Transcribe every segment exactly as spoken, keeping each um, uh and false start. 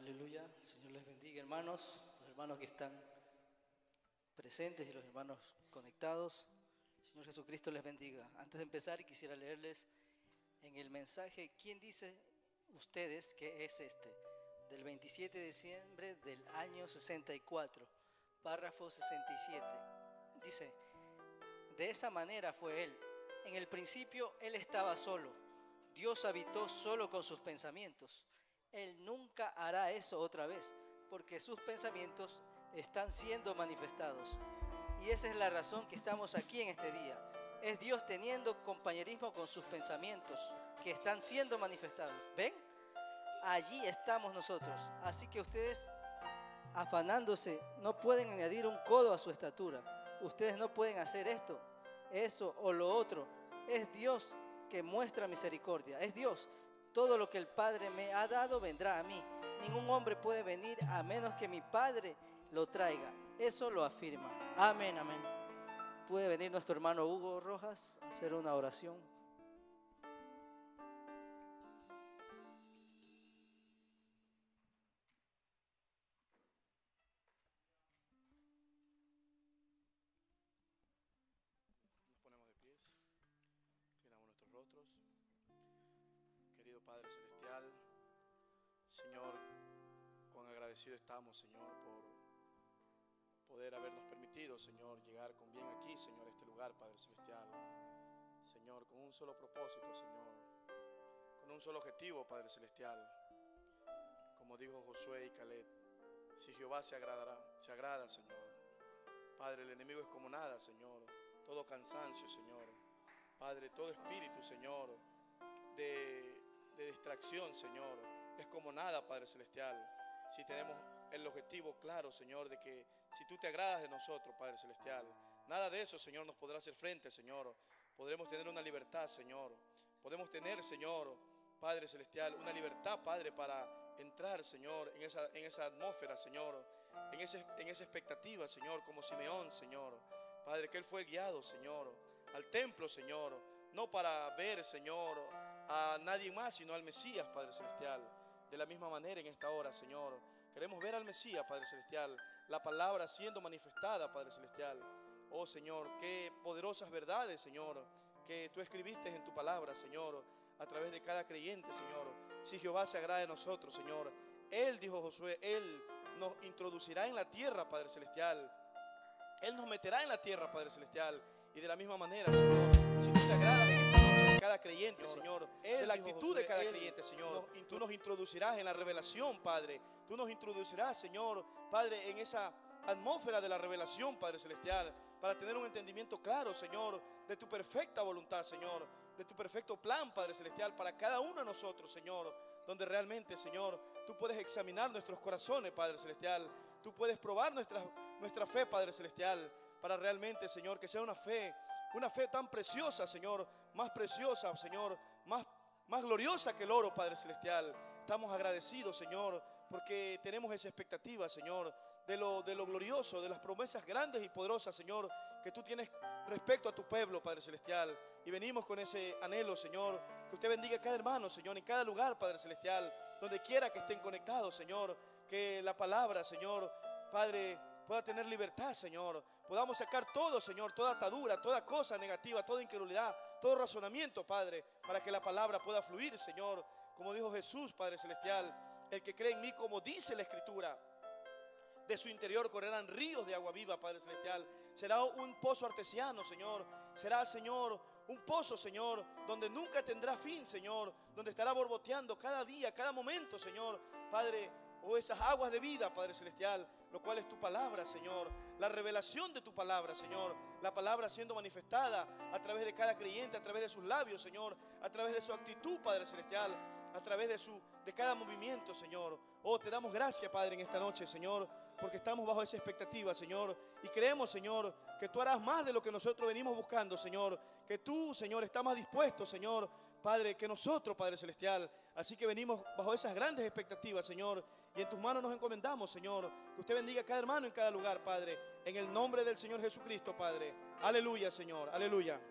Aleluya, el Señor les bendiga, hermanos, los hermanos que están presentes y los hermanos conectados. El Señor Jesucristo les bendiga. Antes de empezar, quisiera leerles en el mensaje, ¿quién dice ustedes que es este? Del veintisiete de diciembre del año sesenta y cuatro, párrafo sesenta y siete. Dice, de esa manera fue Él. En el principio Él estaba solo. Dios habitó solo con sus pensamientos. Él nunca hará eso otra vez, porque sus pensamientos están siendo manifestados. Y esa es la razón que estamos aquí en este día. Es Dios teniendo compañerismo con sus pensamientos que están siendo manifestados. ¿Ven? Allí estamos nosotros. Así que ustedes, afanándose, no pueden añadir un codo a su estatura. Ustedes no pueden hacer esto, eso o lo otro. Es Dios que muestra misericordia. Es Dios. Todo lo que el Padre me ha dado vendrá a mí. Ningún hombre puede venir a menos que mi Padre lo traiga. Eso lo afirma. Amén, amén. Puede venir nuestro hermano Hugo Rojas a hacer una oración. Nos ponemos de pies, inclinamos nuestros rostros. Querido Padre Celestial, Señor, cuán agradecido estamos, Señor, por poder habernos permitido, Señor, llegar con bien aquí, Señor, a este lugar, Padre Celestial. Señor, con un solo propósito, Señor, con un solo objetivo, Padre Celestial. Como dijo Josué y Caleb, si Jehová se agradará, se agrada, Señor. Padre, el enemigo es como nada, Señor. Todo cansancio, Señor. Padre, todo espíritu, Señor, de... de distracción, Señor, es como nada, Padre Celestial, si tenemos el objetivo claro, Señor, de que si tú te agradas de nosotros, Padre Celestial, nada de eso, Señor, nos podrá hacer frente, Señor. Podremos tener una libertad, Señor. Podemos tener, Señor, Padre Celestial, una libertad, Padre, para entrar, Señor, en esa, en esa atmósfera, Señor, en, ese, en esa expectativa, Señor, como Simeón, Señor. Padre, que él fue guiado, Señor, al templo, Señor, no para ver, Señor, a nadie más, sino al Mesías, Padre Celestial. De la misma manera en esta hora, Señor, queremos ver al Mesías, Padre Celestial, la palabra siendo manifestada, Padre Celestial. Oh, Señor, qué poderosas verdades, Señor, que tú escribiste en tu palabra, Señor, a través de cada creyente, Señor. Si Jehová se agrada de nosotros, Señor, Él, dijo Josué, Él nos introducirá en la tierra, Padre Celestial. Él nos meterá en la tierra, Padre Celestial. Y de la misma manera, Señor, si tú te agradas en esta noche de cada creyente, Señor, de la actitud de cada creyente, Señor, tú nos introducirás en la revelación, Padre. Tú nos introducirás, Señor, Padre, en esa atmósfera de la revelación, Padre Celestial, para tener un entendimiento claro, Señor, de tu perfecta voluntad, Señor, de tu perfecto plan, Padre Celestial, para cada uno de nosotros, Señor, donde realmente, Señor, tú puedes examinar nuestros corazones, Padre Celestial. Tú puedes probar nuestra, nuestra fe, Padre Celestial, para realmente, Señor, que sea una fe, una fe tan preciosa, Señor, más preciosa, Señor, más, más gloriosa que el oro, Padre Celestial. Estamos agradecidos, Señor, porque tenemos esa expectativa, Señor, de lo, de lo glorioso, de las promesas grandes y poderosas, Señor, que tú tienes respecto a tu pueblo, Padre Celestial. Y venimos con ese anhelo, Señor, que usted bendiga a cada hermano, Señor, en cada lugar, Padre Celestial, donde quiera que estén conectados, Señor, que la palabra, Señor, Padre, pueda tener libertad, Señor. Podamos sacar todo, Señor, toda atadura, toda cosa negativa, toda incredulidad, todo razonamiento, Padre, para que la palabra pueda fluir, Señor. Como dijo Jesús, Padre Celestial, el que cree en mí, como dice la Escritura, de su interior correrán ríos de agua viva, Padre Celestial. Será un pozo artesiano, Señor. Será, Señor, un pozo, Señor, donde nunca tendrá fin, Señor. Donde estará borboteando cada día, cada momento, Señor. Padre, o esas aguas de vida, Padre Celestial, lo cual es tu palabra, Señor. La revelación de tu palabra, Señor. La palabra siendo manifestada a través de cada creyente, a través de sus labios, Señor. A través de su actitud, Padre Celestial. A través de, su, de cada movimiento, Señor. Oh, te damos gracias, Padre, en esta noche, Señor, porque estamos bajo esa expectativa, Señor. Y creemos, Señor, que tú harás más de lo que nosotros venimos buscando, Señor. Que tú, Señor, estás más dispuesto, Señor, Padre, que nosotros, Padre Celestial. Así que venimos bajo esas grandes expectativas, Señor. Y en tus manos nos encomendamos, Señor. Que usted bendiga a cada hermano en cada lugar, Padre. En el nombre del Señor Jesucristo, Padre. Aleluya, Señor. Aleluya.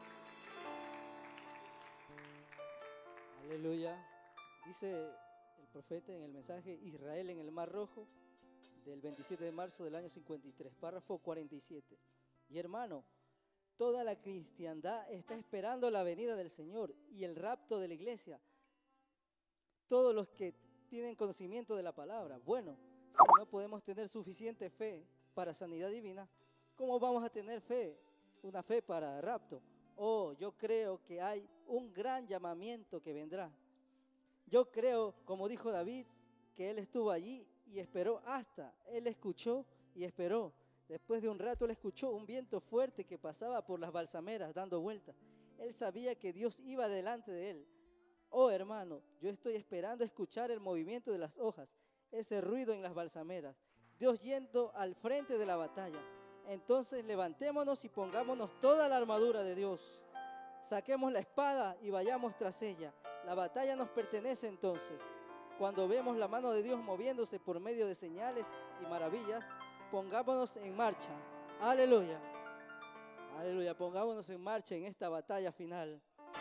Aleluya. Dice el profeta en el mensaje Israel en el Mar Rojo del veintisiete de marzo del año cincuenta y tres, párrafo cuarenta y siete. Y hermano, toda la cristiandad está esperando la venida del Señor y el rapto de la iglesia. Todos los que tienen conocimiento de la palabra. Bueno, si no podemos tener suficiente fe para sanidad divina, ¿cómo vamos a tener fe? Una fe para rapto. Oh, yo creo que hay un gran llamamiento que vendrá. Yo creo, como dijo David, que él estuvo allí y esperó hasta. Él escuchó y esperó. Después de un rato él escuchó un viento fuerte que pasaba por las balsameras dando vueltas. Él sabía que Dios iba delante de él. Oh, hermano, yo estoy esperando escuchar el movimiento de las hojas, ese ruido en las balsameras, Dios yendo al frente de la batalla. Entonces levantémonos y pongámonos toda la armadura de Dios. Saquemos la espada y vayamos tras ella. La batalla nos pertenece entonces. Cuando vemos la mano de Dios moviéndose por medio de señales y maravillas, pongámonos en marcha. Aleluya. Aleluya. Pongámonos en marcha en esta batalla final.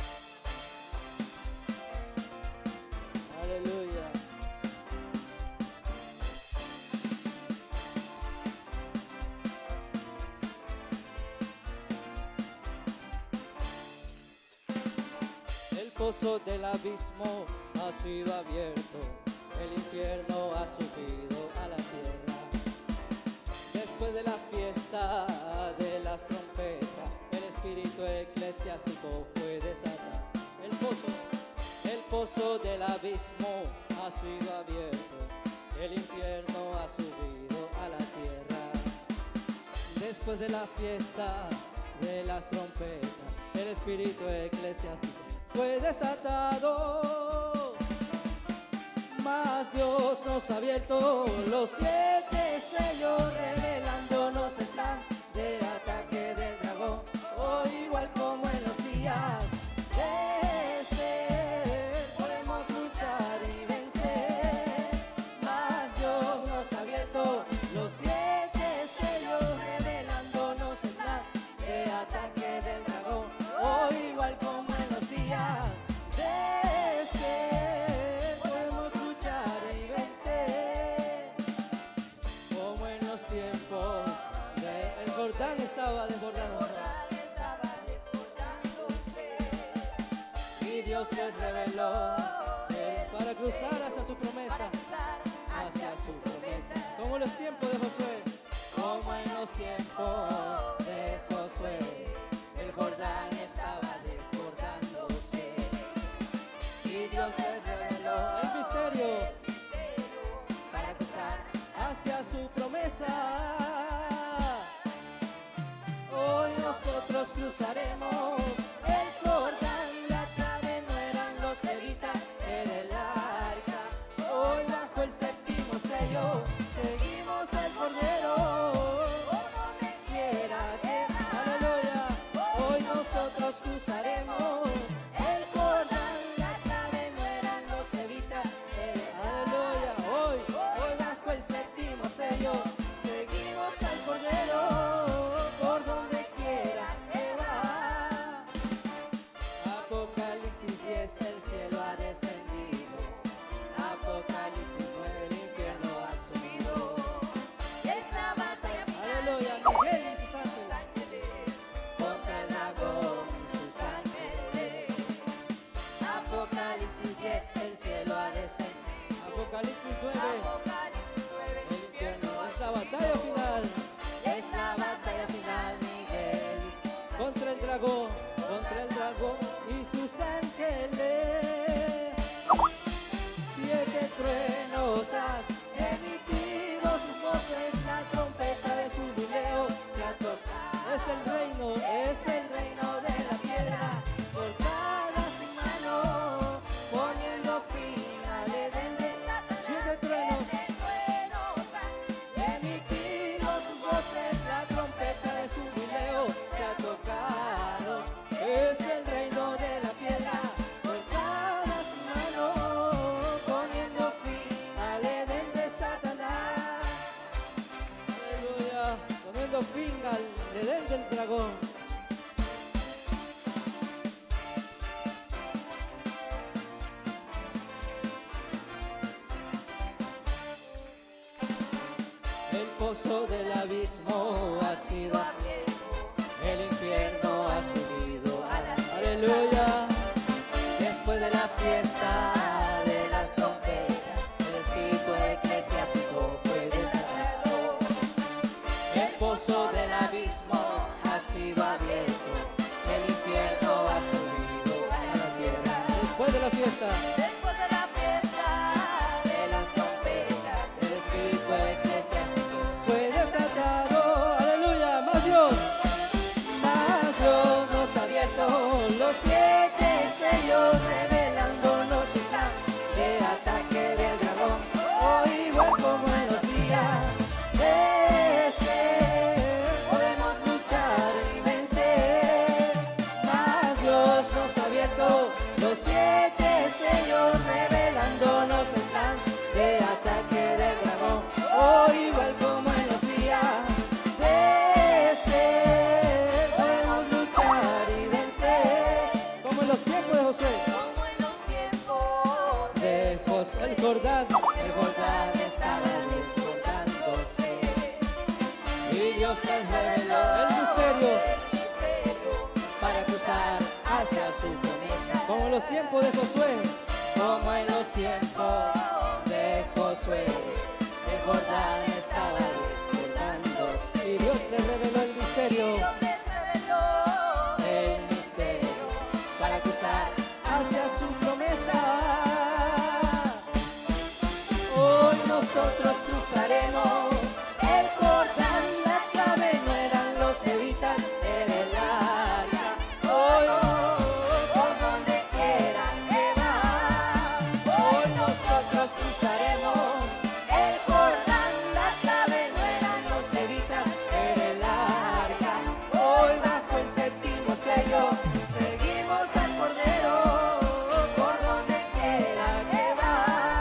Aleluya. El pozo del abismo ha sido abierto, el infierno ha subido a la tierra. Después de la fiesta de las trompetas, el espíritu eclesiástico fue desatado. El pozo, el pozo del abismo ha sido abierto, el infierno ha subido a la tierra. Después de la fiesta de las trompetas, el espíritu eclesiástico fue desatado. Mas Dios nos ha abierto los siete sellos, revelándonos el plan de ataque del dragón. Oh, igual como en los días de Esther, podemos luchar y vencer. Mas Dios nos ha abierto los siete sellos, revelándonos el plan de ataque del dragón. Oh, igual como en los días de Esther, podemos luchar y vencer. Como en los tiempos de el Jordán estaba desbordándose. Y Dios les reveló eh, para cruzar hacia su promesa. Hacia su promesa. Como en los tiempos de Josué. Como en los tiempos de Josué. El Jordán estaba desbordándose. Y Dios les reveló el misterio para cruzar hacia su promesa. Hoy nosotros cruzaremos el Jordán. La clave no eran los levitas, era el arca. Hoy bajo el séptimo sello seguimos al Cordero. Por donde quiera que va. Aleluya. Hoy nosotros cruzaremos el Jordán. La clave no eran los levitas, era el aleluya. Hoy, hoy bajo el séptimo sello seguimos al Cordero. Por donde quiera que va. Apocalipsis diez, el cielo ha descendido. Apocalipsis nueve, el infierno ha subido. Es la batalla final. Aleluya, Miguel y sus ángeles. Contra el dragón y sus ángeles. Apocalipsis diez, el cielo ha descendido. Apocalipsis nueve, Apocalipsis nueve, el el infierno infierno ha es la subido. batalla final. Es la batalla final, Miguel y sus Contra el dragón, contra el dragón y sus ángeles. Siete truenos han emitido sus voces, la trompeta del jubileo se ha tocado. Es el reino, es el reino de la piedra, por cada sin mano, poniendo fin al Edén de Satanás. Siete truenos emitido sus voces, la trompeta del jubileo se ha tocado. Es el reino de la piedra, por cada su mano, poniendo fin al Edén de Satanás. Aleluya, poniendo fin al Edén del dragón. pozo del abismo ha sido abierto, el infierno ha subido a la tierra. Aleluya. Después de la fiesta de las trompetas, el espíritu eclesiástico fue desatado. El pozo del abismo ha sido abierto, el infierno ha subido a la tierra. Después de la fiesta. Después de la fiesta de las trompetas, el espíritu eclesiástico Fue desatado, aleluya, más Dios. Mas Dios nos ha abierto los siete sellos, revelándonos el plan de ataque del dragón. Hoy igual como en los días de este, podemos luchar y vencer. Mas Dios nos ha abierto los siete sellos, revelándonos el plan de ataque del dragón. Hoy igual como en los días de este, podemos luchar y vencer. Como en los tiempos de José. Como en los tiempos de Josué, El Jordán. el Jordán estaba desbordándose y Dios les reveló El misterio. el misterio para cruzar hacia su promesa. Como en los tiempos de Josué. Como en los tiempos de Josué, el Jordán estaba desbordándose Y Dios le reveló el y misterio. Dios les reveló el misterio para cruzar hacia su promesa. Hoy nosotros cruzaremos el Jordán, la clave no eran los levitas, era el arca. Hoy, por donde quiera que va, hoy nosotros cruzaremos el Jordán, la clave no eran los levitas, era el arca. Hoy bajo el séptimo sello seguimos al Cordero, por donde quiera que va.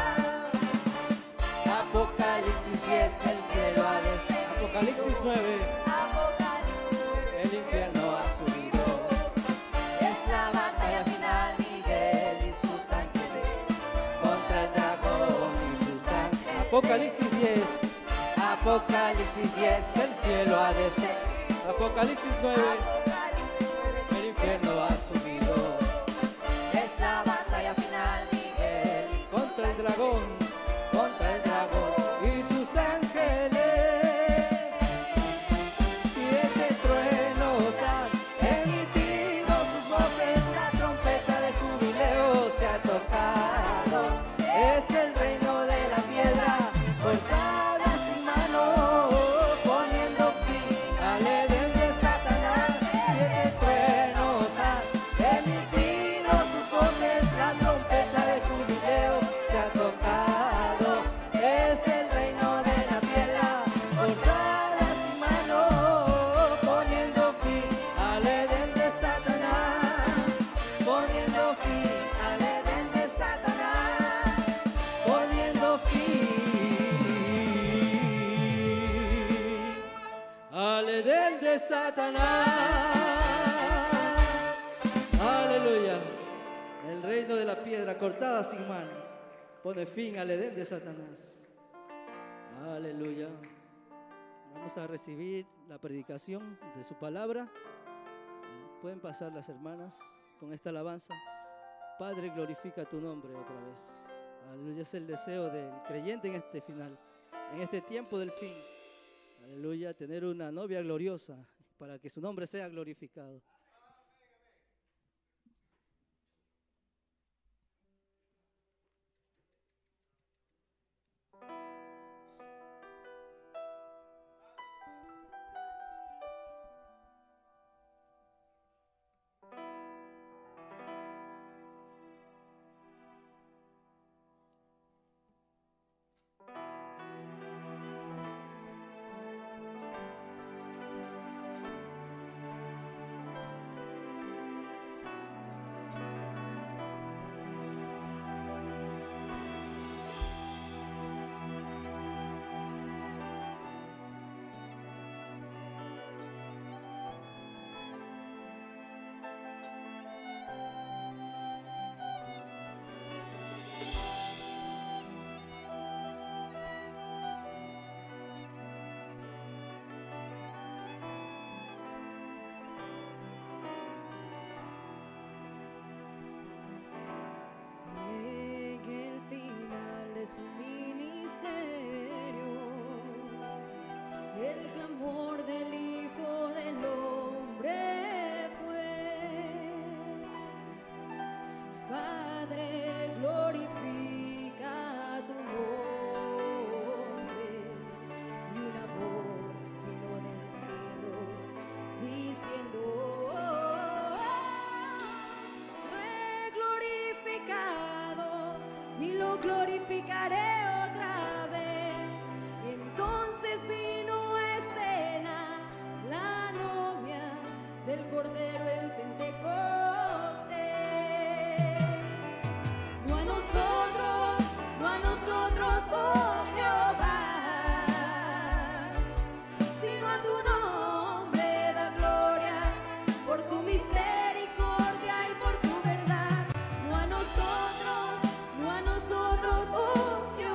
Apocalipsis diez, el cielo ha descendido. Apocalipsis nueve. Apocalipsis nueve, El infierno ha subido. es la batalla final, Miguel y sus ángeles contra el dragón y sus ángeles. Apocalipsis diez. Apocalipsis diez, el cielo ha descendido. Apocalipsis nueve. Apocalipsis nueve, El infierno ha subido. es la batalla final, Miguel y sus Contra el dragón. contra el dragón. Y sus ángeles. Siete truenos han Emitido sus voces, la trompeta de jubileo se ha tocado. Es el reino de la piedra, cortada sin mano, poniendo fin al Edén de Satanás. Siete truenos han emitido sus voces, la trompeta de jubileo se ha tocado. Es el reino de la piedra, cortada sin mano, poniendo fin al Edén de Satanás, poniendo fin al Edén de Satanás, poniendo fin Al Edén de Satanás. Aleluya. El reino de la piedra cortada sin manos pone fin al Edén de Satanás. Aleluya. Vamos a recibir la predicación de su palabra. Pueden pasar las hermanas con esta alabanza. Padre, glorifica tu nombre otra vez. Aleluya, es el deseo del creyente en este final, en este tiempo del fin. Aleluya, tener una novia gloriosa para que su nombre sea glorificado. de su ministerio, el clamor del Hijo del Hombre fue: Padre, glorifica tu nombre. Y una voz vino del cielo diciendo: lo he glorificado y lo glorificaré otra vez. Y entonces vino a escena la novia del Cordero en Pentecostés. No a nosotros, no a nosotros, oh Jehová, sino a tu nombre da gloria, por tu misericordia y por tu verdad. No a nosotros, no a nosotros, oh Jehová.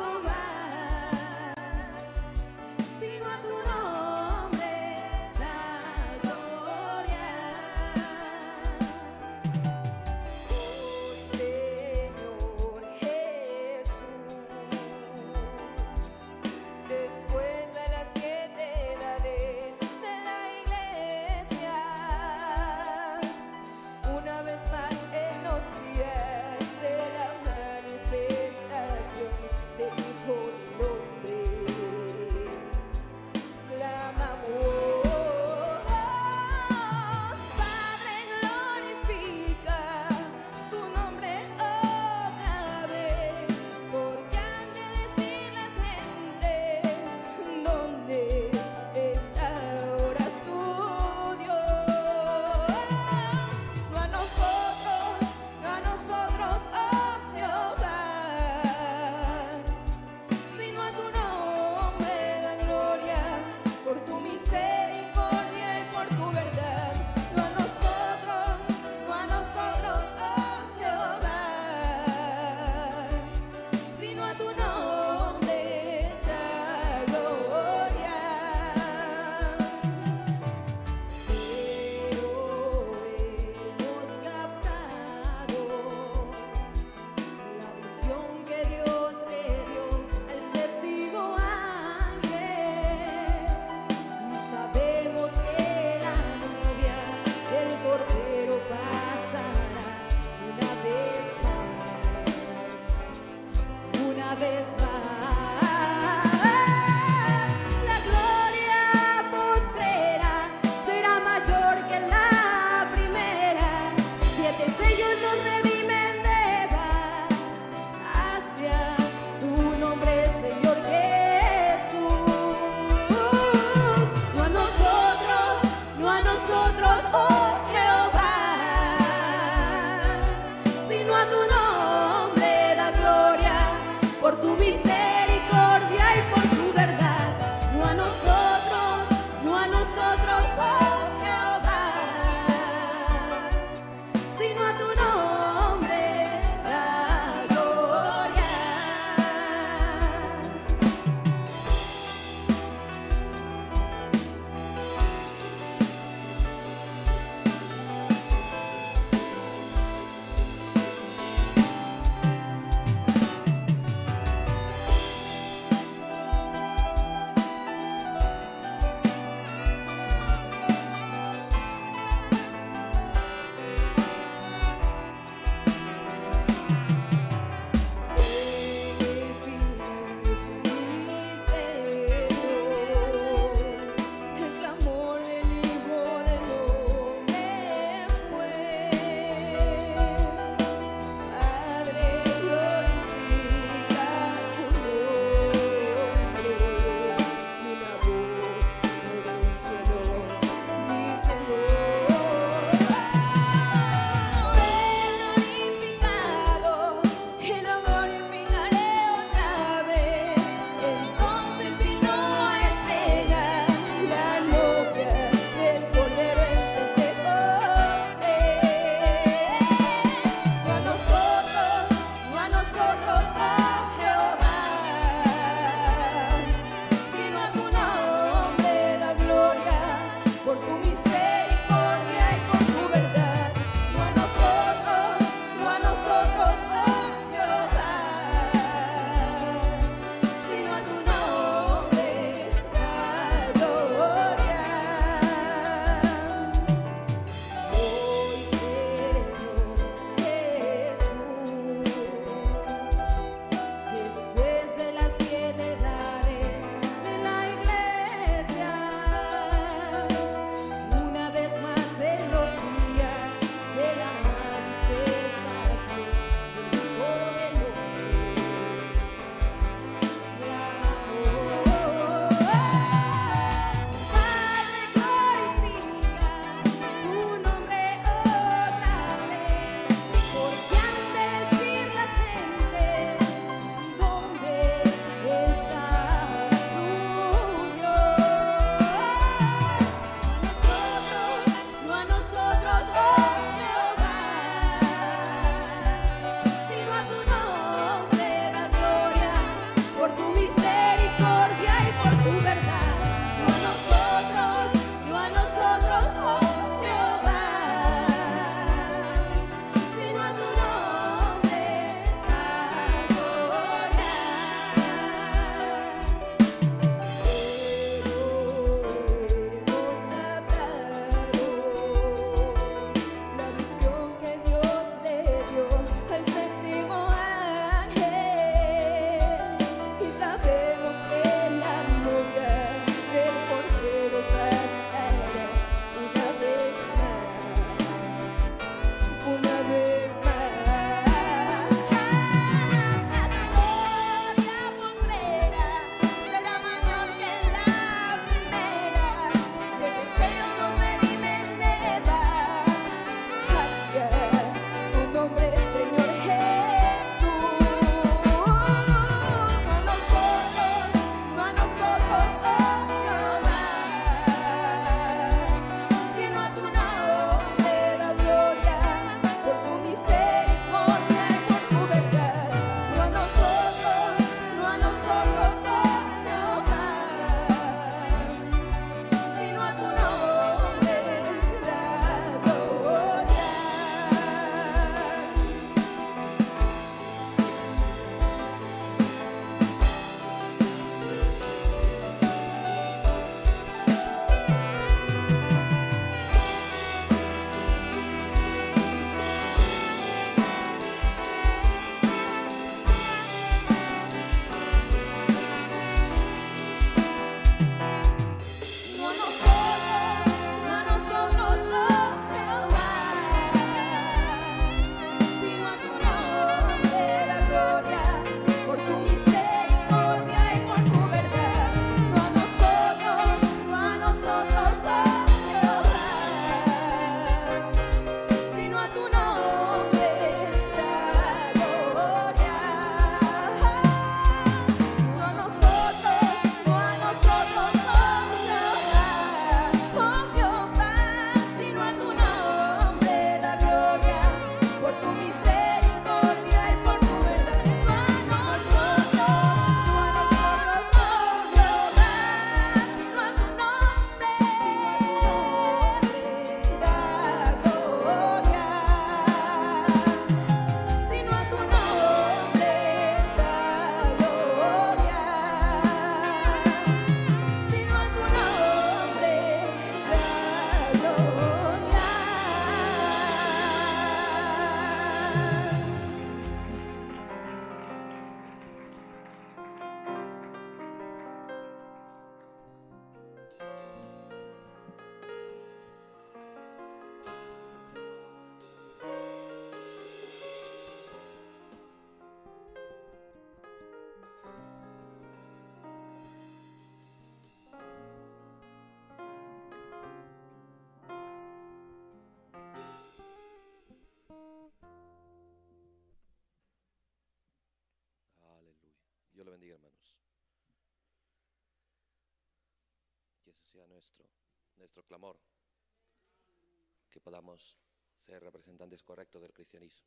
sea nuestro, nuestro clamor, que podamos ser representantes correctos del cristianismo.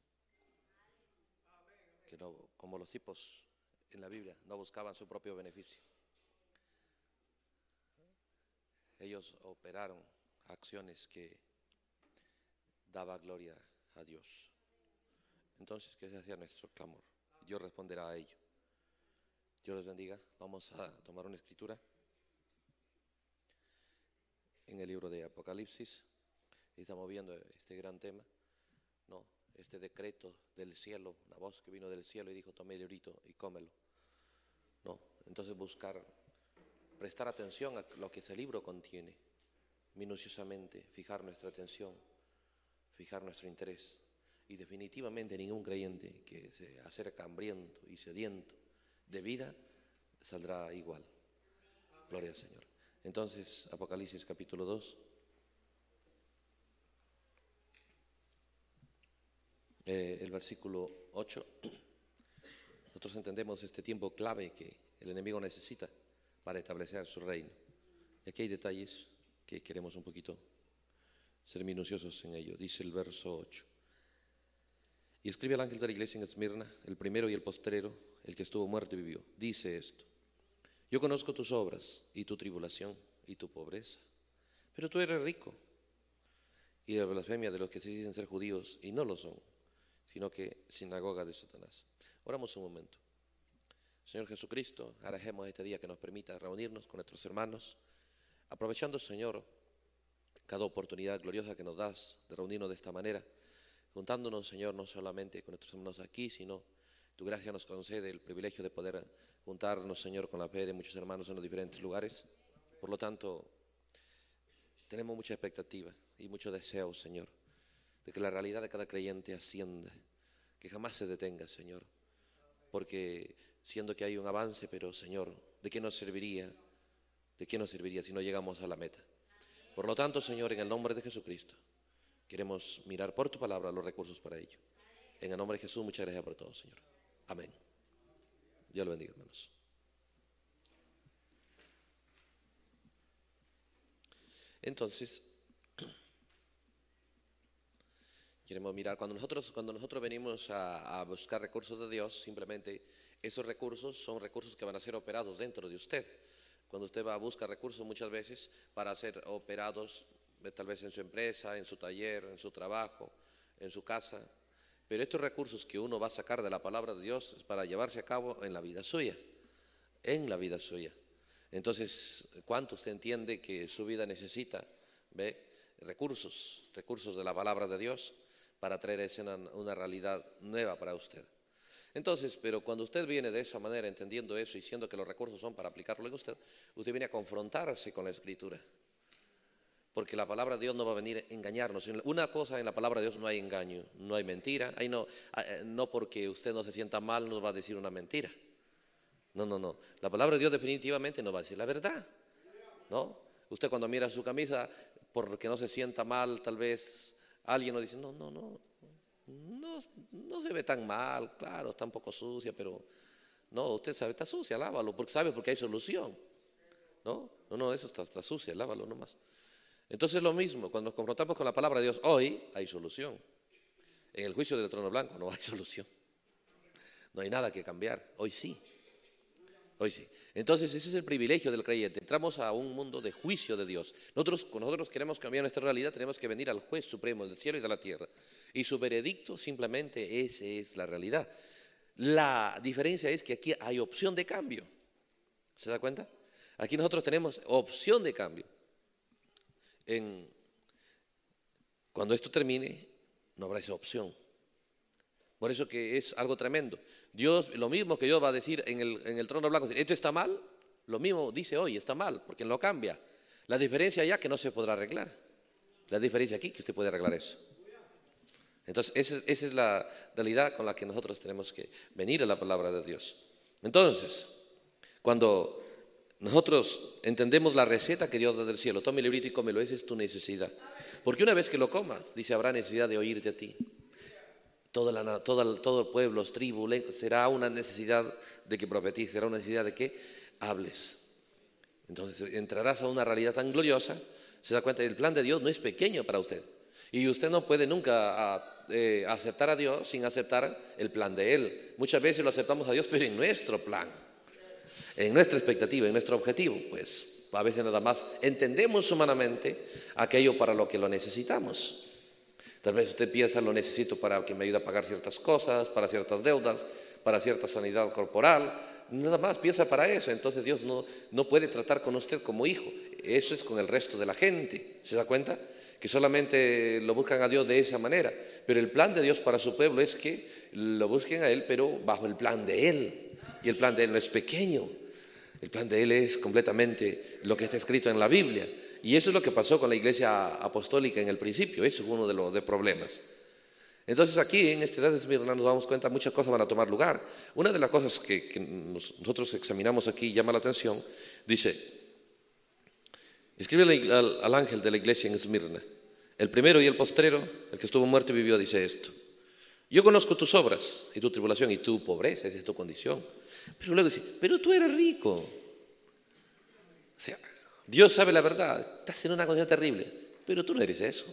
Que no, como los tipos en la Biblia, no buscaban su propio beneficio. Ellos operaron acciones que daba gloria a Dios. Entonces, que ese sea nuestro clamor. Dios responderá a ello. Dios les bendiga. Vamos a tomar una escritura en el libro de Apocalipsis. Estamos viendo este gran tema, ¿no? Este decreto del cielo, una voz que vino del cielo y dijo: tome el librito y cómelo, ¿no? Entonces buscar, prestar atención a lo que ese libro contiene, minuciosamente, fijar nuestra atención, fijar nuestro interés. Y definitivamente ningún creyente que se acerca hambriento y sediento de vida saldrá igual. Gloria al Señor. Entonces, Apocalipsis capítulo dos. Eh, el versículo ocho. Nosotros entendemos este tiempo clave que el enemigo necesita para establecer su reino. Y aquí hay detalles que queremos un poquito ser minuciosos en ello. Dice el verso ocho: y escribe al ángel de la iglesia en Esmirna, el primero y el postrero, el que estuvo muerto y vivió. Dice esto: yo conozco tus obras y tu tribulación y tu pobreza, pero tú eres rico, y la blasfemia de los que se dicen ser judíos y no lo son, sino que sinagoga de Satanás. Oramos un momento. Señor Jesucristo, agradecemos este día que nos permita reunirnos con nuestros hermanos, aprovechando, Señor, cada oportunidad gloriosa que nos das de reunirnos de esta manera, juntándonos, Señor, no solamente con nuestros hermanos aquí, sino tu gracia nos concede el privilegio de poder juntarnos, Señor, con la fe de muchos hermanos en los diferentes lugares. Por lo tanto, tenemos mucha expectativa y mucho deseo, Señor, de que la realidad de cada creyente ascienda, que jamás se detenga, Señor, porque siendo que hay un avance, pero, Señor, ¿de qué nos serviría? ¿De qué nos serviría si no llegamos a la meta? Por lo tanto, Señor, en el nombre de Jesucristo, queremos mirar por tu palabra los recursos para ello. En el nombre de Jesús, muchas gracias por todo, Señor. Amén. Dios lo bendiga, hermanos. Entonces, queremos mirar, cuando nosotros, cuando nosotros venimos a, a buscar recursos de Dios, simplemente esos recursos son recursos que van a ser operados dentro de usted. Cuando usted va a buscar recursos muchas veces para ser operados, tal vez en su empresa, en su taller, en su trabajo, en su casa, pero estos recursos que uno va a sacar de la palabra de Dios es para llevarse a cabo en la vida suya, en la vida suya. Entonces, ¿cuánto usted entiende que su vida necesita, ve, recursos, recursos de la palabra de Dios para traer a escena una realidad nueva para usted? Entonces, pero cuando usted viene de esa manera, entendiendo eso y siendo que los recursos son para aplicarlo en usted, usted viene a confrontarse con la Escritura. Porque la palabra de Dios no va a venir a engañarnos. Una cosa, en la palabra de Dios no hay engaño, no hay mentira. Ahí no, no porque usted no se sienta mal nos va a decir una mentira. No, no, no. La palabra de Dios definitivamente nos va a decir la verdad, ¿no? Usted cuando mira su camisa, porque no se sienta mal, tal vez alguien nos dice, no, no, no, no, no se ve tan mal, claro, está un poco sucia, pero no, usted sabe, está sucia, lávalo, porque sabe porque hay solución, ¿no? No, no, eso está, está sucia, lávalo nomás. Entonces lo mismo, cuando nos confrontamos con la palabra de Dios, hoy hay solución. En el juicio del trono blanco no hay solución. No hay nada que cambiar, hoy sí. Hoy sí. Entonces ese es el privilegio del creyente. Entramos a un mundo de juicio de Dios. Nosotros, cuando nosotros queremos cambiar nuestra realidad, tenemos que venir al juez supremo del cielo y de la tierra. Y su veredicto simplemente esa es la realidad. La diferencia es que aquí hay opción de cambio. ¿Se da cuenta? Aquí nosotros tenemos opción de cambio. En, cuando esto termine, no habrá esa opción. Por eso que es algo tremendo. Dios, lo mismo que Dios va a decir en el, en el trono blanco, esto está mal, lo mismo dice hoy, está mal, porque no cambia. La diferencia ya que no se podrá arreglar. La diferencia aquí que usted puede arreglar eso. Entonces, esa, esa es la realidad con la que nosotros tenemos que venir a la palabra de Dios. Entonces, cuando nosotros entendemos la receta que Dios da del cielo, tome el librito y cómelo, esa es tu necesidad. Porque una vez que lo comas, dice, habrá necesidad de oír de ti. Todo, la, todo, todo pueblos, tribus, será una necesidad de que profetices, será una necesidad de que hables. Entonces entrarás a una realidad tan gloriosa, se da cuenta que el plan de Dios no es pequeño para usted. Y usted no puede nunca a, eh, aceptar a Dios sin aceptar el plan de Él. Muchas veces lo aceptamos a Dios, pero en nuestro plan, en nuestra expectativa, en nuestro objetivo. Pues a veces nada más entendemos humanamente aquello para lo que lo necesitamos. Tal vez usted piensa, lo necesito para que me ayude a pagar ciertas cosas, para ciertas deudas, para cierta sanidad corporal. Nada más piensa para eso. Entonces Dios no, no puede tratar con usted como hijo. Eso es con el resto de la gente. ¿Se da cuenta? Que solamente lo buscan a Dios de esa manera. Pero el plan de Dios para su pueblo es que lo busquen a Él, pero bajo el plan de Él. Y el plan de Él no es pequeño. El plan de Él es completamente lo que está escrito en la Biblia. Y eso es lo que pasó con la iglesia apostólica en el principio. Eso es uno de los de problemas. Entonces aquí en esta edad de Esmirna nos damos cuenta, muchas cosas van a tomar lugar. Una de las cosas que, que nosotros examinamos aquí y llama la atención, dice, escribe al, al ángel de la iglesia en Esmirna, el primero y el postrero, el que estuvo muerto y vivió, dice esto: yo conozco tus obras y tu tribulación y tu pobreza, esa es tu condición. Pero luego dice, pero tú eres rico. O sea, Dios sabe la verdad, estás en una condición terrible, pero tú no eres eso.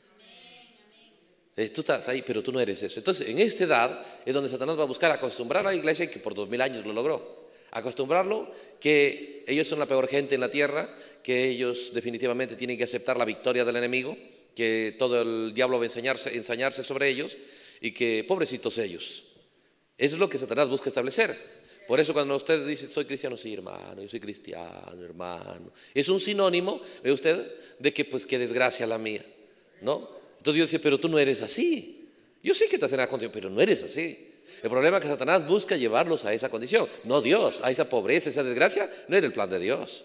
Eh, tú estás ahí, pero tú no eres eso. Entonces, en esta edad es donde Satanás va a buscar acostumbrar a la iglesia, que por dos mil años lo logró. Acostumbrarlo que ellos son la peor gente en la tierra, que ellos definitivamente tienen que aceptar la victoria del enemigo, que todo el diablo va a ensañarse, ensañarse sobre ellos y que pobrecitos ellos. Eso es lo que Satanás busca establecer. Por eso cuando usted dice, soy cristiano, sí, hermano, yo soy cristiano, hermano, es un sinónimo, ve usted, de que pues qué desgracia la mía, ¿no? Entonces yo decía, pero tú no eres así. Yo sé que estás en la condición, pero no eres así. El problema es que Satanás busca llevarlos a esa condición, no Dios, a esa pobreza, esa desgracia, no era el plan de Dios.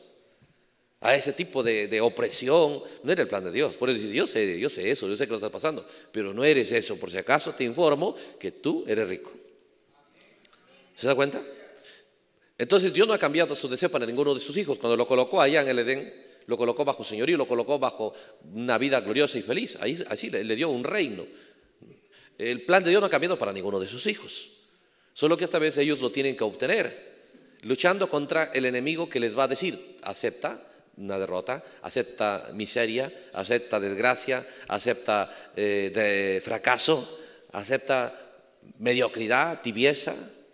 A ese tipo de, de opresión, no era el plan de Dios. Por eso dice, yo sé, yo sé eso, yo sé que lo está pasando, pero no eres eso. Por si acaso te informo que tú eres rico. ¿Se da cuenta? Entonces Dios no ha cambiado su deseo para ninguno de sus hijos. Cuando lo colocó allá en el Edén, lo colocó bajo señorío, lo colocó bajo una vida gloriosa y feliz. Ahí, así le, le dio un reino. El plan de Dios no ha cambiado para ninguno de sus hijos. Solo que esta vez ellos lo tienen que obtener, luchando contra el enemigo que les va a decir, acepta una derrota, acepta miseria, acepta desgracia, acepta eh, de fracaso, acepta mediocridad, tibieza.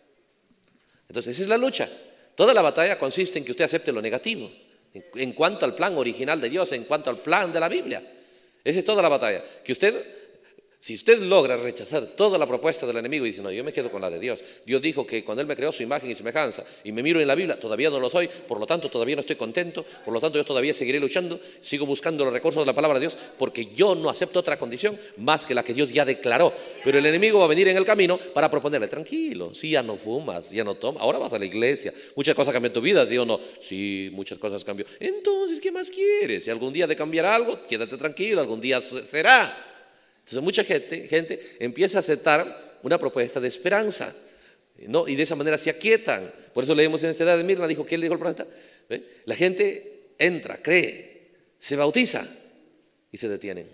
Entonces esa es la lucha. Toda la batalla consiste en que usted acepte lo negativo, en, en cuanto al plan original de Dios, en cuanto al plan de la Biblia. Esa es toda la batalla. Que usted, si usted logra rechazar toda la propuesta del enemigo y dice, no, yo me quedo con la de Dios. Dios dijo que cuando Él me creó su imagen y semejanza y me miro en la Biblia, todavía no lo soy, por lo tanto todavía no estoy contento, por lo tanto yo todavía seguiré luchando, sigo buscando los recursos de la palabra de Dios, porque yo no acepto otra condición más que la que Dios ya declaró. Pero el enemigo va a venir en el camino para proponerle, tranquilo, sí, ya no fumas, ya no tomas, ahora vas a la iglesia, muchas cosas cambian tu vida, ¿sí o no? Sí, muchas cosas cambian. Entonces, ¿qué más quieres? Si algún día de cambiar algo, quédate tranquilo, algún día será. Entonces mucha gente, gente empieza a aceptar una propuesta de esperanza, ¿no? Y de esa manera se aquietan. Por eso leemos en esta edad de Mirna, dijo, ¿qué le dijo el profeta? ¿Ve? La gente entra, cree, se bautiza y se detienen,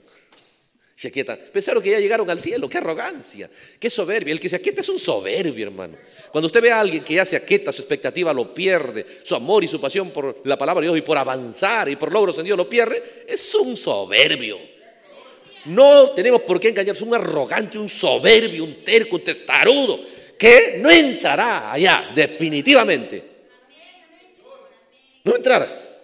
se aquietan. Pensaron que ya llegaron al cielo, qué arrogancia, qué soberbia. El que se aquieta es un soberbio, hermano. Cuando usted ve a alguien que ya se aquieta, su expectativa lo pierde, su amor y su pasión por la palabra de Dios y por avanzar y por logros en Dios lo pierde, es un soberbio. No tenemos por qué engañarse, un arrogante, un soberbio, un terco, un testarudo, que no entrará allá, definitivamente. No entrará.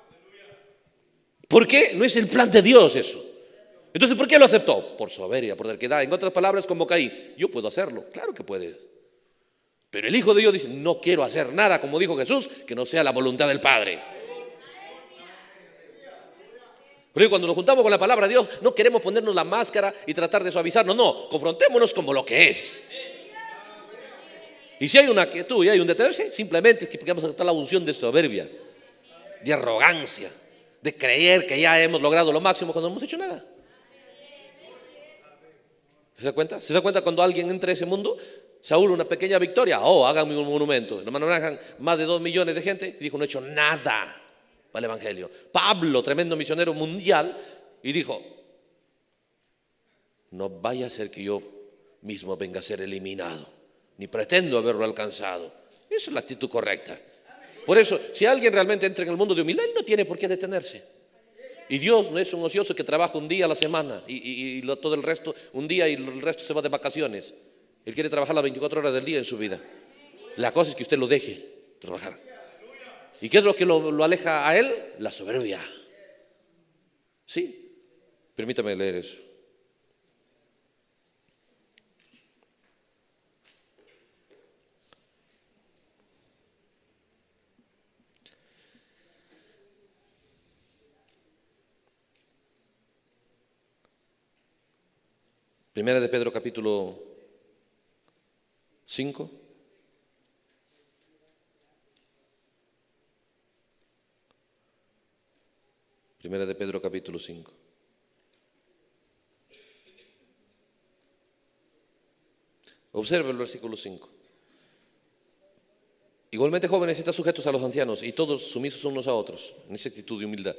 ¿Por qué? No es el plan de Dios eso. Entonces, ¿por qué lo aceptó? Por soberbia, por terquedad. En otras palabras, como Caín, yo puedo hacerlo. Claro que puedes. Pero el Hijo de Dios dice, no quiero hacer nada, como dijo Jesús, que no sea la voluntad del Padre. Porque cuando nos juntamos con la palabra de Dios, no queremos ponernos la máscara y tratar de suavizarnos. No, confrontémonos como lo que es. Y si hay una quietud y hay un detenerse, simplemente es que vamos a tratar la unción de soberbia, de arrogancia, de creer que ya hemos logrado lo máximo cuando no hemos hecho nada. ¿Se da cuenta? ¿Se da cuenta cuando alguien entra a ese mundo? Saúl, una pequeña victoria. Oh, háganme un monumento. Lo manejan más de dos millones de gente y dijo, no he hecho nada para el evangelio. Pablo, tremendo misionero mundial, y dijo, no vaya a ser que yo mismo venga a ser eliminado, ni pretendo haberlo alcanzado. Esa es la actitud correcta. Por eso, si alguien realmente entra en el mundo de humildad, él no tiene por qué detenerse. Y Dios no es un ocioso que trabaja un día a la semana y, y, y lo, todo el resto, un día y el resto se va de vacaciones. Él quiere trabajar las veinticuatro horas del día en su vida. La cosa es que usted lo deje trabajar. ¿Y qué es lo que lo, lo aleja a él? La soberbia. ¿Sí? Permítame leer eso. Primera de Pedro capítulo cinco. Primera de Pedro capítulo cinco. Observe el versículo cinco. Igualmente, jóvenes, están sujetos a los ancianos y todos sumisos unos a otros, en esa actitud de humildad.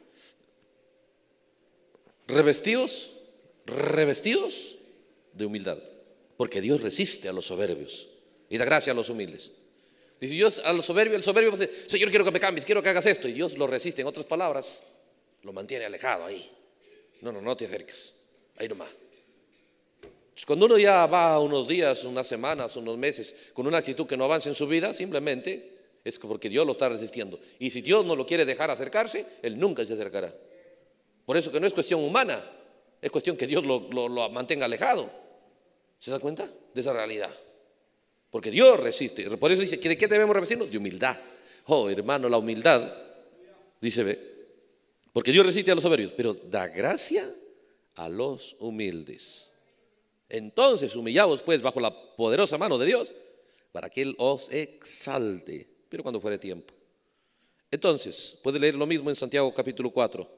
Revestidos, revestidos de humildad, porque Dios resiste a los soberbios y da gracia a los humildes. Dice Dios a los soberbios, el soberbio va a decir: Señor, quiero que me cambies, quiero que hagas esto, y Dios lo resiste. En otras palabras, lo mantiene alejado ahí. No, no, no te acerques, ahí nomás. Cuando uno ya va unos días, unas semanas, unos meses con una actitud que no avanza en su vida, simplemente es porque Dios lo está resistiendo. Y si Dios no lo quiere dejar acercarse, Él nunca se acercará. Por eso que no es cuestión humana, es cuestión que Dios lo, lo, lo mantenga alejado. ¿Se da cuenta de esa realidad? Porque Dios resiste. Por eso dice, ¿de qué debemos revestirnos? De humildad. Oh, hermano, la humildad, dice, ve, porque Dios resiste a los soberbios, pero da gracia a los humildes. Entonces humillaos pues bajo la poderosa mano de Dios, para que Él os exalte, pero cuando fuere tiempo. Entonces, puede leer lo mismo en Santiago capítulo cuatro.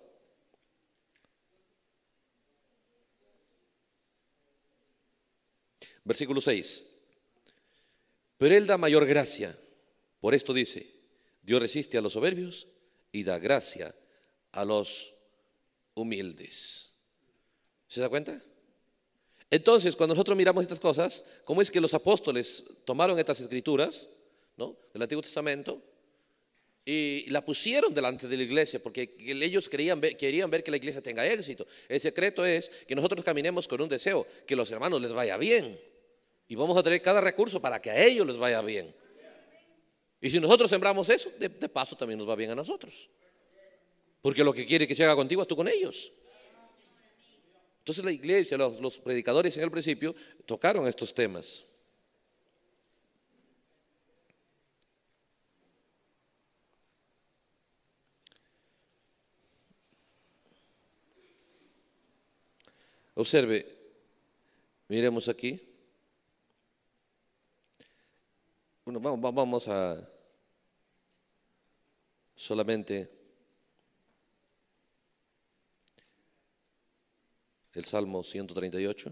Versículo seis. Pero Él da mayor gracia. Por esto dice: Dios resiste a los soberbios y da gracia a los humildes. ¿Se da cuenta? Entonces, cuando nosotros miramos estas cosas, ¿cómo es que los apóstoles tomaron estas escrituras, ¿no?, del Antiguo Testamento y la pusieron delante de la iglesia? Porque ellos querían ver, querían ver que la iglesia tenga éxito. El secreto es que nosotros caminemos con un deseo, que los hermanos les vaya bien. Y vamos a tener cada recurso para que a ellos les vaya bien. Y si nosotros sembramos eso, de, de paso también nos va bien a nosotros. Porque lo que quiere que se haga contigo, haz tú con ellos. Entonces la iglesia, los, los predicadores en el principio tocaron estos temas. Observe, miremos aquí. Bueno, vamos, vamos a solamente el Salmo ciento treinta y ocho.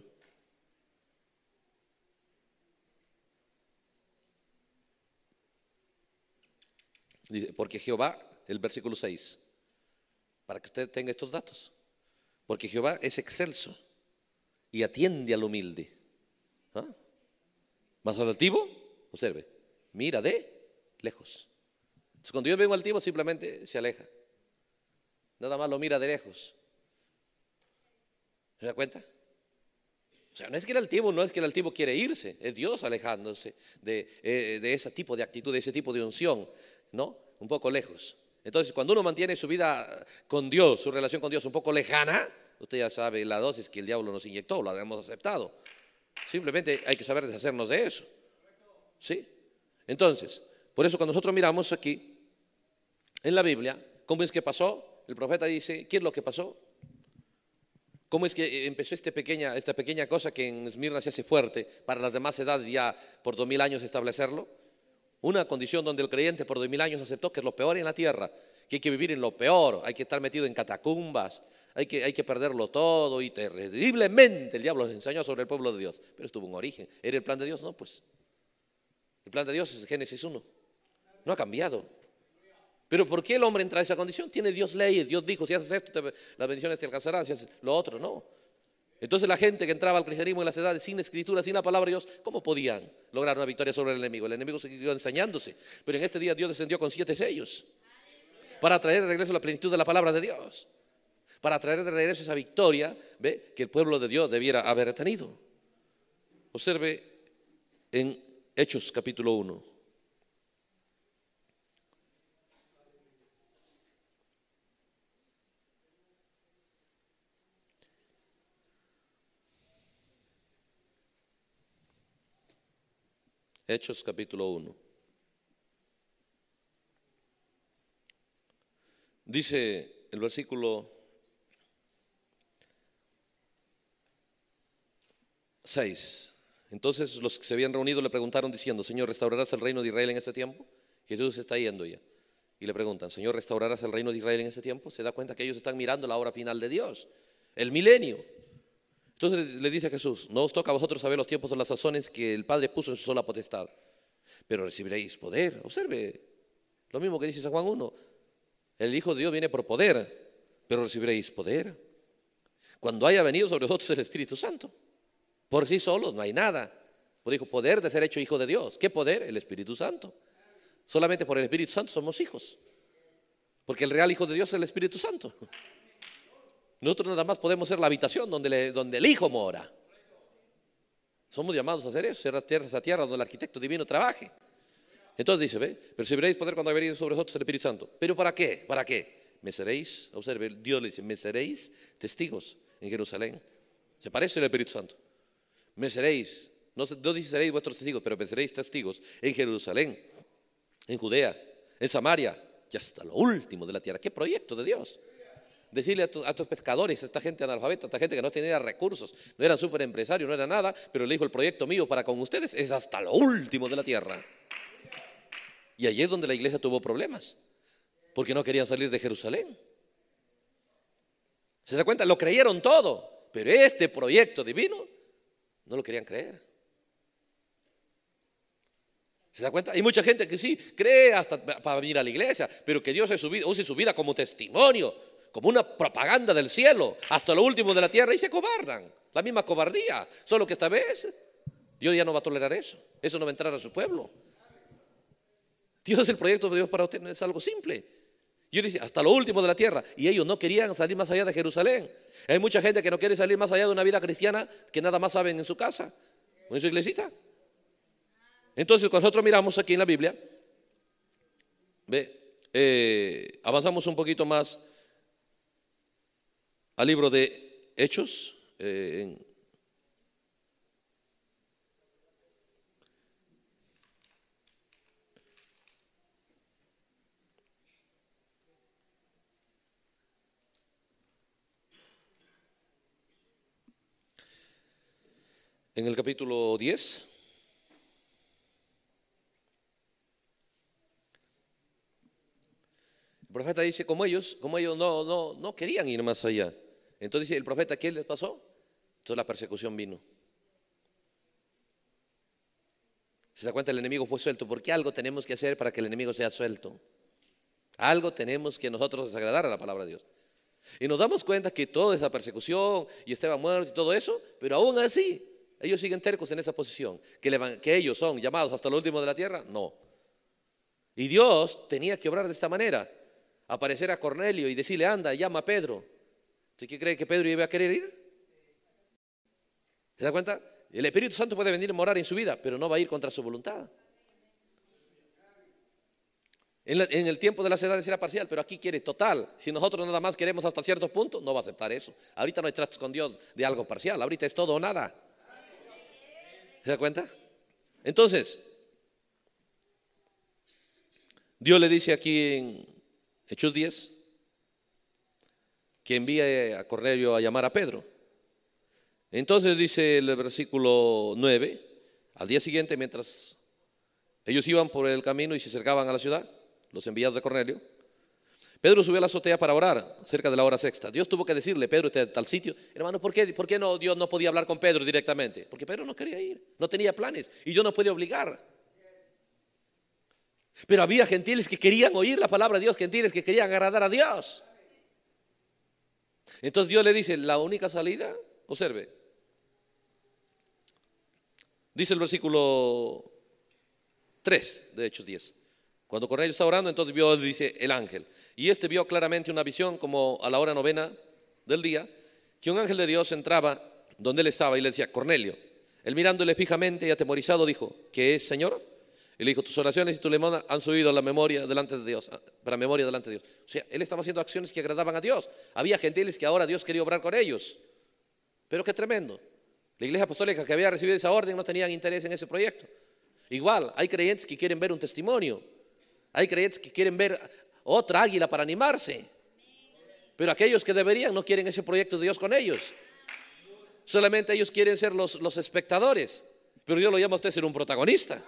Dice, porque Jehová, el versículo seis, para que usted tenga estos datos, porque Jehová es excelso y atiende al humilde. ¿Ah? Más al altivo, observe, mira de lejos. Entonces, cuando yo veo al altivo, simplemente se aleja. Nada más lo mira de lejos. ¿Se da cuenta? O sea, no es que el altivo, no es que el altivo quiere irse, es Dios alejándose de, eh, de ese tipo de actitud, de ese tipo de unción, ¿no? Un poco lejos. Entonces, cuando uno mantiene su vida con Dios, su relación con Dios un poco lejana, usted ya sabe la dosis que el diablo nos inyectó, la hemos aceptado. Simplemente hay que saber deshacernos de eso. ¿Sí? Entonces, por eso cuando nosotros miramos aquí en la Biblia, ¿cómo es que pasó? El profeta dice, ¿qué es lo que pasó? ¿Cómo es que empezó este pequeña, esta pequeña cosa que en Esmirna se hace fuerte para las demás edades ya por dos mil años establecerlo? Una condición donde el creyente por dos mil años aceptó que es lo peor en la tierra, que hay que vivir en lo peor, hay que estar metido en catacumbas, hay que, hay que perderlo todo, y terriblemente el diablo les enseñó sobre el pueblo de Dios. Pero esto tuvo un origen. ¿Era el plan de Dios? No, pues. El plan de Dios es Génesis uno. No ha cambiado. Pero ¿por qué el hombre entra a esa condición? Tiene Dios leyes. Dios dijo, si haces esto, te, las bendiciones te alcanzarán, si haces lo otro, no. Entonces la gente que entraba al cristianismo en las edades sin escritura, sin la palabra de Dios, ¿cómo podían lograr una victoria sobre el enemigo? El enemigo siguió ensañándose, pero en este día Dios descendió con siete sellos para traer de regreso la plenitud de la palabra de Dios, para traer de regreso esa victoria, ¿ve?, que el pueblo de Dios debiera haber tenido. Observe en Hechos capítulo uno. Hechos capítulo uno. Dice el versículo seis. Entonces los que se habían reunido le preguntaron diciendo: Señor, ¿restaurarás el reino de Israel en este tiempo? Jesús se está yendo ya. Y le preguntan: Señor, ¿restaurarás el reino de Israel en este tiempo? Se da cuenta que ellos están mirando la hora final de Dios, el milenio. Entonces le dice a Jesús: no os toca a vosotros saber los tiempos o las sazones que el Padre puso en su sola potestad, pero recibiréis poder. Observe lo mismo que dice San Juan uno: el Hijo de Dios viene por poder, pero recibiréis poder cuando haya venido sobre vosotros el Espíritu Santo. Por sí solos no hay nada. Por dijo poder de ser hecho hijo de Dios. ¿Qué poder? El Espíritu Santo. Solamente por el Espíritu Santo somos hijos, porque el real Hijo de Dios es el Espíritu Santo. Nosotros nada más podemos ser la habitación donde, le, donde el Hijo mora. Somos llamados a hacer eso, ser tierra esa tierra donde el arquitecto divino trabaje. Entonces dice: ve, recibiréis poder cuando haya venido sobre vosotros el Espíritu Santo. ¿Pero para qué? ¿Para qué? Me seréis, observe, Dios le dice: me seréis testigos en Jerusalén. Se parece al Espíritu Santo. Me seréis, no, no dice seréis vuestros testigos, pero me seréis testigos en Jerusalén, en Judea, en Samaria y hasta lo último de la tierra. ¿Qué proyecto de Dios? Decirle a, tu, a tus pescadores, a esta gente analfabeta, a esta gente que no tenía recursos, no eran súper empresarios, no era nada, pero le dijo: el proyecto mío para con ustedes es hasta lo último de la tierra. Y allí es donde la iglesia tuvo problemas, porque no querían salir de Jerusalén. ¿Se da cuenta? Lo creyeron todo, pero este proyecto divino no lo querían creer. ¿Se da cuenta? Hay mucha gente que sí cree hasta para venir a la iglesia, pero que Dios use su vida como testimonio, como una propaganda del cielo, hasta lo último de la tierra, y se cobardan. La misma cobardía, solo que esta vez Dios ya no va a tolerar eso. Eso no va a entrar a su pueblo. Dios, el proyecto de Dios para usted no es algo simple. Dios dice: hasta lo último de la tierra. Y ellos no querían salir más allá de Jerusalén. Hay mucha gente que no quiere salir más allá de una vida cristiana que nada más saben en su casa o en su iglesita. Entonces, cuando nosotros miramos aquí en la Biblia, ve, eh, avanzamos un poquito más al libro de Hechos, eh, en, en el capítulo diez. El profeta dice: como ellos, como ellos no, no, no querían ir más allá. Entonces dice el profeta: ¿qué les pasó? Entonces la persecución vino. ¿Se da cuenta? El enemigo fue suelto, porque algo tenemos que hacer para que el enemigo sea suelto. Algo tenemos que nosotros desagradar a la palabra de Dios. Y nos damos cuenta que toda esa persecución y Esteban muerto y todo eso, pero aún así ellos siguen tercos en esa posición, que, le, que ellos son llamados hasta lo último de la tierra. No. Y Dios tenía que obrar de esta manera: aparecer a Cornelio y decirle: anda, llama a Pedro. ¿Usted qué cree que Pedro iba a querer ir? ¿Se da cuenta? El Espíritu Santo puede venir a morar en su vida, pero no va a ir contra su voluntad. En, la, en el tiempo de las edades era parcial, pero aquí quiere total. Si nosotros nada más queremos hasta cierto punto, no va a aceptar eso. Ahorita no hay tratos con Dios de algo parcial, ahorita es todo o nada. ¿Se da cuenta? Entonces, Dios le dice aquí en Hechos diez que envíe a Cornelio a llamar a Pedro. Entonces dice el versículo nueve: al día siguiente, mientras ellos iban por el camino y se acercaban a la ciudad, los enviados de Cornelio, Pedro subió a la azotea para orar cerca de la hora sexta. Dios tuvo que decirle: Pedro está en tal sitio. Hermano, ¿por qué, ¿por qué no, Dios no podía hablar con Pedro directamente? Porque Pedro no quería ir, no tenía planes y Dios no podía obligar. Pero había gentiles que querían oír la palabra de Dios, gentiles que querían agradar a Dios. Entonces Dios le dice: la única salida Observe. Dice el versículo tres de Hechos diez. Cuando Cornelio está orando, entonces vio, dice, el ángel. Y este vio claramente una visión como a la hora novena del día, que un ángel de Dios entraba donde él estaba y le decía, Cornelio. Él mirándole fijamente y atemorizado dijo, ¿qué es, Señor? Y le dijo, tus oraciones y tu limosna han subido a la memoria delante de Dios, para memoria delante de Dios. O sea, él estaba haciendo acciones que agradaban a Dios. Había gentiles que ahora Dios quería obrar con ellos. Pero qué tremendo. La iglesia apostólica que había recibido esa orden no tenían interés en ese proyecto. Igual, hay creyentes que quieren ver un testimonio. Hay creyentes que quieren ver otra águila para animarse. Pero aquellos que deberían no quieren ese proyecto de Dios con ellos. Solamente ellos quieren ser los, los espectadores. Pero Dios lo llama a usted ser un protagonista.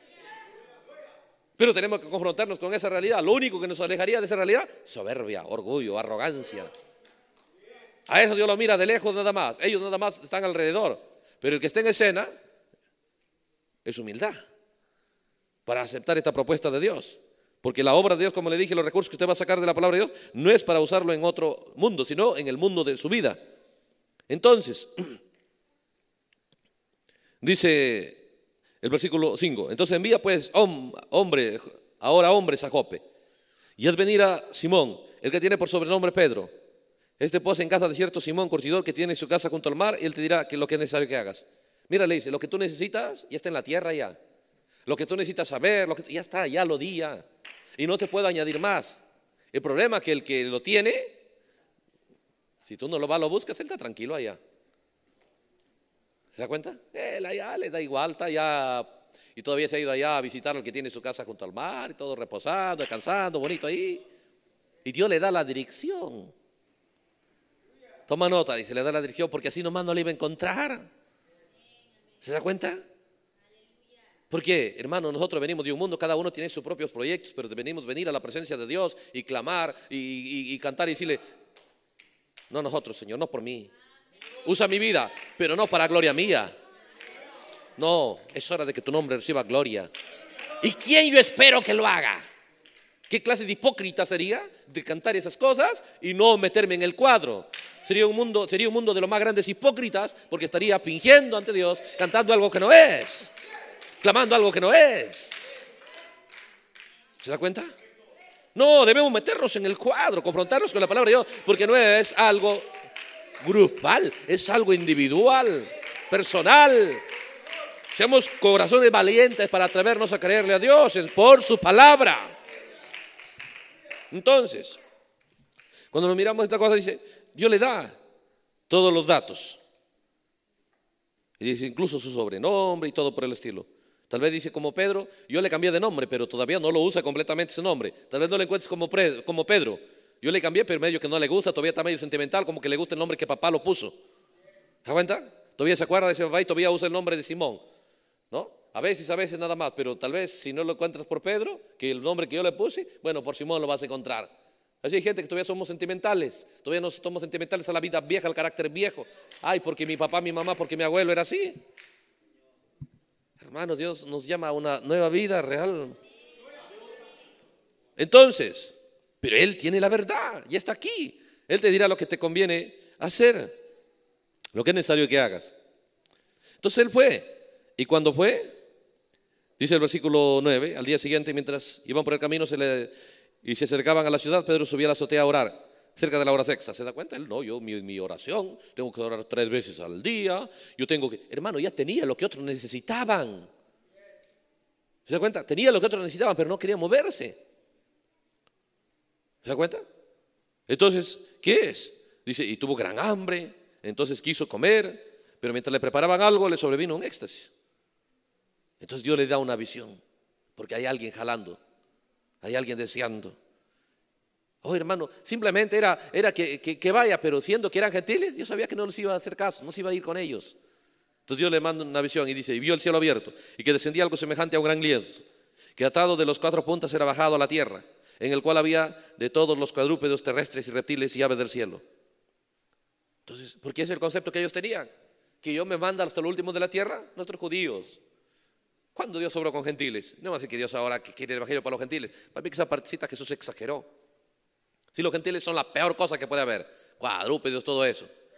Pero tenemos que confrontarnos con esa realidad. Lo único que nos alejaría de esa realidad, soberbia, orgullo, arrogancia. A eso Dios lo mira de lejos nada más. Ellos nada más están alrededor. Pero el que está en escena es humildad para aceptar esta propuesta de Dios. Porque la obra de Dios, como le dije, los recursos que usted va a sacar de la palabra de Dios, no es para usarlo en otro mundo, sino en el mundo de su vida. Entonces, dice el versículo cinco, entonces envía pues hombre, ahora hombres a Jope, y haz venir a Simón, el que tiene por sobrenombre Pedro. Este posa en casa de cierto Simón, curtidor, que tiene su casa junto al mar, y él te dirá que lo que es necesario que hagas. Mira, le dice, lo que tú necesitas ya está en la tierra ya. Lo que tú necesitas saber, lo que, ya está, ya lo di ya. Y no te puedo añadir más. El problema es que el que lo tiene, si tú no lo vas, lo buscas, él está tranquilo allá. ¿Se da cuenta? Él allá le da igual, está allá. Y todavía se ha ido allá a visitar al que tiene su casa junto al mar, y todo reposando, descansando, bonito ahí. Y Dios le da la dirección. Toma nota, dice, le da la dirección, porque así nomás no le iba a encontrar. ¿Se da cuenta? Porque, hermano, nosotros venimos de un mundo, cada uno tiene sus propios proyectos, pero venimos venir a la presencia de Dios y clamar y, y, y cantar y decirle, no nosotros, Señor, no por mí. Usa mi vida, pero no para gloria mía. No, es hora de que tu nombre reciba gloria. ¿Y quién yo espero que lo haga? ¿Qué clase de hipócrita sería de cantar esas cosas y no meterme en el cuadro? Sería un mundo, sería un mundo de los más grandes hipócritas, porque estaría fingiendo ante Dios, cantando algo que no es, clamando algo que no es. ¿Se da cuenta? No, debemos meternos en el cuadro, confrontarnos con la palabra de Dios, porque no es algo grupal, es algo individual, personal. Seamos corazones valientes para atrevernos a creerle a Dios por su palabra. Entonces, cuando nos miramos esta cosa, dice, Dios le da todos los datos. Y dice incluso su sobrenombre y todo por el estilo. Tal vez dice como Pedro, yo le cambié de nombre, pero todavía no lo usa completamente ese nombre. Tal vez no le encuentres como, pre, como Pedro. Yo le cambié, pero medio que no le gusta, todavía está medio sentimental, como que le gusta el nombre que papá lo puso. ¿Se da cuenta? Todavía se acuerda de ese papá y todavía usa el nombre de Simón, ¿no? A veces, a veces nada más, pero tal vez si no lo encuentras por Pedro, que el nombre que yo le puse, bueno, por Simón lo vas a encontrar. Así hay gente que todavía somos sentimentales, todavía nos somos sentimentales a la vida vieja, al carácter viejo. Ay, porque mi papá, mi mamá, porque mi abuelo era así. Hermanos, Dios nos llama a una nueva vida real. Entonces, pero Él tiene la verdad, ya está aquí. Él te dirá lo que te conviene hacer, lo que es necesario que hagas. Entonces Él fue, y cuando fue, dice el versículo nueve, al día siguiente, mientras iban por el camino se le, y se acercaban a la ciudad, Pedro subía a la azotea a orar, cerca de la hora sexta. ¿Se da cuenta? Él, no, yo mi, mi oración, tengo que orar tres veces al día, yo tengo que, hermano, ya tenía lo que otros necesitaban. ¿Se da cuenta? Tenía lo que otros necesitaban, pero no quería moverse. ¿Se da cuenta? Entonces, ¿qué es? Dice, y tuvo gran hambre, entonces quiso comer, pero mientras le preparaban algo, le sobrevino un éxtasis. Entonces Dios le da una visión, porque hay alguien jalando, hay alguien deseando. Oh, hermano, simplemente era, era que, que, que vaya, pero siendo que eran gentiles, Dios sabía que no les iba a hacer caso, no se iba a ir con ellos. Entonces Dios le manda una visión y dice, y vio el cielo abierto, y que descendía algo semejante a un gran lienzo, que atado de los cuatro puntas era bajado a la tierra, en el cual había de todos los cuadrúpedos terrestres y reptiles y aves del cielo. Entonces, ¿por qué es el concepto que ellos tenían? Que Dios me manda hasta lo último de la tierra, nuestros judíos. ¿Cuándo Dios obró con gentiles? No va a decir que Dios ahora quiere el evangelio para los gentiles. Para mí que esa partecita Jesús exageró. Si los gentiles son la peor cosa que puede haber, cuadrúpedos, todo eso.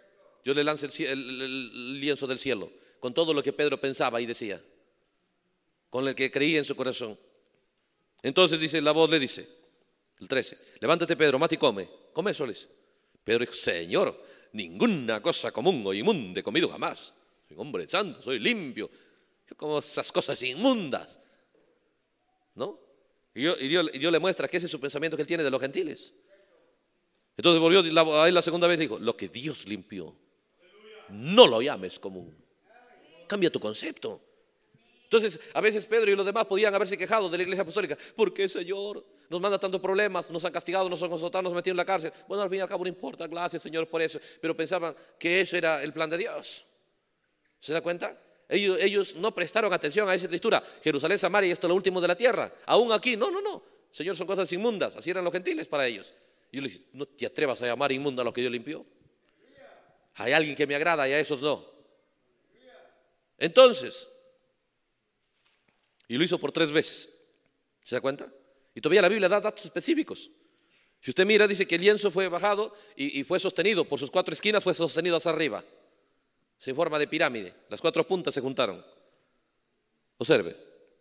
Dios le lanza el, el, el lienzo del cielo con todo lo que Pedro pensaba y decía, con el que creía en su corazón. Entonces dice, la voz le dice, el trece, levántate Pedro, mate y come. Come eso, le dice. Pedro dijo, Señor, ninguna cosa común o inmunda he comido jamás. Soy hombre santo, soy limpio. Yo como esas cosas inmundas, ¿no? Y Dios, y, Dios, y Dios le muestra que ese es su pensamiento que él tiene de los gentiles. Entonces volvió a él la segunda vez y dijo, lo que Dios limpió, no lo llames común. Cambia tu concepto. Entonces, a veces Pedro y los demás podían haberse quejado de la iglesia apostólica. ¿Por qué, Señor, nos manda tantos problemas? Nos han castigado, nos han azotado, nos han metido en la cárcel. Bueno, al fin y al cabo no importa, gracias, Señor, por eso. Pero pensaban que eso era el plan de Dios. ¿Se da cuenta? Ellos, ellos no prestaron atención a esa escritura. Jerusalén, Samaria y esto es lo último de la tierra. Aún aquí, no, no, no. Señor, son cosas inmundas. Así eran los gentiles para ellos. Y yo les dije, no te atrevas a llamar inmunda a lo que Dios limpió. Hay alguien que me agrada y a esos no. Entonces, y lo hizo por tres veces. ¿Se da cuenta? Y todavía la Biblia da datos específicos. Si usted mira, dice que el lienzo fue bajado y, y fue sostenido por sus cuatro esquinas, fue sostenido hacia arriba. Se en forma de pirámide. Las cuatro puntas se juntaron. Observe.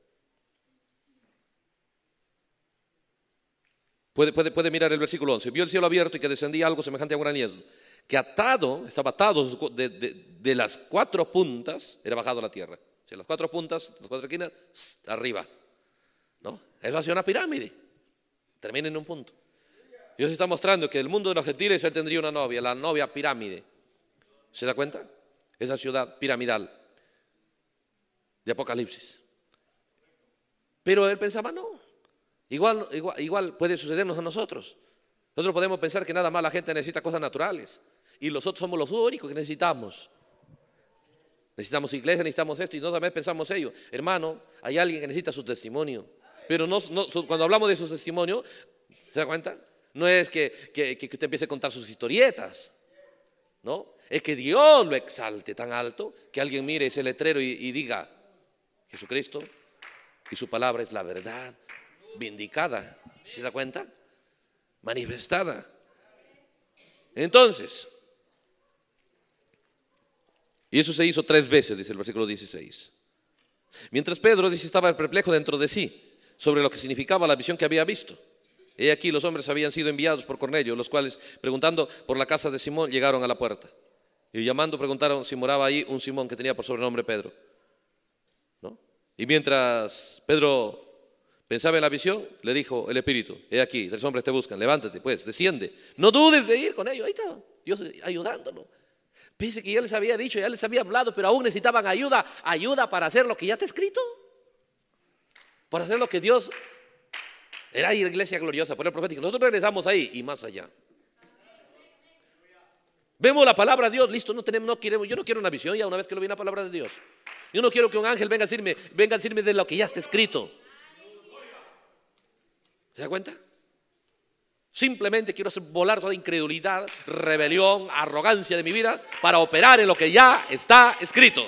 Puede, puede, puede mirar el versículo once. Vio el cielo abierto y que descendía algo semejante a un granizo, que atado, estaba atado de, de, de las cuatro puntas, era bajado a la tierra. O sea, las cuatro puntas, las cuatro esquinas, arriba, ¿no? Eso hace una pirámide. Termina en un punto. Dios está mostrando que el mundo de los gentiles él tendría una novia, la novia pirámide. ¿Se da cuenta? Esa ciudad piramidal de Apocalipsis. Pero él pensaba, no. Igual, igual, igual puede sucedernos a nosotros. Nosotros podemos pensar que nada más la gente necesita cosas naturales y nosotros somos los únicos que necesitamos. Necesitamos iglesia, necesitamos esto y no también pensamos ello. Hermano, hay alguien que necesita su testimonio. Pero no, no, cuando hablamos de su testimonio, ¿se da cuenta? No es que, que, que usted empiece a contar sus historietas, ¿no? Es que Dios lo exalte tan alto que alguien mire ese letrero y, y diga, Jesucristo y su palabra es la verdad vindicada. ¿Se da cuenta? Manifestada. Entonces, y eso se hizo tres veces, dice el versículo dieciséis. Mientras Pedro dice estaba perplejo dentro de sí sobre lo que significaba la visión que había visto. He aquí los hombres habían sido enviados por Cornelio, los cuales preguntando por la casa de Simón llegaron a la puerta. Y llamando preguntaron si moraba ahí un Simón que tenía por sobrenombre Pedro, ¿no? Y mientras Pedro pensaba en la visión, le dijo el Espíritu, he aquí, tres hombres te buscan, levántate pues, desciende, no dudes de ir con ellos. Ahí está, Dios ayudándolo. Piense que ya les había dicho, ya les había hablado, pero aún necesitaban ayuda, ayuda para hacer lo que ya está escrito, para hacer lo que Dios. Era ahí la iglesia gloriosa, por el profético. Nosotros regresamos ahí y más allá. Vemos la palabra de Dios, listo, no tenemos, no queremos, yo no quiero una visión ya una vez que lo vi la palabra de Dios. Yo no quiero que un ángel venga a decirme, venga a decirme de lo que ya está escrito. ¿Se da cuenta? Simplemente quiero hacer volar toda incredulidad, rebelión, arrogancia de mi vida para operar en lo que ya está escrito.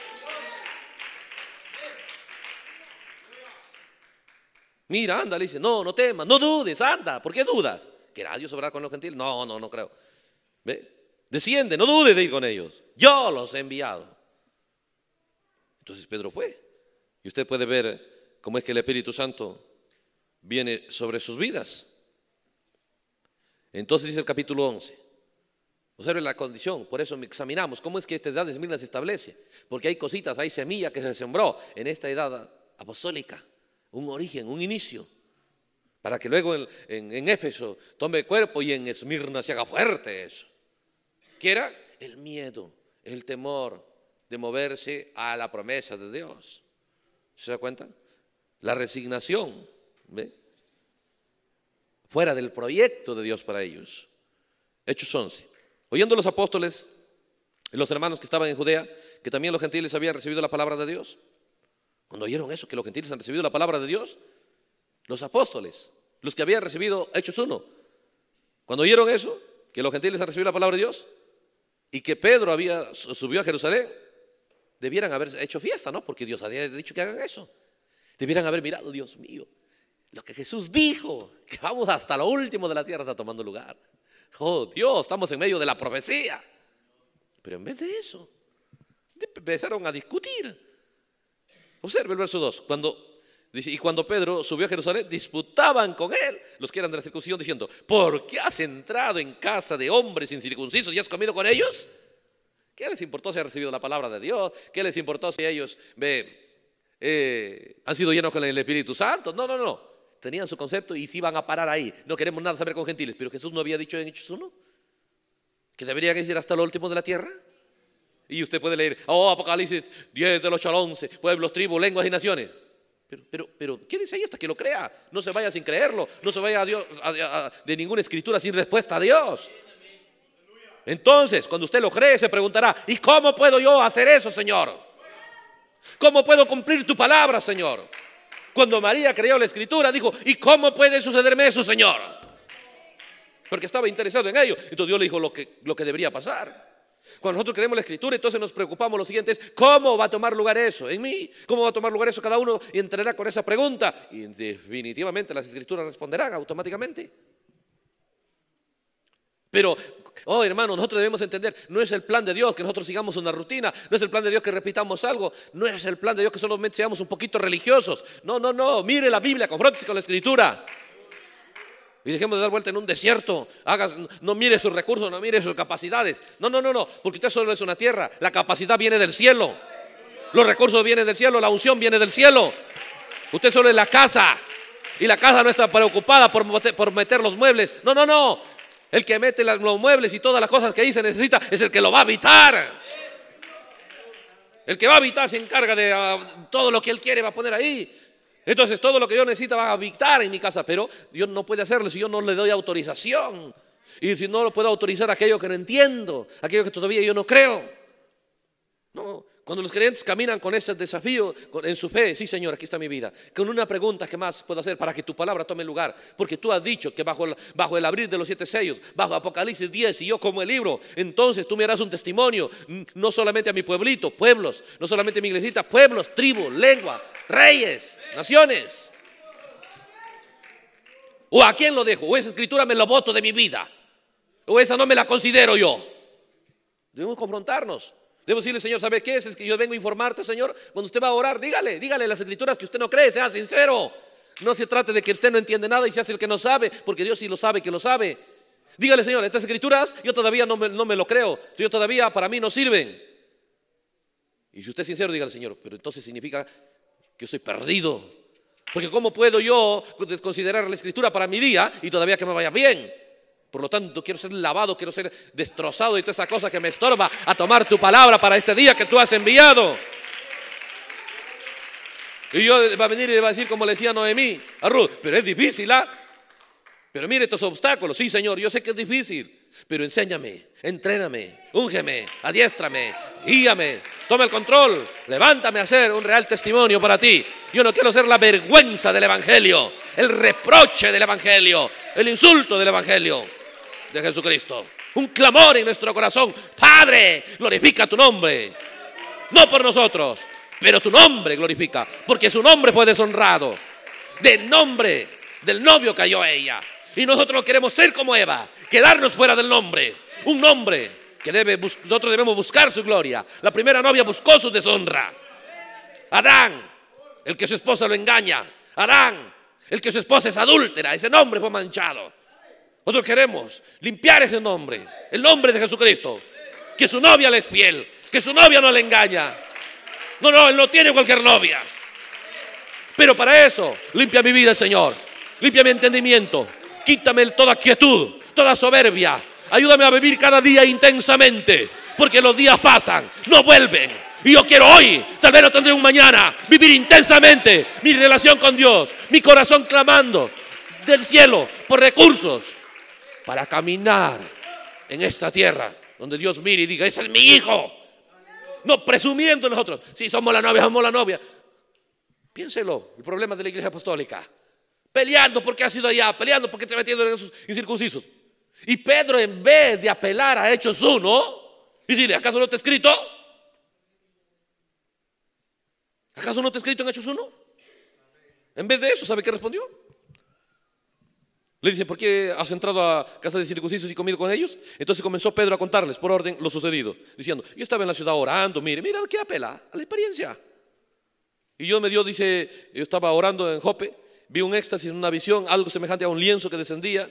Mira, anda, le dice, no, no temas, no dudes, anda. ¿Por qué dudas? ¿Querrá Dios obrar con los gentiles? No, no, no creo. ¿Ve? Desciende, no dudes de ir con ellos. Yo los he enviado. Entonces Pedro fue. Y usted puede ver cómo es que el Espíritu Santo viene sobre sus vidas. Entonces dice el capítulo once. Observe la condición, por eso examinamos cómo es que esta edad de Esmirna se establece. Porque hay cositas, hay semilla que se sembró en esta edad apostólica. Un origen, un inicio, para que luego en, en, en Éfeso tome cuerpo y en Esmirna se haga fuerte eso. ¿Qué era? El miedo, el temor de moverse a la promesa de Dios. ¿Se da cuenta? La resignación, ¿ve? Fuera del proyecto de Dios para ellos. Hechos once. Oyendo los apóstoles y los hermanos que estaban en Judea, que también los gentiles habían recibido la palabra de Dios. Cuando oyeron eso, que los gentiles han recibido la palabra de Dios, los apóstoles, los que habían recibido Hechos uno, cuando oyeron eso, que los gentiles han recibido la palabra de Dios y que Pedro había, subió a Jerusalén, debieran haber hecho fiesta, ¿no? Porque Dios había dicho que hagan eso. Debieran haber mirado, Dios mío, lo que Jesús dijo, que vamos hasta lo último de la tierra está tomando lugar. Oh Dios, estamos en medio de la profecía. Pero en vez de eso, empezaron a discutir. Observe el verso dos. Cuando, dice, y cuando Pedro subió a Jerusalén, disputaban con él los que eran de la circuncisión, diciendo: ¿por qué has entrado en casa de hombres incircuncisos y has comido con ellos? ¿Qué les importó si han recibido la palabra de Dios? ¿Qué les importó si ellos ve, eh, han sido llenos con el Espíritu Santo? No, no, no. Tenían su concepto y se iban a parar ahí. No queremos nada saber con gentiles. Pero Jesús no había dicho en Hechos uno que deberían ir hasta lo último de la tierra. Y usted puede leer, oh, Apocalipsis diez del ocho al once, pueblos, tribus, lenguas y naciones. Pero, pero, pero, ¿qué dice ahí hasta que lo crea? No se vaya sin creerlo. No se vaya a Dios, a, a, a, de ninguna escritura sin respuesta a Dios. Entonces, cuando usted lo cree, se preguntará: ¿y cómo puedo yo hacer eso, Señor? ¿Cómo puedo cumplir tu palabra, Señor? Cuando María creyó la escritura, dijo: ¿y cómo puede sucederme eso, Señor? Porque estaba interesado en ello. Entonces Dios le dijo lo que, lo que debería pasar. Cuando nosotros creemos la escritura, entonces nos preocupamos lo siguiente es: ¿cómo va a tomar lugar eso en mí? ¿Cómo va a tomar lugar eso cada uno? Y entrará con esa pregunta. Y definitivamente las escrituras responderán automáticamente. Pero, oh hermano, nosotros debemos entender, no es el plan de Dios que nosotros sigamos una rutina, no es el plan de Dios que repitamos algo, no es el plan de Dios que solamente seamos un poquito religiosos. No, no, no, mire la Biblia, confróntese con la escritura. Y dejemos de dar vuelta en un desierto. Haga, no mire sus recursos, no mire sus capacidades. No, no, no, no, porque usted solo es una tierra. La capacidad viene del cielo. Los recursos vienen del cielo, la unción viene del cielo. Usted solo es la casa. Y la casa no está preocupada por, por meter los muebles. No, no, no. El que mete los muebles y todas las cosas que ahí se necesita es el que lo va a habitar. El que va a habitar se encarga de uh, todo lo que él quiere, va a poner ahí. Entonces todo lo que Dios necesita va a habitar en mi casa. Pero Dios no puede hacerlo si yo no le doy autorización. Y si no lo puedo autorizar aquello que no entiendo, aquello que todavía yo no creo. No. Cuando los creyentes caminan con ese desafío en su fe: sí, Señor, aquí está mi vida, con una pregunta: ¿qué más puedo hacer para que tu palabra tome lugar? Porque tú has dicho que bajo el, bajo el abrir de los siete sellos, bajo Apocalipsis diez, y yo como el libro, entonces tú me harás un testimonio, no solamente a mi pueblito, pueblos, no solamente a mi iglesita, pueblos, tribus, lengua, reyes, naciones. ¿O a quién lo dejo? ¿O esa escritura me lo boto de mi vida? ¿O esa no me la considero yo? Debemos confrontarnos. Debo decirle: Señor, ¿sabe qué es? Es que yo vengo a informarte, Señor. Cuando usted va a orar, dígale, dígale las escrituras que usted no cree, sea sincero. No se trate de que usted no entiende nada y se hace el que no sabe, porque Dios sí lo sabe, que lo sabe. Dígale: Señor, estas escrituras yo todavía no me, no me lo creo, yo todavía para mí no sirven. Y si usted es sincero, dígale: Señor, pero entonces significa que yo soy perdido. Porque ¿cómo puedo yo considerar la escritura para mi día y todavía que me vaya bien? Por lo tanto, quiero ser lavado, quiero ser destrozado y toda esa cosa que me estorba a tomar tu palabra para este día que tú has enviado. Y yo va a venir y le va a decir como le decía Noemí a Ruth: pero es difícil, ¿ah? Pero mire estos obstáculos. Sí, Señor, yo sé que es difícil, pero enséñame, entréname, úngeme, adiéstrame, guíame, toma el control, levántame a ser un real testimonio para ti. Yo no quiero ser la vergüenza del evangelio, el reproche del evangelio, el insulto del evangelio de Jesucristo. Un clamor en nuestro corazón: Padre, glorifica tu nombre, no por nosotros, pero tu nombre glorifica, porque su nombre fue deshonrado. Del nombre del novio cayó ella, y nosotros queremos ser como Eva, quedarnos fuera del nombre. Un nombre que debe, nosotros debemos buscar su gloria. La primera novia buscó su deshonra. Adán, el que su esposa lo engaña. Adán, el que su esposa es adúltera. Ese nombre fue manchado. Nosotros queremos limpiar ese nombre, el nombre de Jesucristo. Que su novia le es fiel, que su novia no le engaña. No, no, él no tiene cualquier novia. Pero para eso, limpia mi vida, Señor. Limpia mi entendimiento. Quítame toda quietud, toda soberbia. Ayúdame a vivir cada día intensamente, porque los días pasan, no vuelven. Y yo quiero hoy, tal vez no tendré un mañana, vivir intensamente mi relación con Dios, mi corazón clamando del cielo por recursos para caminar en esta tierra donde Dios mire y diga: ese es mi hijo. No presumiendo nosotros: sí, somos la novia, somos la novia. Piénselo, el problema de la iglesia apostólica: peleando porque ha sido allá, peleando porque está metiendo en esos incircuncisos. Y Pedro, en vez de apelar a Hechos uno y decirle: ¿acaso no está escrito? ¿Acaso no está escrito en Hechos uno? En vez de eso, ¿sabe qué respondió? Le dice, ¿por qué has entrado a casa de circuncisos y comido con ellos? Entonces comenzó Pedro a contarles por orden lo sucedido, diciendo, yo estaba en la ciudad orando, mire, mira, ¿qué apela? A la experiencia. Y yo me dio, dice, yo estaba orando en Jope, vi un éxtasis, una visión, algo semejante a un lienzo que descendía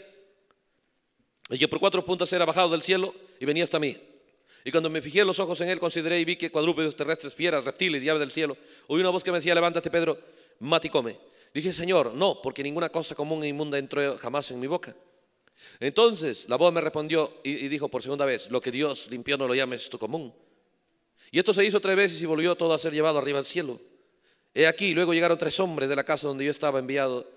y que por cuatro puntas era bajado del cielo y venía hasta mí. Y cuando me fijé los ojos en él, consideré y vi que cuadrúpedos terrestres, fieras, reptiles y aves del cielo. Oí una voz que me decía, levántate, Pedro, mata y come. Dije, Señor, no, porque ninguna cosa común e inmunda entró jamás en mi boca. Entonces la voz me respondió y, y dijo por segunda vez, lo que Dios limpió no lo llames tú común. Y esto se hizo tres veces y volvió todo a ser llevado arriba al cielo. He aquí, luego llegaron tres hombres de la casa donde yo estaba enviado,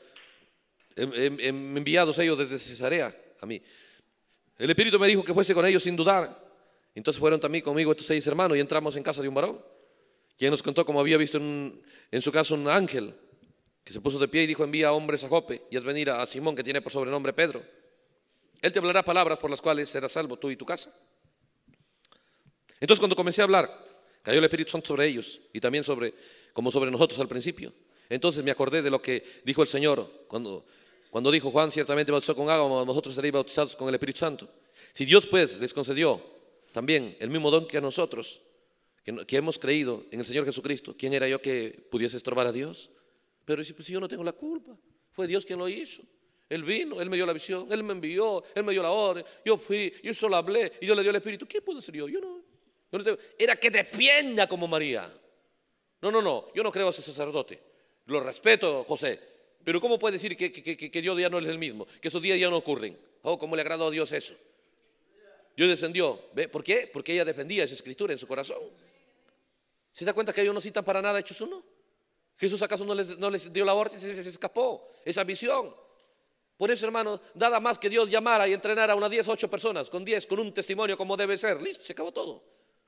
enviados ellos desde Cesarea a mí. El Espíritu me dijo que fuese con ellos sin dudar. Entonces fueron también conmigo estos seis hermanos y entramos en casa de un varón, quien nos contó cómo había visto en, en su casa un ángel que se puso de pie y dijo, envía hombres a Jope y haz venir a Simón, que tiene por sobrenombre Pedro. Él te hablará palabras por las cuales serás salvo tú y tu casa. Entonces cuando comencé a hablar, cayó el Espíritu Santo sobre ellos y también sobre, como sobre nosotros al principio. Entonces me acordé de lo que dijo el Señor cuando, cuando dijo, Juan ciertamente bautizó con agua, vosotros seréis bautizados con el Espíritu Santo. Si Dios pues les concedió también el mismo don que a nosotros, que, que hemos creído en el Señor Jesucristo, ¿quién era yo que pudiese estorbar a Dios? Pero si pues, yo no tengo la culpa, fue Dios quien lo hizo. Él vino, Él me dio la visión, Él me envió, Él me dio la orden, yo fui, yo solo hablé y Dios le dio el Espíritu. ¿Qué puedo hacer yo? Yo no, yo no tengo. Era que defienda como María. No, no, no, yo no creo a ese sacerdote. Lo respeto, José, pero ¿cómo puede decir que, que, que, que Dios ya no es el mismo? Que esos días ya no ocurren. Oh, ¿cómo le agradó a Dios eso? Dios descendió. ¿Ve? ¿Por qué? Porque ella defendía esa escritura en su corazón. ¿Se da cuenta que ellos no citan para nada Hechos uno? ¿Jesús acaso no les, no les dio la orden? Se, se, se escapó esa visión. Por eso, hermano, nada más que Dios llamara y entrenara a unas diez, ocho personas, con diez, con un testimonio como debe ser. Listo, se acabó todo.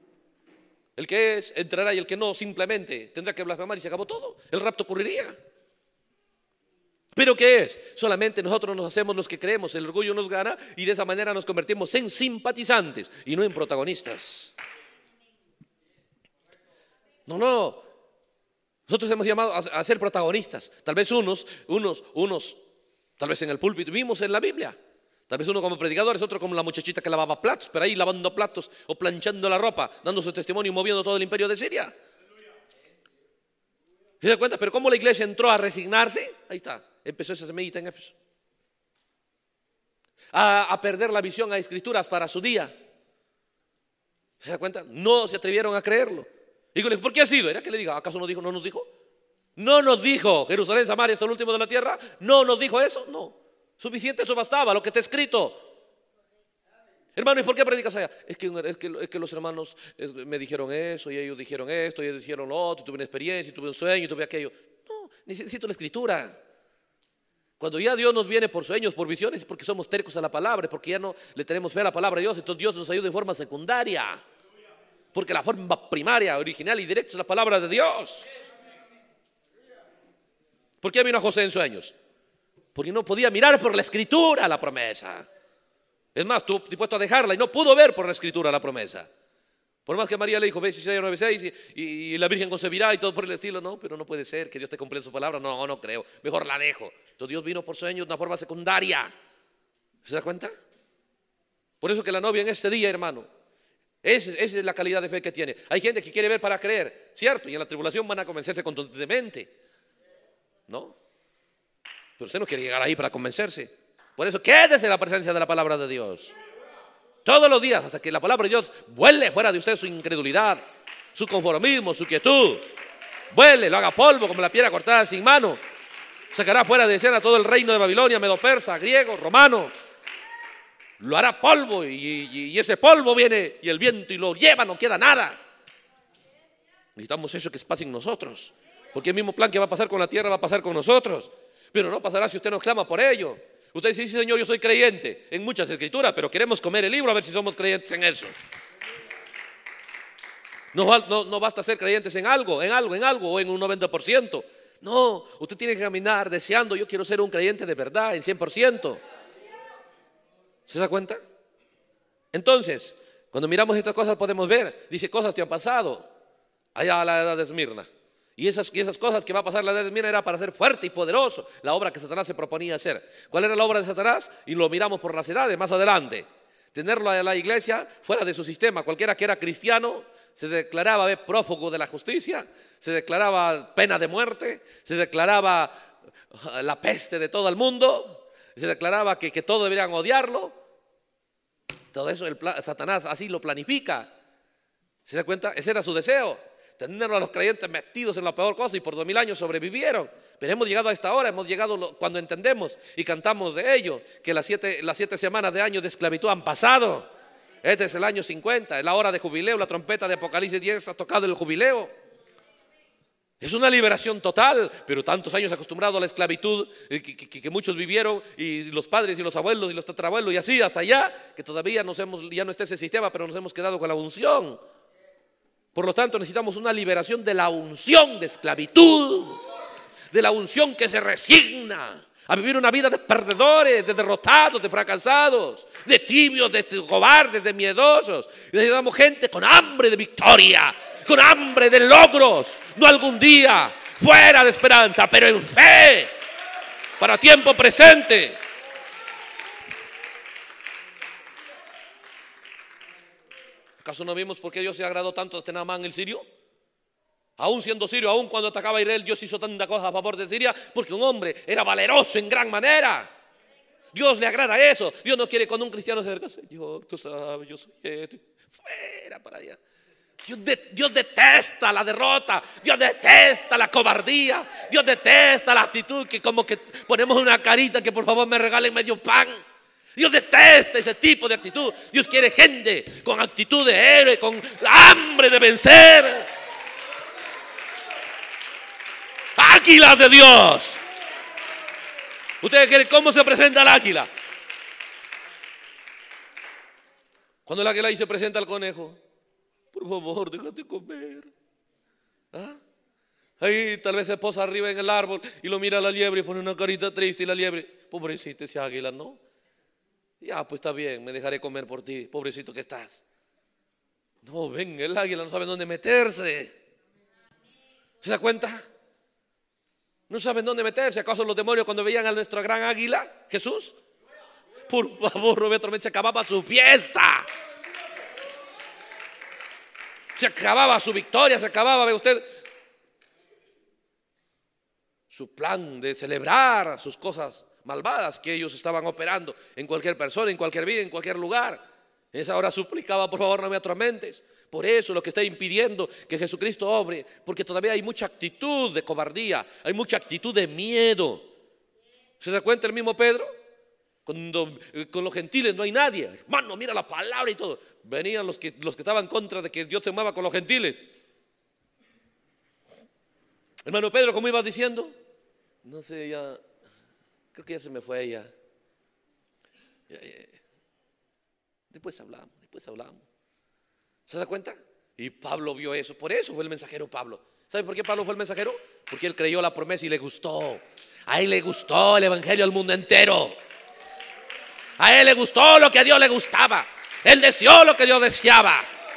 El que es, entrará, y el que no, simplemente tendrá que blasfemar y se acabó todo. El rapto ocurriría. ¿Pero qué es? Solamente nosotros nos hacemos los que creemos, el orgullo nos gana y de esa manera nos convertimos en simpatizantes y no en protagonistas. No, no. Nosotros hemos llamado a ser protagonistas. Tal vez unos, unos, unos, tal vez en el púlpito, vimos en la Biblia. Tal vez uno como predicadores, otro como la muchachita que lavaba platos, pero ahí lavando platos o planchando la ropa, dando su testimonio y moviendo todo el imperio de Siria. ¿Se da cuenta? Pero ¿cómo la iglesia entró a resignarse? Ahí está, empezó esa semillita en Éfeso. A, a perder la visión a escrituras para su día. ¿Se da cuenta? No se atrevieron a creerlo. Dígole, ¿por qué ha sido? ¿Era que le diga? ¿Acaso no dijo? ¿No nos dijo? ¿No nos dijo Jerusalén, Samaria es el último de la tierra? ¿No nos dijo eso? No. Suficiente, eso bastaba, lo que está escrito. Hermano, ¿y por qué predicas allá? Es que, es que, es que los hermanos me dijeron eso, y ellos dijeron esto, y ellos dijeron lo otro, y tuve una experiencia, y tuve un sueño, y tuve aquello. No, necesito la escritura. Cuando ya Dios nos viene por sueños, por visiones, es porque somos tercos a la palabra, porque ya no le tenemos fe a la palabra de Dios, entonces Dios nos ayuda de forma secundaria. Porque la forma primaria, original y directa es la palabra de Dios. ¿Por qué vino a José en sueños? Porque no podía mirar por la escritura la promesa. Es más, estuvo dispuesto a dejarla y no pudo ver por la escritura la promesa. Por más que María le dijo, ve Isaías nueve seis y, y, y la Virgen concebirá y todo por el estilo. No, pero no puede ser que Dios te cumpla su palabra. No, no creo, mejor la dejo. Entonces Dios vino por sueños de una forma secundaria. ¿Se da cuenta? Por eso que la novia en este día, hermano, esa es la calidad de fe que tiene. Hay gente que quiere ver para creer, cierto, y en la tribulación van a convencerse contundentemente, ¿no? Pero usted no quiere llegar ahí para convencerse. Por eso quédese en la presencia de la palabra de Dios todos los días, hasta que la palabra de Dios vuele fuera de usted su incredulidad, su conformismo, su quietud. Vuele, lo haga polvo como la piedra cortada sin mano. Sacará fuera de escena todo el reino de Babilonia, medo-persa, griego, romano. Lo hará polvo y, y, y ese polvo viene y el viento y lo lleva, no queda nada. Necesitamos eso que pase en nosotros, porque el mismo plan que va a pasar con la tierra va a pasar con nosotros. Pero no pasará si usted no clama por ello. Usted dice, sí Señor, yo soy creyente en muchas escrituras, pero queremos comer el libro a ver si somos creyentes en eso. No, no, no basta ser creyentes en algo, en algo, en algo o en un noventa por ciento. No, usted tiene que caminar deseando, yo quiero ser un creyente de verdad, en cien por ciento. ¿Se da cuenta? Entonces, cuando miramos estas cosas podemos ver, dice, cosas te han pasado allá a la edad de Esmirna. Y esas, y esas cosas que va a pasar la edad de Esmirna era para ser fuerte y poderoso, la obra que Satanás se proponía hacer. ¿Cuál era la obra de Satanás? Y lo miramos por las edades más adelante. Tenerlo a la iglesia fuera de su sistema. Cualquiera que era cristiano se declaraba prófugo de la justicia, se declaraba pena de muerte, se declaraba la peste de todo el mundo, se declaraba que, que todos deberían odiarlo. Todo eso el Satanás así lo planifica. ¿Se da cuenta? Ese era su deseo, tener a los creyentes metidos en la peor cosa, y por dos mil años sobrevivieron. Pero hemos llegado a esta hora, hemos llegado cuando entendemos y cantamos de ello, que las siete, las siete semanas de años de esclavitud han pasado. Este es el año cincuenta, es la hora de jubileo, la trompeta de Apocalipsis diez ha tocado el jubileo. Es una liberación total, pero tantos años acostumbrados a la esclavitud que, que, que muchos vivieron, y los padres y los abuelos y los tatarabuelos y así hasta allá, que todavía nos hemos, ya no está ese sistema, pero nos hemos quedado con la unción. Por lo tanto necesitamos una liberación de la unción de esclavitud, de la unción que se resigna a vivir una vida de perdedores, de derrotados, de fracasados, de tibios, de cobardes, de miedosos. Necesitamos gente con hambre de victoria, con hambre de logros, no algún día, fuera de esperanza, pero en fe, para tiempo presente. ¿Acaso no vimos por qué Dios se agradó tanto a este Naamán el sirio? Aún siendo sirio, aún cuando atacaba a Israel, Dios hizo tanta cosa a favor de Siria, porque un hombre era valeroso en gran manera. Dios le agrada eso. Dios no quiere cuando un cristiano se acerca: Señor, tú sabes, yo soy esto. Fuera para allá. Dios, de, Dios detesta la derrota, Dios detesta la cobardía, Dios detesta la actitud que como que ponemos una carita que por favor me regalen medio pan. Dios detesta ese tipo de actitud. Dios quiere gente con actitud de héroe, con hambre de vencer. Águilas de Dios. ¿Ustedes quieren cómo se presenta el águila? Cuando el águila ahí se presenta al conejo: por favor, déjate comer. ¿Ah? Ahí tal vez se posa arriba en el árbol y lo mira a la liebre y pone una carita triste, y la liebre: pobrecito ese águila, ¿no? Ya, pues está bien, me dejaré comer por ti, pobrecito que estás. No, ven, el águila no sabe dónde meterse. ¿Se da cuenta? No saben dónde meterse. ¿Acaso los demonios cuando veían a nuestra gran águila, Jesús? Por favor, Roberto, se acababa su fiesta. Se acababa su victoria, se acababa, ve usted, su plan de celebrar sus cosas malvadas que ellos estaban operando en cualquier persona, en cualquier vida, en cualquier lugar. En esa hora suplicaba: por favor, no me atormentes. Por eso lo que está impidiendo que Jesucristo obre, porque todavía hay mucha actitud de cobardía, hay mucha actitud de miedo. ¿Se da cuenta el mismo Pedro? Cuando eh, con los gentiles no hay nadie, hermano, mira la palabra y todo. Venían los que, los que estaban en contra de que Dios se mueva con los gentiles. Hermano Pedro, ¿cómo ibas diciendo? No sé, ya, creo que ya se me fue ella. Ya, ya. Después hablamos, después hablamos. ¿Se da cuenta? Y Pablo vio eso, por eso fue el mensajero Pablo. ¿Sabe por qué Pablo fue el mensajero? Porque él creyó la promesa y le gustó. A él le gustó el evangelio al mundo entero. A él le gustó lo que a Dios le gustaba. Él deseó lo que Dios deseaba.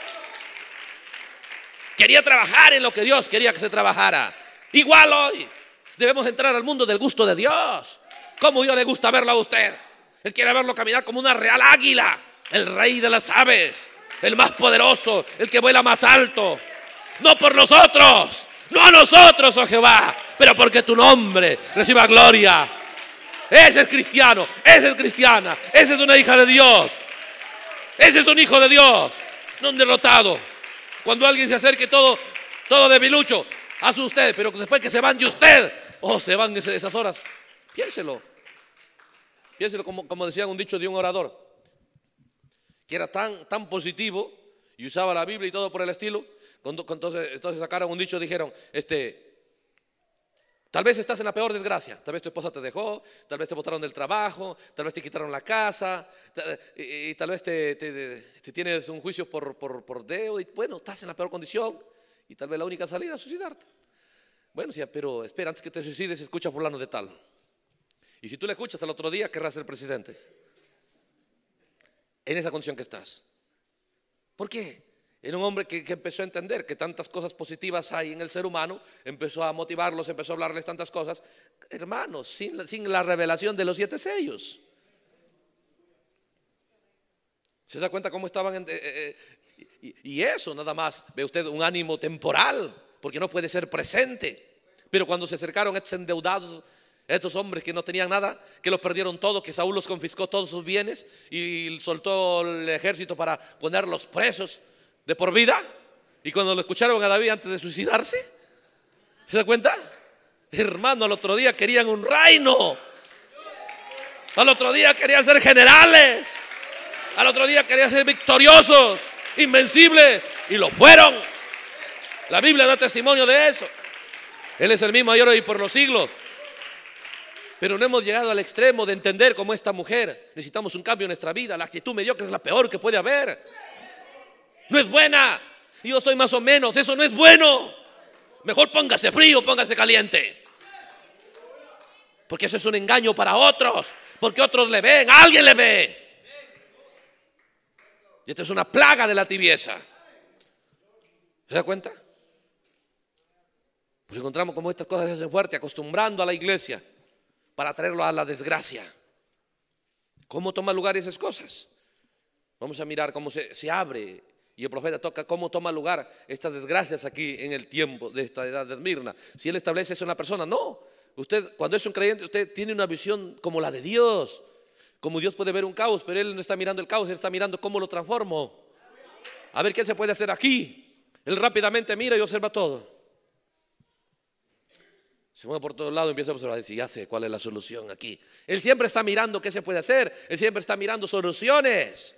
Quería trabajar en lo que Dios quería que se trabajara. Igual hoy debemos entrar al mundo del gusto de Dios. Como Dios le gusta verlo a usted. Él quiere verlo caminar como una real águila, el rey de las aves, el más poderoso, el que vuela más alto. No por nosotros, no a nosotros, oh Jehová, pero porque tu nombre reciba gloria. Ese es cristiano, esa es cristiana, esa es una hija de Dios. Ese es un hijo de Dios, no un derrotado. Cuando alguien se acerque todo, todo debilucho, hace usted, pero después que se van de usted, oh, se van de esas horas. Piénselo, piénselo como, como decía un dicho de un orador, que era tan, tan positivo y usaba la Biblia y todo por el estilo. Cuando, entonces, entonces sacaron un dicho, dijeron, este, tal vez estás en la peor desgracia, tal vez tu esposa te dejó, tal vez te botaron del trabajo, tal vez te quitaron la casa, y, y tal vez te, te, te tienes un juicio por, por, por deuda, y bueno, estás en la peor condición, y tal vez la única salida es suicidarte. Bueno, sí, pero espera, antes que te suicides, escucha a fulano de tal. Y si tú le escuchas al otro día, querrás ser presidente. En esa condición que estás. ¿Por qué? Era un hombre que, que empezó a entender que tantas cosas positivas hay en el ser humano, empezó a motivarlos, empezó a hablarles tantas cosas. Hermanos, sin, la- sin la revelación de los siete sellos. ¿Se da cuenta cómo estaban? En, eh, eh, y, y eso nada más, ve usted, un ánimo temporal, porque no puede ser presente. Pero cuando se acercaron estos endeudados, estos hombres que no tenían nada, que los perdieron todo, que Saúl los confiscó todos sus bienes y soltó el ejército para ponerlos presos de por vida, y cuando lo escucharon a David antes de suicidarse, ¿se da cuenta? Hermano, al otro día querían un reino, al otro día querían ser generales, al otro día querían ser victoriosos, invencibles, y lo fueron. La Biblia da testimonio de eso. Él es el mismo ayer, hoy y por los siglos. Pero no hemos llegado al extremo de entender como esta mujer. Necesitamos un cambio en nuestra vida. La actitud mediocre es la peor que puede haber. No es buena. Yo estoy más o menos. Eso no es bueno. Mejor póngase frío, póngase caliente. Porque eso es un engaño para otros. Porque otros le ven, alguien le ve. Y esta es una plaga de la tibieza. ¿Se da cuenta? Pues encontramos como estas cosas se hacen fuerte, acostumbrando a la iglesia para traerlo a la desgracia. ¿Cómo toma lugar esas cosas? Vamos a mirar cómo se, se abre. Y el profeta toca cómo toma lugar estas desgracias aquí en el tiempo de esta edad de Esmirna. Si él establece eso en una persona, no. Usted, cuando es un creyente, usted tiene una visión como la de Dios. Como Dios puede ver un caos, pero él no está mirando el caos, él está mirando cómo lo transformo. A ver qué se puede hacer aquí. Él rápidamente mira y observa todo. Se mueve por todos lados y empieza a observar y dice, ya sé cuál es la solución aquí. Él siempre está mirando qué se puede hacer. Él siempre está mirando soluciones.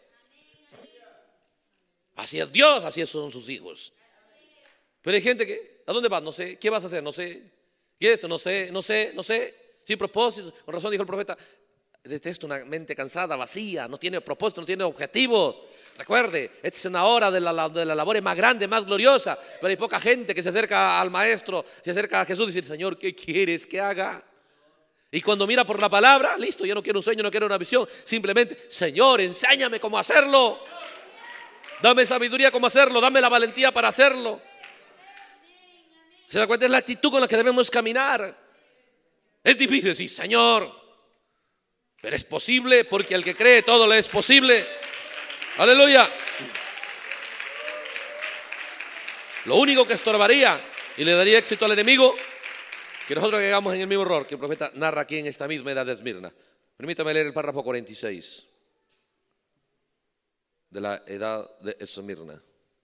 Así es Dios, así son sus hijos. Pero hay gente que, ¿a dónde vas? No sé. ¿Qué vas a hacer? No sé. ¿Qué es esto? No sé, no sé, no sé. Sin propósito. Con razón dijo el profeta, detesto una mente cansada, vacía, no tiene propósito, no tiene objetivos. Recuerde, esta es una hora de la, de la labor más grande, más gloriosa. Pero hay poca gente que se acerca al maestro, se acerca a Jesús y dice, Señor, ¿qué quieres que haga? Y cuando mira por la palabra, listo, yo no quiero un sueño, no quiero una visión. Simplemente, Señor, enséñame cómo hacerlo. Dame sabiduría cómo hacerlo, dame la valentía para hacerlo. ¿Se da cuenta? Es la actitud con la que debemos caminar. Es difícil, sí, Señor, pero es posible, porque al que cree todo le es posible. Aleluya. Lo único que estorbaría y le daría éxito al enemigo, que nosotros caigamos en el mismo error que el profeta narra aquí en esta misma edad de Esmirna. Permítame leer el párrafo cuarenta y seis de la edad de Esmirna.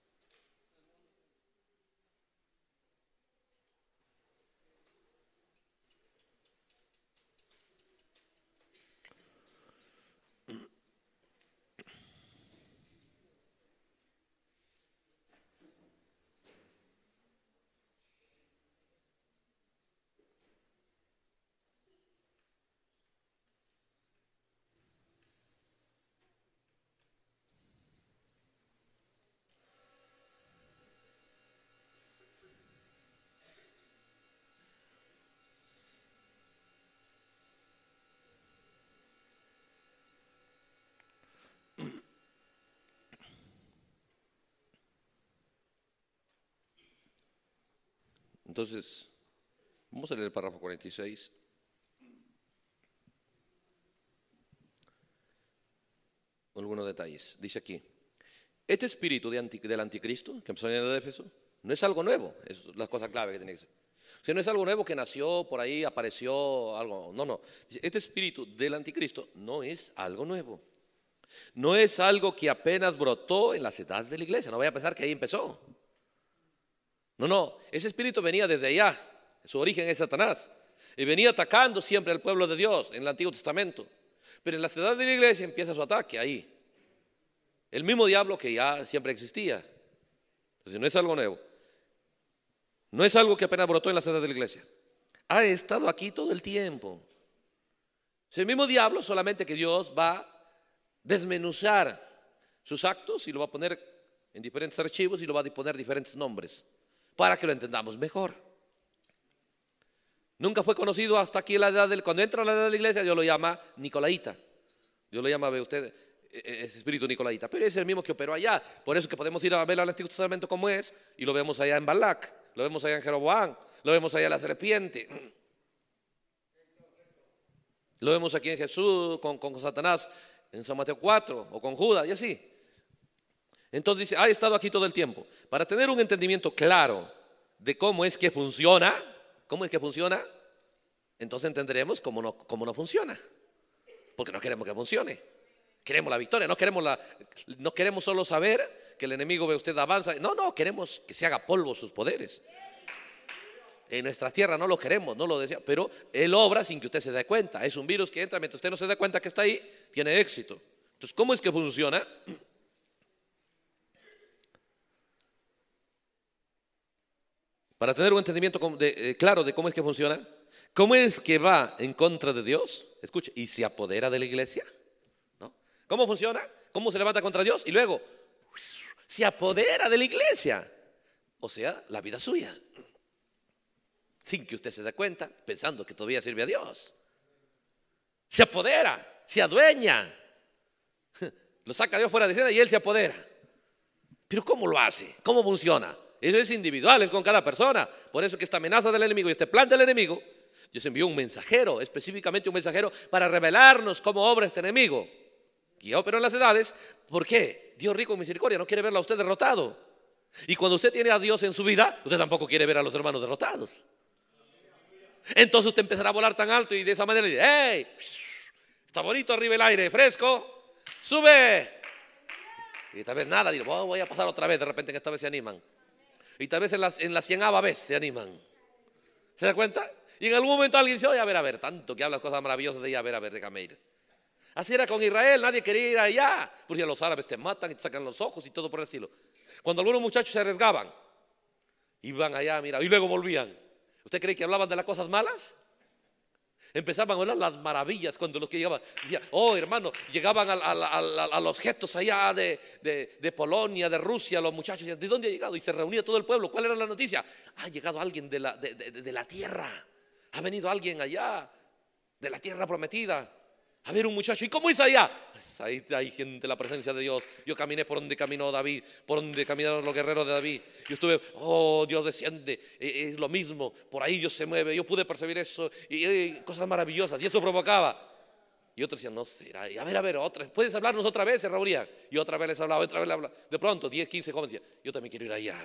Entonces, vamos a leer el párrafo cuarenta y seis. Algunos detalles. Dice aquí, este espíritu de anti, del anticristo, que empezó en el de Éfeso, no es algo nuevo. Es la cosa clave que tiene que ser. O sea, no es algo nuevo que nació por ahí, apareció algo. No, no. Este espíritu del anticristo no es algo nuevo. No es algo que apenas brotó en las edades de la iglesia. No vaya a pensar que ahí empezó. No, no, ese espíritu venía desde allá, su origen es Satanás, y venía atacando siempre al pueblo de Dios en el Antiguo Testamento. Pero en las edades de la iglesia empieza su ataque ahí. El mismo diablo que ya siempre existía. Entonces no es algo nuevo. No es algo que apenas brotó en las edades de la iglesia. Ha estado aquí todo el tiempo. Es el mismo diablo, solamente que Dios va a desmenuzar sus actos y lo va a poner en diferentes archivos y lo va a poner diferentes nombres, para que lo entendamos mejor. Nunca fue conocido hasta aquí la edad del, cuando entra a la edad de la iglesia, Dios lo llama Nicolaita. Dios lo llama, ve usted, ese espíritu nicolaita, pero es el mismo que operó allá. Por eso que podemos ir a ver al Antiguo Testamento como es, y lo vemos allá en Balac, lo vemos allá en Jeroboam, lo vemos allá en la serpiente, lo vemos aquí en Jesús con, con Satanás en San Mateo cuatro, o con Judas y así. Entonces dice, ha estado aquí todo el tiempo. Para tener un entendimiento claro de cómo es que funciona, cómo es que funciona, entonces entenderemos cómo no, cómo no funciona. Porque no queremos que funcione. Queremos la victoria, no queremos, la, no queremos solo saber que el enemigo ve usted avanza. No, no, queremos que se haga polvo sus poderes. En nuestra tierra no lo queremos, no lo decía, pero él obra sin que usted se dé cuenta. Es un virus que entra, mientras usted no se da cuenta que está ahí, tiene éxito. Entonces, ¿cómo es que funciona? Para tener un entendimiento de, eh, claro de cómo es que funciona, ¿cómo es que va en contra de Dios? Escuche, y se apodera de la iglesia, ¿no? ¿Cómo funciona? ¿Cómo se levanta contra Dios? Y luego se apodera de la iglesia, o sea, la vida suya, sin que usted se dé cuenta, pensando que todavía sirve a Dios. Se apodera, se adueña, lo saca Dios fuera de escena y él se apodera. Pero ¿cómo lo hace? ¿Cómo funciona? Eso es individual, es con cada persona. Por eso que esta amenaza del enemigo y este plan del enemigo, Dios envió un mensajero, específicamente un mensajero para revelarnos cómo obra este enemigo. Que operó en las edades. ¿Por qué? Dios rico en misericordia no quiere verlo a usted derrotado. Y cuando usted tiene a Dios en su vida, usted tampoco quiere ver a los hermanos derrotados. Entonces usted empezará a volar tan alto y de esa manera dice, ¡hey! Está bonito arriba el aire, fresco, sube. Y tal vez nada, digo, oh, voy a pasar otra vez, de repente que esta vez se animan. Y tal vez en la, en la cienava vez se animan. ¿Se da cuenta? Y en algún momento alguien dice, oye, a ver, a ver, tanto que hablas cosas maravillosas de ella, a ver, a ver, déjame ir. Así era con Israel, nadie quería ir allá, porque los árabes te matan y te sacan los ojos y todo por el estilo. Cuando algunos muchachos se arriesgaban, iban allá, mira, y luego volvían. ¿Usted cree que hablaban de las cosas malas? Empezaban a hablar las maravillas cuando los que llegaban, decían, oh hermano, llegaban a, a, a, a los getos allá de, de, de Polonia, de Rusia, los muchachos decían, ¿de dónde ha llegado? Y se reunía todo el pueblo. ¿Cuál era la noticia? Ha llegado alguien de la, de, de, de la tierra, ha venido alguien allá de la tierra prometida. A ver, un muchacho, ¿y cómo es allá? Pues ahí, ahí siente la presencia de Dios. Yo caminé por donde caminó David, por donde caminaron los guerreros de David. Yo estuve, oh, Dios desciende, es, es lo mismo, por ahí Dios se mueve. Yo pude percibir eso, y, y cosas maravillosas, y eso provocaba. Y otros decían, no será, a ver, a ver, otra, ¿puedes hablarnos otra vez? Se reunían, y otra vez les hablaba, otra vez les hablaba. De pronto, diez, quince jóvenes decían, yo también quiero ir allá.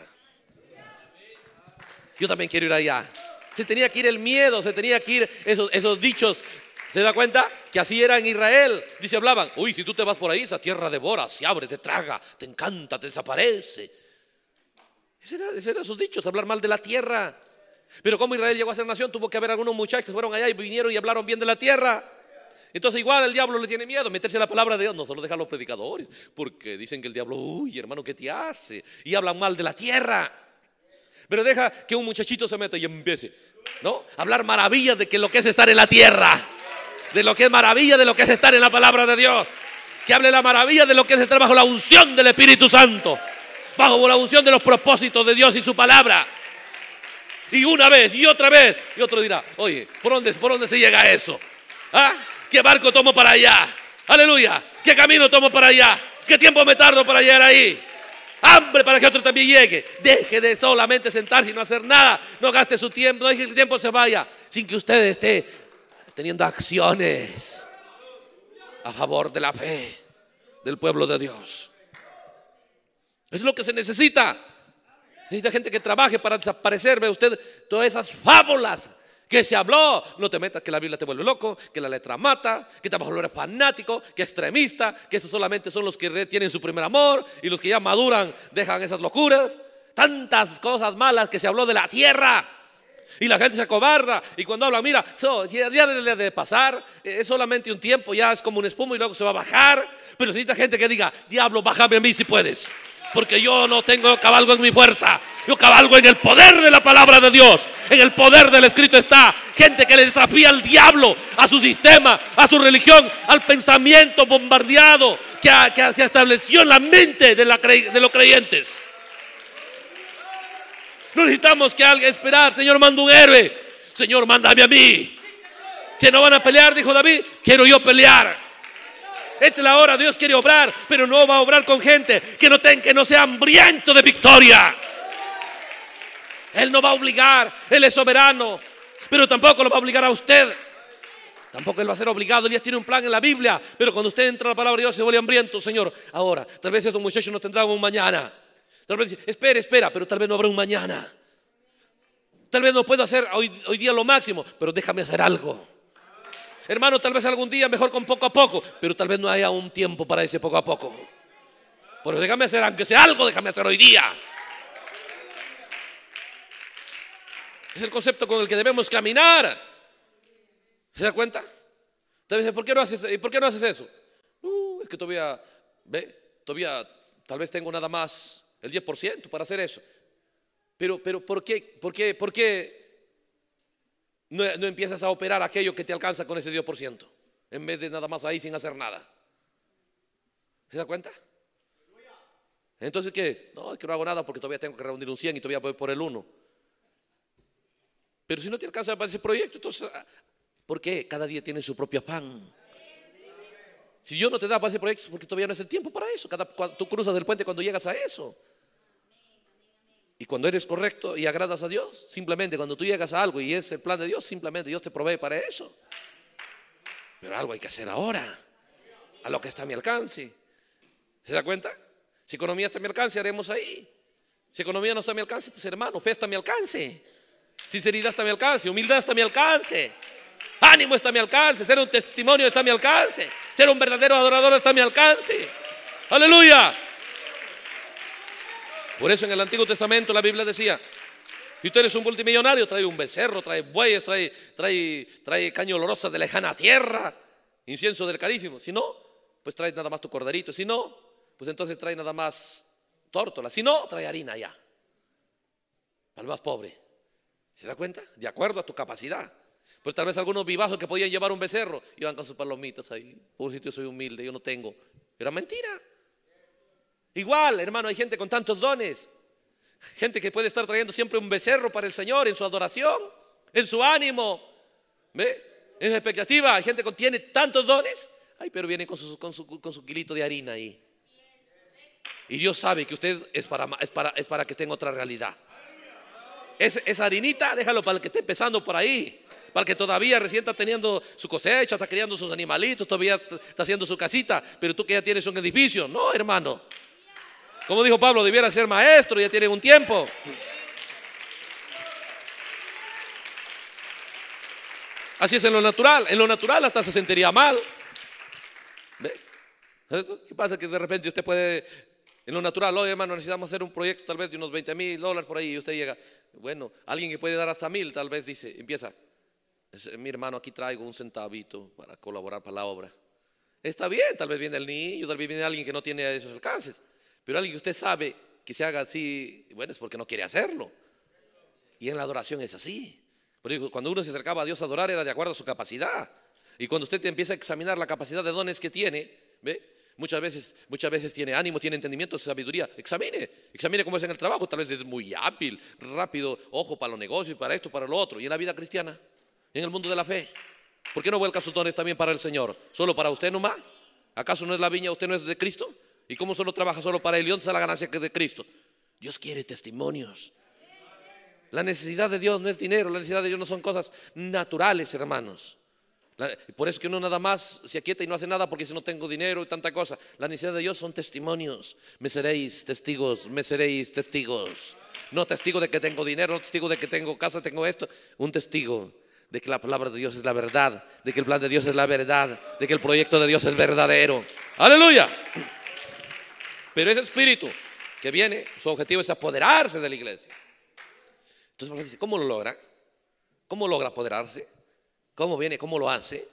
Yo también quiero ir allá. Se tenía que ir el miedo, se tenía que ir esos, esos dichos. ¿Se da cuenta? Que así era en Israel. Dice, hablaban, uy, si tú te vas por ahí, esa tierra devora, se abre, te traga, te encanta, te desaparece. Ese era, ese eran sus dichos, hablar mal de la tierra. Pero como Israel llegó a ser nación, tuvo que haber algunos muchachos que fueron allá y vinieron y hablaron bien de la tierra. Entonces igual el diablo le tiene miedo meterse en la palabra de Dios. No solo deja a los predicadores, porque dicen que el diablo, uy hermano, ¿qué te hace? Y hablan mal de la tierra. Pero deja que un muchachito se meta y empiece, ¿no? A hablar maravillas de que lo que es estar en la tierra, de lo que es maravilla, de lo que es estar en la palabra de Dios. Que hable la maravilla de lo que es estar bajo la unción del Espíritu Santo, bajo la unción de los propósitos de Dios y su palabra. Y una vez y otra vez. Y otro dirá, oye, ¿por dónde, por dónde se llega a eso? ¿Ah? ¿Qué barco tomo para allá? Aleluya. ¿Qué camino tomo para allá? ¿Qué tiempo me tardo para llegar ahí? Hambre para que otro también llegue. Deje de solamente sentarse y no hacer nada. No gaste su tiempo, no deje que el tiempo se vaya sin que usted esté teniendo acciones a favor de la fe del pueblo de Dios. Es lo que se necesita. Necesita gente que trabaje para desaparecer. Ve usted todas esas fábulas que se habló. No te metas que la Biblia te vuelve loco, que la letra mata, que te vuelve fanático, que extremista, que esos solamente son los que tienen su primer amor y los que ya maduran dejan esas locuras. Tantas cosas malas que se habló de la tierra. Y la gente se acobarda. Y cuando habla, mira, so, ya debe de pasar. Es solamente un tiempo, ya es como un espuma y luego se va a bajar. Pero necesita gente que diga, diablo, bájame a mí si puedes, porque yo no tengo cabalgo en mi fuerza. Yo cabalgo en el poder de la palabra de Dios. En el poder del Escrito está. Gente que le desafía al diablo, a su sistema, a su religión, al pensamiento bombardeado que, que se estableció en la mente de, la, de los creyentes. No necesitamos que alguien esperar, Señor, manda un héroe. Señor, mándame a mí. Que no van a pelear, dijo David, quiero yo pelear. Esta es la hora, Dios quiere obrar, pero no va a obrar con gente que no, ten, que no sea hambriento de victoria. Él no va a obligar, Él es soberano, pero tampoco lo va a obligar a usted. Tampoco Él va a ser obligado. Elías tiene un plan en la Biblia, pero cuando usted entra a la palabra de Dios se vuelve hambriento. Señor, ahora, tal vez esos muchachos no tendrán un mañana. Tal vez, espera, espera, pero tal vez no habrá un mañana. Tal vez no puedo hacer hoy, hoy día lo máximo, pero déjame hacer algo. Hermano, tal vez algún día mejor con poco a poco, pero tal vez no haya un tiempo para ese poco a poco. Pero déjame hacer, aunque sea algo, déjame hacer hoy día. Es el concepto con el que debemos caminar. ¿Se da cuenta? Tal vez, ¿por qué no haces, ¿por qué no haces eso? Uh, es que todavía, ve, todavía tal vez tengo nada más el diez por ciento para hacer eso. Pero, pero ¿por qué, por qué, por qué no, no empiezas a operar aquello que te alcanza con ese diez por ciento? En vez de nada más ahí sin hacer nada. ¿Se da cuenta? Entonces, ¿qué es? No, es que no hago nada porque todavía tengo que reunir un cien y todavía voy por el uno. Pero si no te alcanza para ese proyecto, entonces, ¿por qué? Cada día tiene su propio afán. Si Dios no te da para ese proyecto es porque todavía no es el tiempo para eso. Cada, tú cruzas el puente cuando llegas a eso. Y cuando eres correcto y agradas a Dios, simplemente cuando tú llegas a algo y es el plan de Dios, simplemente Dios te provee para eso. Pero algo hay que hacer ahora, a lo que está a mi alcance. ¿Se da cuenta? Si economía está a mi alcance, haremos ahí. Si economía no está a mi alcance, pues hermano, fe está a mi alcance. Sinceridad está a mi alcance, humildad está a mi alcance, ánimo está a mi alcance, ser un testimonio está a mi alcance, ser un verdadero adorador está a mi alcance. Aleluya. Por eso en el Antiguo Testamento la Biblia decía: si tú eres un multimillonario, trae un becerro, trae bueyes, trae, trae, trae caña olorosa de lejana tierra, incienso del carísimo. Si no, pues trae nada más tu corderito. Si no, pues entonces trae nada más tórtola. Si no, trae harina ya, para el más pobre. ¿Se da cuenta? De acuerdo a tu capacidad. Pues tal vez algunos vivajos que podían llevar un becerro iban con sus palomitas ahí. Pobrecito, yo soy humilde, yo no tengo. Era mentira. Igual, hermano, hay gente con tantos dones. Gente que puede estar trayendo siempre un becerro para el Señor en su adoración, en su ánimo, ¿ve? En su expectativa. Hay gente que tiene tantos dones. Ay, pero viene con su, con su, con su kilito de harina ahí. Y Dios sabe que usted es para, es para, es para que esté en otra realidad. Es, esa harinita, déjalo para el que esté empezando por ahí, para el que todavía recién está teniendo su cosecha, está criando sus animalitos, todavía está haciendo su casita. Pero tú que ya tienes un edificio, no, hermano. Como dijo Pablo, debiera ser maestro, ya tiene un tiempo. Así es en lo natural. En lo natural hasta se sentiría mal. ¿Ve? ¿Qué pasa? Que de repente usted puede, en lo natural, oye hermano, necesitamos hacer un proyecto tal vez de unos veinte mil dólares por ahí. Y usted llega, bueno, alguien que puede dar hasta mil, tal vez dice, empieza: mi hermano, aquí traigo un centavito para colaborar para la obra. Está bien, tal vez viene el niño, tal vez viene alguien que no tiene esos alcances. Pero alguien que usted sabe que se haga así, bueno, es porque no quiere hacerlo. Y en la adoración es así. Porque cuando uno se acercaba a Dios a adorar era de acuerdo a su capacidad. Y cuando usted empieza a examinar la capacidad de dones que tiene, ¿ve? Muchas veces, muchas veces tiene ánimo, tiene entendimiento, sabiduría. Examine, examine cómo es en el trabajo. Tal vez es muy hábil, rápido, ojo para los negocios, para esto, para lo otro. Y en la vida cristiana, en el mundo de la fe, ¿por qué no vuelca sus dones también para el Señor? ¿Solo para usted nomás? ¿Acaso no es la viña, usted no es de Cristo? ¿Y cómo solo trabaja solo para Él? ¿Y dónde está la ganancia que es de Cristo? Dios quiere testimonios. La necesidad de Dios no es dinero, la necesidad de Dios no son cosas naturales, hermanos. La, por eso que uno nada más se aquieta y no hace nada porque si no tengo dinero y tanta cosa. La necesidad de Dios son testimonios. Me seréis testigos, me seréis testigos. No testigo de que tengo dinero, no testigo de que tengo casa, tengo esto. Un testigo de que la palabra de Dios es la verdad, de que el plan de Dios es la verdad, de que el proyecto de Dios es verdadero. ¡Aleluya! Pero ese espíritu que viene, su objetivo es apoderarse de la iglesia. Entonces, ¿cómo lo logra? ¿Cómo logra apoderarse? ¿Cómo viene? ¿Cómo lo hace?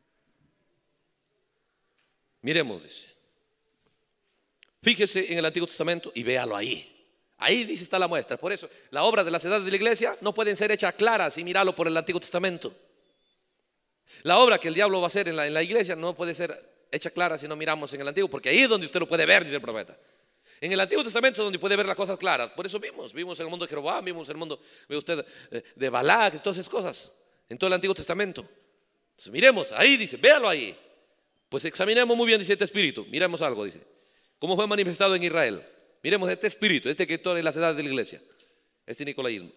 Miremos, dice. Fíjese en el Antiguo Testamento y véalo ahí. Ahí dice está la muestra. Por eso la obra de las edades de la iglesia no pueden ser hechas claras y mirarlo por el Antiguo Testamento. La obra que el diablo va a hacer en la, en la iglesia no puede ser hecha clara si no miramos en el Antiguo, porque ahí es donde usted lo puede ver, dice el profeta. En el Antiguo Testamento es donde puede ver las cosas claras. Por eso vimos, vimos el mundo de Jeroboam, vimos el mundo, ve usted, de Balac, todas esas cosas, en todo el Antiguo Testamento. Entonces miremos, ahí dice, véalo ahí. Pues examinemos muy bien, dice este espíritu. Miremos algo, dice. ¿Cómo fue manifestado en Israel? Miremos este espíritu, este que está en las edades de la iglesia. Este nicolaísmo.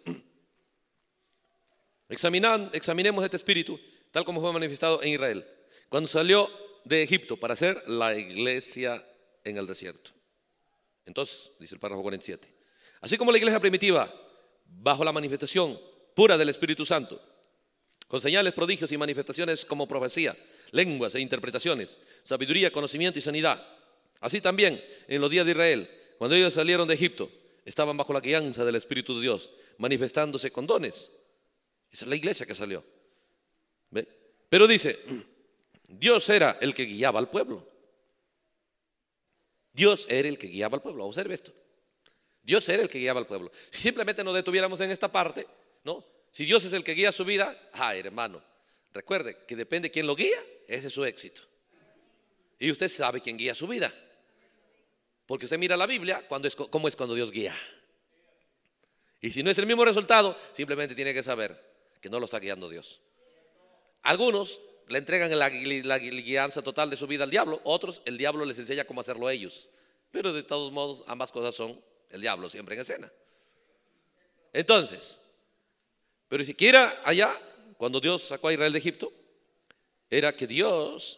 Examinan, examinemos este espíritu tal como fue manifestado en Israel. Cuando salió de Egipto para hacer la iglesia en el desierto. Entonces, dice el párrafo cuarenta y siete. Así como la iglesia primitiva, bajo la manifestación pura del Espíritu Santo, con señales, prodigios y manifestaciones como profecía, lenguas e interpretaciones, sabiduría, conocimiento y sanidad. Así también en los días de Israel, cuando ellos salieron de Egipto, estaban bajo la guianza del Espíritu de Dios, manifestándose con dones. Esa es la iglesia que salió. ¿Ve? Pero dice, Dios era el que guiaba al pueblo. Dios era el que guiaba al pueblo. Observe esto. Dios era el que guiaba al pueblo. Si simplemente nos detuviéramos en esta parte, ¿no? Si Dios es el que guía su vida, ah, hermano, recuerde que depende de quién lo guía, ese es su éxito. Y usted sabe quién guía su vida. Porque usted mira la Biblia, cuando es, cómo es cuando Dios guía. Y si no es el mismo resultado, simplemente tiene que saber que no lo está guiando Dios. Algunos le entregan la, la, la guianza total de su vida al diablo, otros el diablo les enseña cómo hacerlo a ellos. Pero de todos modos, ambas cosas son el diablo siempre en escena. Entonces, pero siquiera allá, cuando Dios sacó a Israel de Egipto, era que Dios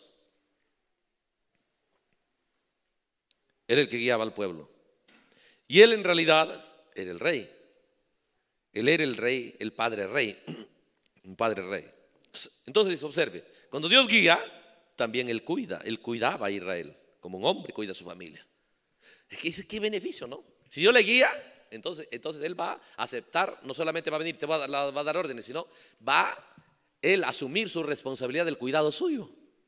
era el que guiaba al pueblo. Y Él en realidad era el rey. Él era el rey, el padre rey, un padre rey. Entonces observe, cuando Dios guía, también Él cuida, Él cuidaba a Israel, como un hombre cuida a su familia. Es que dice, qué beneficio, ¿no? Si Dios le guía, entonces, entonces Él va a aceptar, no solamente va a venir, te va a, dar, va a dar órdenes, sino va Él a asumir su responsabilidad del cuidado suyo.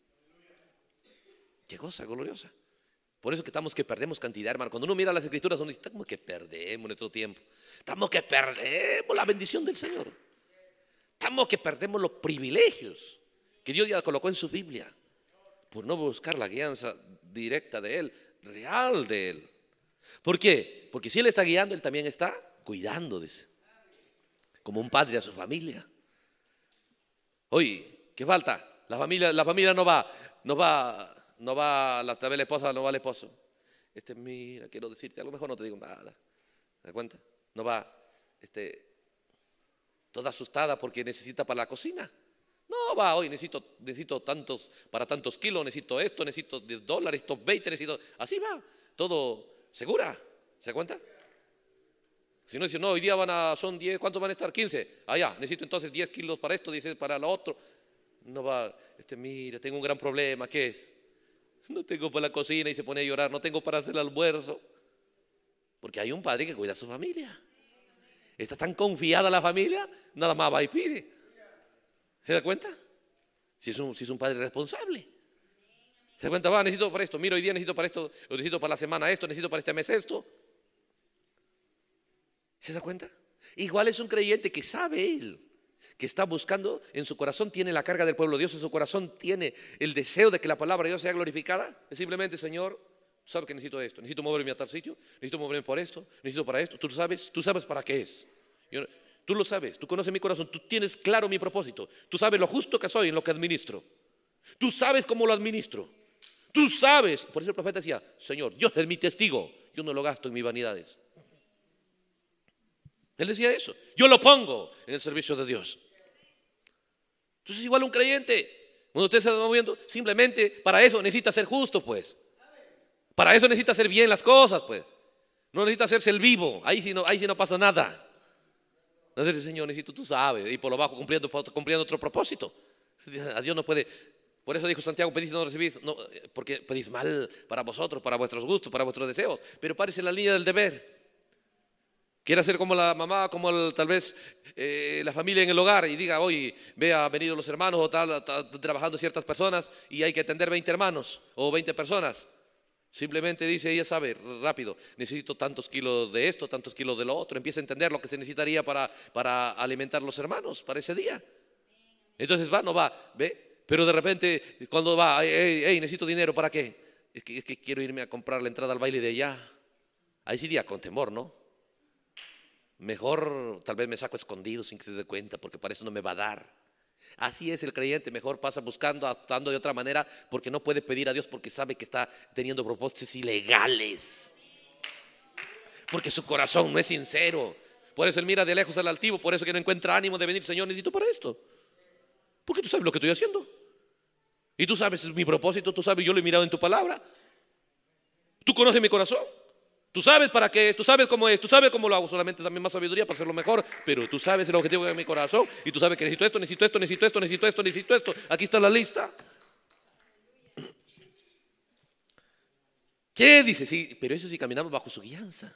Qué cosa gloriosa. Por eso que estamos que perdemos cantidad, hermano. Cuando uno mira las escrituras, uno dice, estamos que perdemos nuestro tiempo. Estamos que perdemos la bendición del Señor. Estamos que perdemos los privilegios que Dios ya colocó en su Biblia por no buscar la guianza directa de Él, real de Él. ¿Por qué? Porque si Él está guiando, Él también está cuidando, dice, como un padre a su familia. Oye, ¿qué falta? La familia, la familia no va, no va, no va, la, tal vez la esposa no va al esposo. Este, mira, quiero decirte algo, mejor no te digo nada. ¿Te das cuenta? No va, este, toda asustada porque necesita para la cocina. No va, hoy necesito, necesito tantos, para tantos kilos, necesito esto, necesito diez dólares, estos veinte, necesito, así va, todo segura. ¿Se da cuenta? Si no dice, no, hoy día van a, son diez, ¿cuántos van a estar? quince. Ah, ya, necesito entonces diez kilos para esto, diez para lo otro. No va, este, mira, tengo un gran problema, ¿qué es? No tengo para la cocina y se pone a llorar, no tengo para hacer el almuerzo. Porque hay un padre que cuida a su familia. Está tan confiada la familia, nada más va y pide. ¿Se da cuenta? Si es un, si es un padre responsable. ¿Se da cuenta? Va, necesito para esto, mira, hoy día necesito para esto, necesito para la semana esto, necesito para este mes esto. ¿Se da cuenta? Igual es un creyente que sabe él, que está buscando, en su corazón tiene la carga del pueblo de Dios, en su corazón tiene el deseo de que la palabra de Dios sea glorificada. Es simplemente, Señor, sabes que necesito esto, necesito moverme a tal sitio, necesito moverme por esto, necesito para esto. Tú sabes, tú sabes para qué es. Yo, tú lo sabes, tú conoces mi corazón, tú tienes claro mi propósito, tú sabes lo justo que soy en lo que administro, tú sabes cómo lo administro, tú sabes. Por eso el profeta decía, Señor, Dios es mi testigo, yo no lo gasto en mis vanidades. Él decía eso, yo lo pongo en el servicio de Dios. Entonces igual un creyente, cuando usted se está moviendo, simplemente para eso necesita ser justo, pues. Para eso necesita hacer bien las cosas, pues. No necesita hacerse el vivo, ahí sí no, ahí sí no pasa nada. No dice, Señor, necesito, tú sabes, y por lo bajo cumpliendo, cumpliendo otro propósito. A Dios no puede. Por eso dijo Santiago, pedís y no recibís, no, porque pedís mal para vosotros, para vuestros gustos, para vuestros deseos. Pero párese en la línea del deber. Quiere hacer como la mamá, como el, tal vez eh, la familia en el hogar y diga, hoy ve, han venido los hermanos o tal, tal, trabajando ciertas personas y hay que atender veinte hermanos o veinte personas. Simplemente dice, ella sabe, rápido, necesito tantos kilos de esto, tantos kilos de lo otro. Empieza a entender lo que se necesitaría para, para alimentar a los hermanos para ese día. Entonces va, no va, ve, pero de repente cuando va, hey, hey, necesito dinero, ¿para qué? Es que, es que quiero irme a comprar la entrada al baile de allá. Ahí sí día con temor, ¿no? Mejor tal vez me saco escondido sin que se dé cuenta, porque para eso no me va a dar. Así es el creyente, mejor pasa buscando, actuando de otra manera, porque no puede pedir a Dios porque sabe que está teniendo propósitos ilegales. Porque su corazón no es sincero. Por eso él mira de lejos al altivo, por eso que no encuentra ánimo de venir. Señor, necesito para esto. Porque tú sabes lo que estoy haciendo. Y tú sabes mi propósito, tú sabes, yo lo he mirado en tu palabra. Tú conoces mi corazón. Tú sabes para qué, tú sabes cómo es, tú sabes cómo lo hago. Solamente también más sabiduría para hacerlo mejor. Pero tú sabes el objetivo de mi corazón. Y tú sabes que necesito esto, necesito esto, necesito esto, necesito esto, necesito esto. Aquí está la lista. ¿Qué dice? Sí, pero eso sí caminamos bajo su guianza.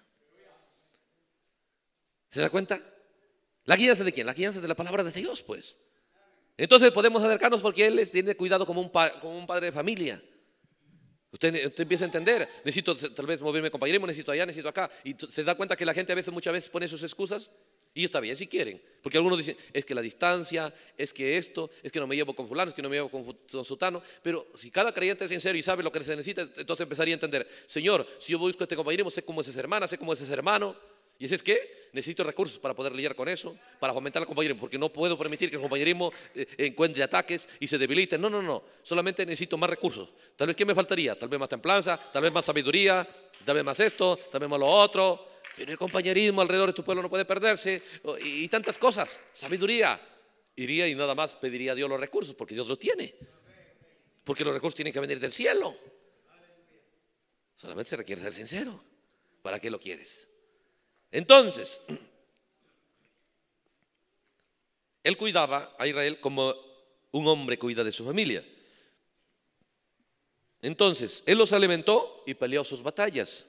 ¿Se da cuenta? ¿La guianza de quién? La guianza de la palabra de Dios, pues. Entonces podemos acercarnos porque Él les tiene cuidado como un, pa, como un padre de familia. Usted, usted empieza a entender, necesito tal vez moverme compañerismo, necesito allá, necesito acá. Y se da cuenta que la gente a veces, muchas veces pone sus excusas. Y está bien si quieren, porque algunos dicen, es que la distancia, es que esto, es que no me llevo con fulano, es que no me llevo con sutano. Pero si cada creyente es sincero y sabe lo que se necesita, entonces empezaría a entender, Señor, si yo busco este compañerismo, sé cómo es esa hermana, sé cómo es ese hermano. Y así es que necesito recursos para poder lidiar con eso, para fomentar el compañerismo, porque no puedo permitir que el compañerismo eh, encuentre ataques y se debilite. No, no, no, solamente necesito más recursos. Tal vez, ¿qué me faltaría? Tal vez más templanza, tal vez más sabiduría, tal vez más esto, tal vez más lo otro. Pero el compañerismo alrededor de tu pueblo no puede perderse, y, y tantas cosas. Sabiduría. Iría y nada más pediría a Dios los recursos, porque Dios los tiene. Porque los recursos tienen que venir del cielo. Solamente se requiere ser sincero. ¿Para qué lo quieres? Entonces, él cuidaba a Israel como un hombre cuida de su familia. Entonces, él los alimentó y peleó sus batallas.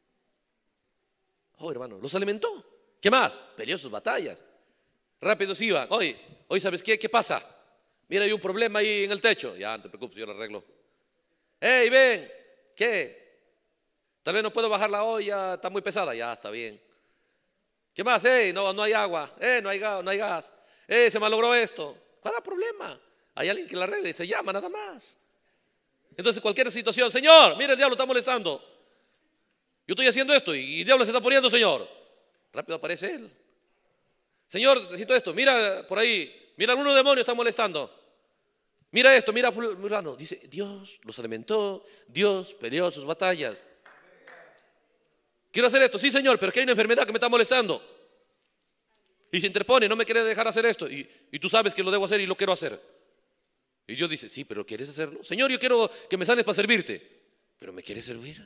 Oh, hermano, los alimentó. ¿Qué más? Peleó sus batallas. Rápido se iba. Hoy, hoy ¿sabes qué? ¿Qué pasa? Mira, hay un problema ahí en el techo. Ya, no te preocupes, yo lo arreglo. Hey, ven. ¿Qué? Tal vez no puedo bajar la olla, está muy pesada. Ya, está bien. ¿Qué más? Hey, no, no hay agua. Hey, no hay gas, no hay gas. Hey, se malogró esto. ¿Cuál es el problema? Hay alguien que la arregle y se llama nada más. Entonces, cualquier situación, Señor, mire, el diablo está molestando. Yo estoy haciendo esto y el diablo se está poniendo, Señor. Rápido aparece él. Señor, necesito esto. Mira por ahí. Mira, algunos demonios están molestando. Mira esto, mira fulano. Dice, Dios los alimentó. Dios peleó sus batallas. Quiero hacer esto. Sí, Señor, pero que hay una enfermedad que me está molestando. Y se interpone, no me quiere dejar hacer esto. Y, y tú sabes que lo debo hacer y lo quiero hacer. Y Dios dice, sí, pero ¿quieres hacerlo? Señor, yo quiero que me sanes para servirte. ¿Pero me quieres servir?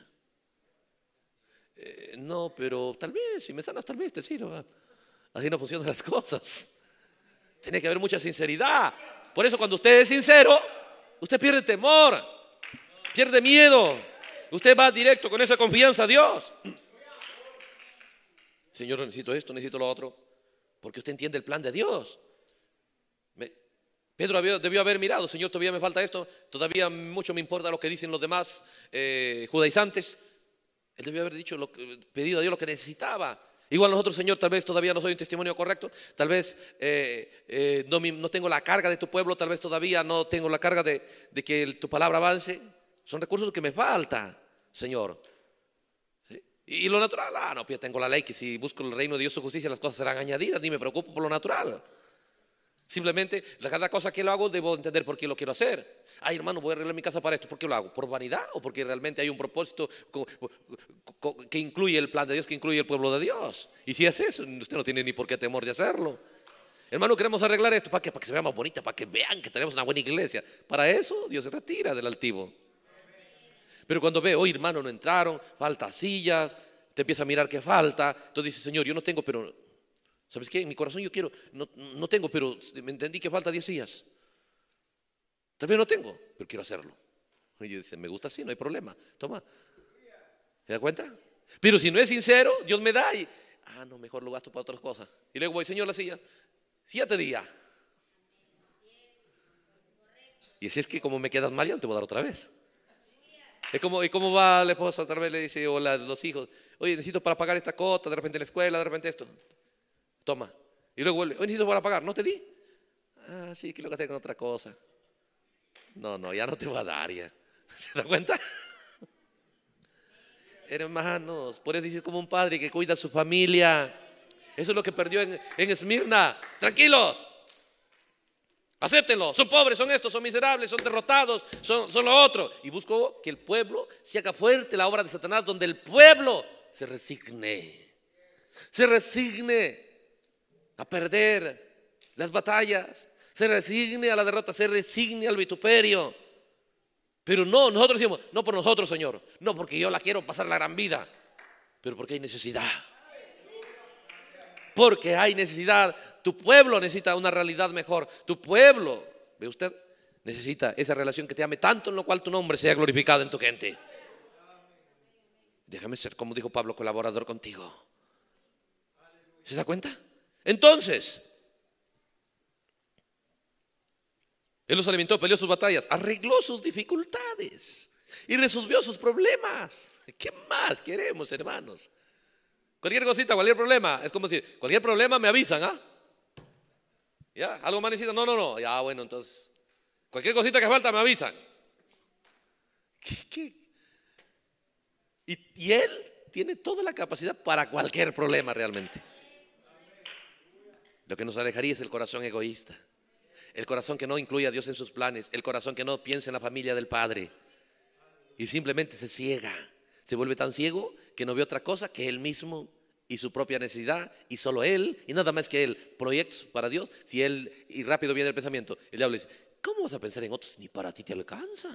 Eh, no, pero tal vez, si me sanas, tal vez te sirva. Así no funcionan las cosas. Tiene que haber mucha sinceridad. Por eso cuando usted es sincero, usted pierde temor, pierde miedo. Usted va directo con esa confianza a Dios. Señor, necesito esto, necesito lo otro. Porque usted entiende el plan de Dios. Me, Pedro había, debió haber mirado, Señor, todavía me falta esto. Todavía mucho me importa lo que dicen los demás eh, judaizantes. Él debió haber dicho, lo que, pedido a Dios lo que necesitaba. Igual nosotros, Señor, tal vez todavía no soy un testimonio correcto. Tal vez eh, eh, no, no tengo la carga de tu pueblo. Tal vez todavía no tengo la carga de, de que tu palabra avance. Son recursos que me falta, Señor. ¿Sí? Y lo natural, ah, no, pues tengo la ley que si busco el reino de Dios y su justicia las cosas serán añadidas, ni me preocupo por lo natural. Simplemente, cada cosa que lo hago debo entender por qué lo quiero hacer. Ay, hermano, voy a arreglar mi casa para esto. ¿Por qué lo hago? ¿Por vanidad o porque realmente hay un propósito que incluye el plan de Dios, que incluye el pueblo de Dios? Y si es eso, usted no tiene ni por qué temor de hacerlo. Hermano, queremos arreglar esto. ¿Para qué? Para que se vea más bonita, para que vean que tenemos una buena iglesia. Para eso Dios se retira del altivo. Pero cuando ve, oye, hermano, no entraron, falta sillas, te empieza a mirar que falta. Entonces dice, Señor, yo no tengo, pero ¿sabes qué? En mi corazón yo quiero, no, no tengo, pero me entendí que falta diez sillas. Tal vez no tengo, pero quiero hacerlo. Y yo dice, me gusta así, no hay problema. Toma. ¿Se da cuenta? Pero si no es sincero, Dios me da y, ah, no, mejor lo gasto para otras cosas. Y luego voy, Señor, las sillas, siete días. Y así es que como me quedas mal, ya no te voy a dar otra vez. ¿Y cómo, ¿Y cómo va la esposa? Otra vez le dice, o las, los hijos, oye, necesito para pagar esta cuota, de repente la escuela, de repente esto. Toma. Y luego vuelve, oye, necesito para pagar, ¿no te di? Ah, sí, que lo gasté con otra cosa. No, no, ya no te va a dar ya. ¿Se da cuenta? Hermanos, por eso dice como un padre que cuida a su familia. Eso es lo que perdió en, en Esmirna. Tranquilos. Acéptenlo, son pobres, son estos, son miserables, son derrotados, son, son lo otro. Y busco que el pueblo se haga fuerte la obra de Satanás, donde el pueblo se resigne, se resigne a perder las batallas, se resigne a la derrota, se resigne al vituperio. Pero no, nosotros decimos, no por nosotros, Señor, no porque yo la quiero pasar la gran vida, pero porque hay necesidad. Porque hay necesidad. Tu pueblo necesita una realidad mejor. Tu pueblo, ¿ve usted? Necesita esa relación que te ame tanto, en lo cual tu nombre sea glorificado en tu gente. Déjame ser, como dijo Pablo, colaborador contigo. ¿Se da cuenta? Entonces, Él los alimentó, peleó sus batallas, arregló sus dificultades y resolvió sus problemas. ¿Qué más queremos, hermanos? Cualquier cosita, cualquier problema, es como decir, cualquier problema me avisan, ¿ah? ¿Ya? ¿Algo más necesitan? No, no, no. Ya, bueno, entonces, cualquier cosita que falta me avisan. ¿Qué, qué? Y, y Él tiene toda la capacidad para cualquier problema realmente. Lo que nos alejaría es el corazón egoísta, el corazón que no incluye a Dios en sus planes, el corazón que no piensa en la familia del Padre y simplemente se ciega, se vuelve tan ciego que no ve otra cosa que Él mismo y su propia necesidad y solo Él y nada más que Él. Proyectos para Dios. Si Él, y rápido viene el pensamiento, el diablo dice, ¿cómo vas a pensar en otros? Ni para ti te alcanza.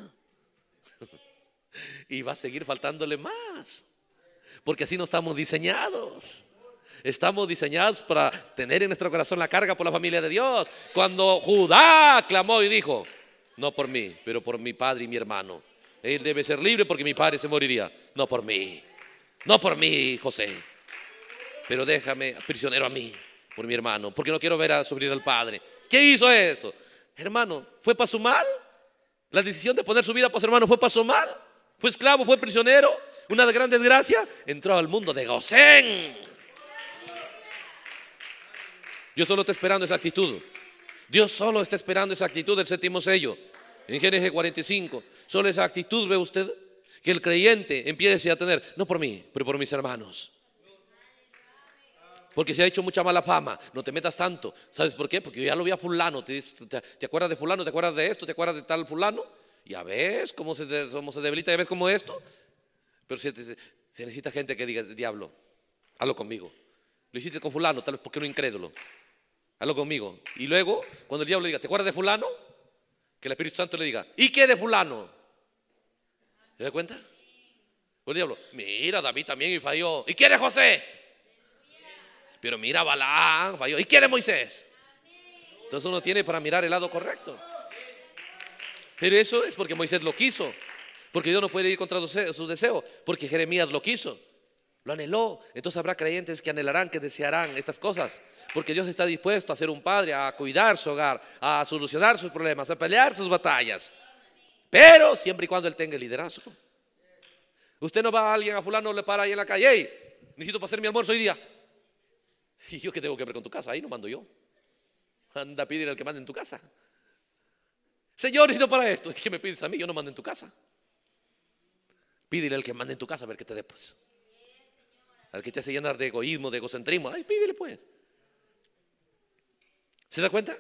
Y va a seguir faltándole más, porque así no estamos diseñados. Estamos diseñados para tener en nuestro corazón la carga por la familia de Dios. Cuando Judá clamó y dijo, no por mí, pero por mi padre y mi hermano. Él debe ser libre porque mi padre se moriría. No por mí, no por mí, José, pero déjame prisionero a mí, por mi hermano, porque no quiero ver a sufrir al padre. ¿Qué hizo eso? Hermano, ¿fue para su mal? La decisión de poner su vida por su hermano fue para su mal. Fue esclavo, fue prisionero, una gran desgracia. Entró al mundo de Gosén. Dios solo está esperando esa actitud. Dios solo está esperando esa actitud del séptimo sello. En Génesis cuarenta y cinco, solo esa actitud, ve usted, que el creyente empiece a tener, no por mí, pero por mis hermanos. Porque se ha hecho mucha mala fama, no te metas tanto. ¿Sabes por qué? Porque yo ya lo vi a fulano. ¿Te, te, te acuerdas de fulano? ¿Te acuerdas de esto? ¿Te acuerdas de tal fulano? Ya ves cómo se, cómo se debilita, ya ves cómo esto. Pero se, se, se necesita gente que diga, diablo, hazlo conmigo. Lo hiciste con fulano, tal vez porque no incrédulo. Hazlo conmigo. Y luego, cuando el diablo diga, ¿te acuerdas de fulano? Que el Espíritu Santo le diga, ¿y qué de fulano? ¿Se da cuenta? El diablo, mira, David también y falló. ¿Y qué de José? Pero mira, Balaam falló. ¿Y qué de Moisés? Entonces uno tiene para mirar el lado correcto. Pero eso es porque Moisés lo quiso, porque Dios no puede ir contra su deseo, porque Jeremías lo quiso, lo anheló. Entonces habrá creyentes que anhelarán, que desearán estas cosas, porque Dios está dispuesto a ser un padre, a cuidar su hogar, a solucionar sus problemas, a pelear sus batallas, pero siempre y cuando Él tenga el liderazgo. Usted no va a alguien, a fulano le para ahí en la calle, hey, necesito para hacer mi almuerzo hoy día. ¿Y yo qué tengo que ver con tu casa? Ahí no mando yo. Anda, pídele al que mande en tu casa. Señor, necesito para esto. ¿Qué me pides a mí? Yo no mando en tu casa. Pídele al que mande en tu casa a ver qué te dé, pues. Al que te hace llenar de egoísmo, de egocentrismo. Ay, pídele, pues. ¿Se da cuenta?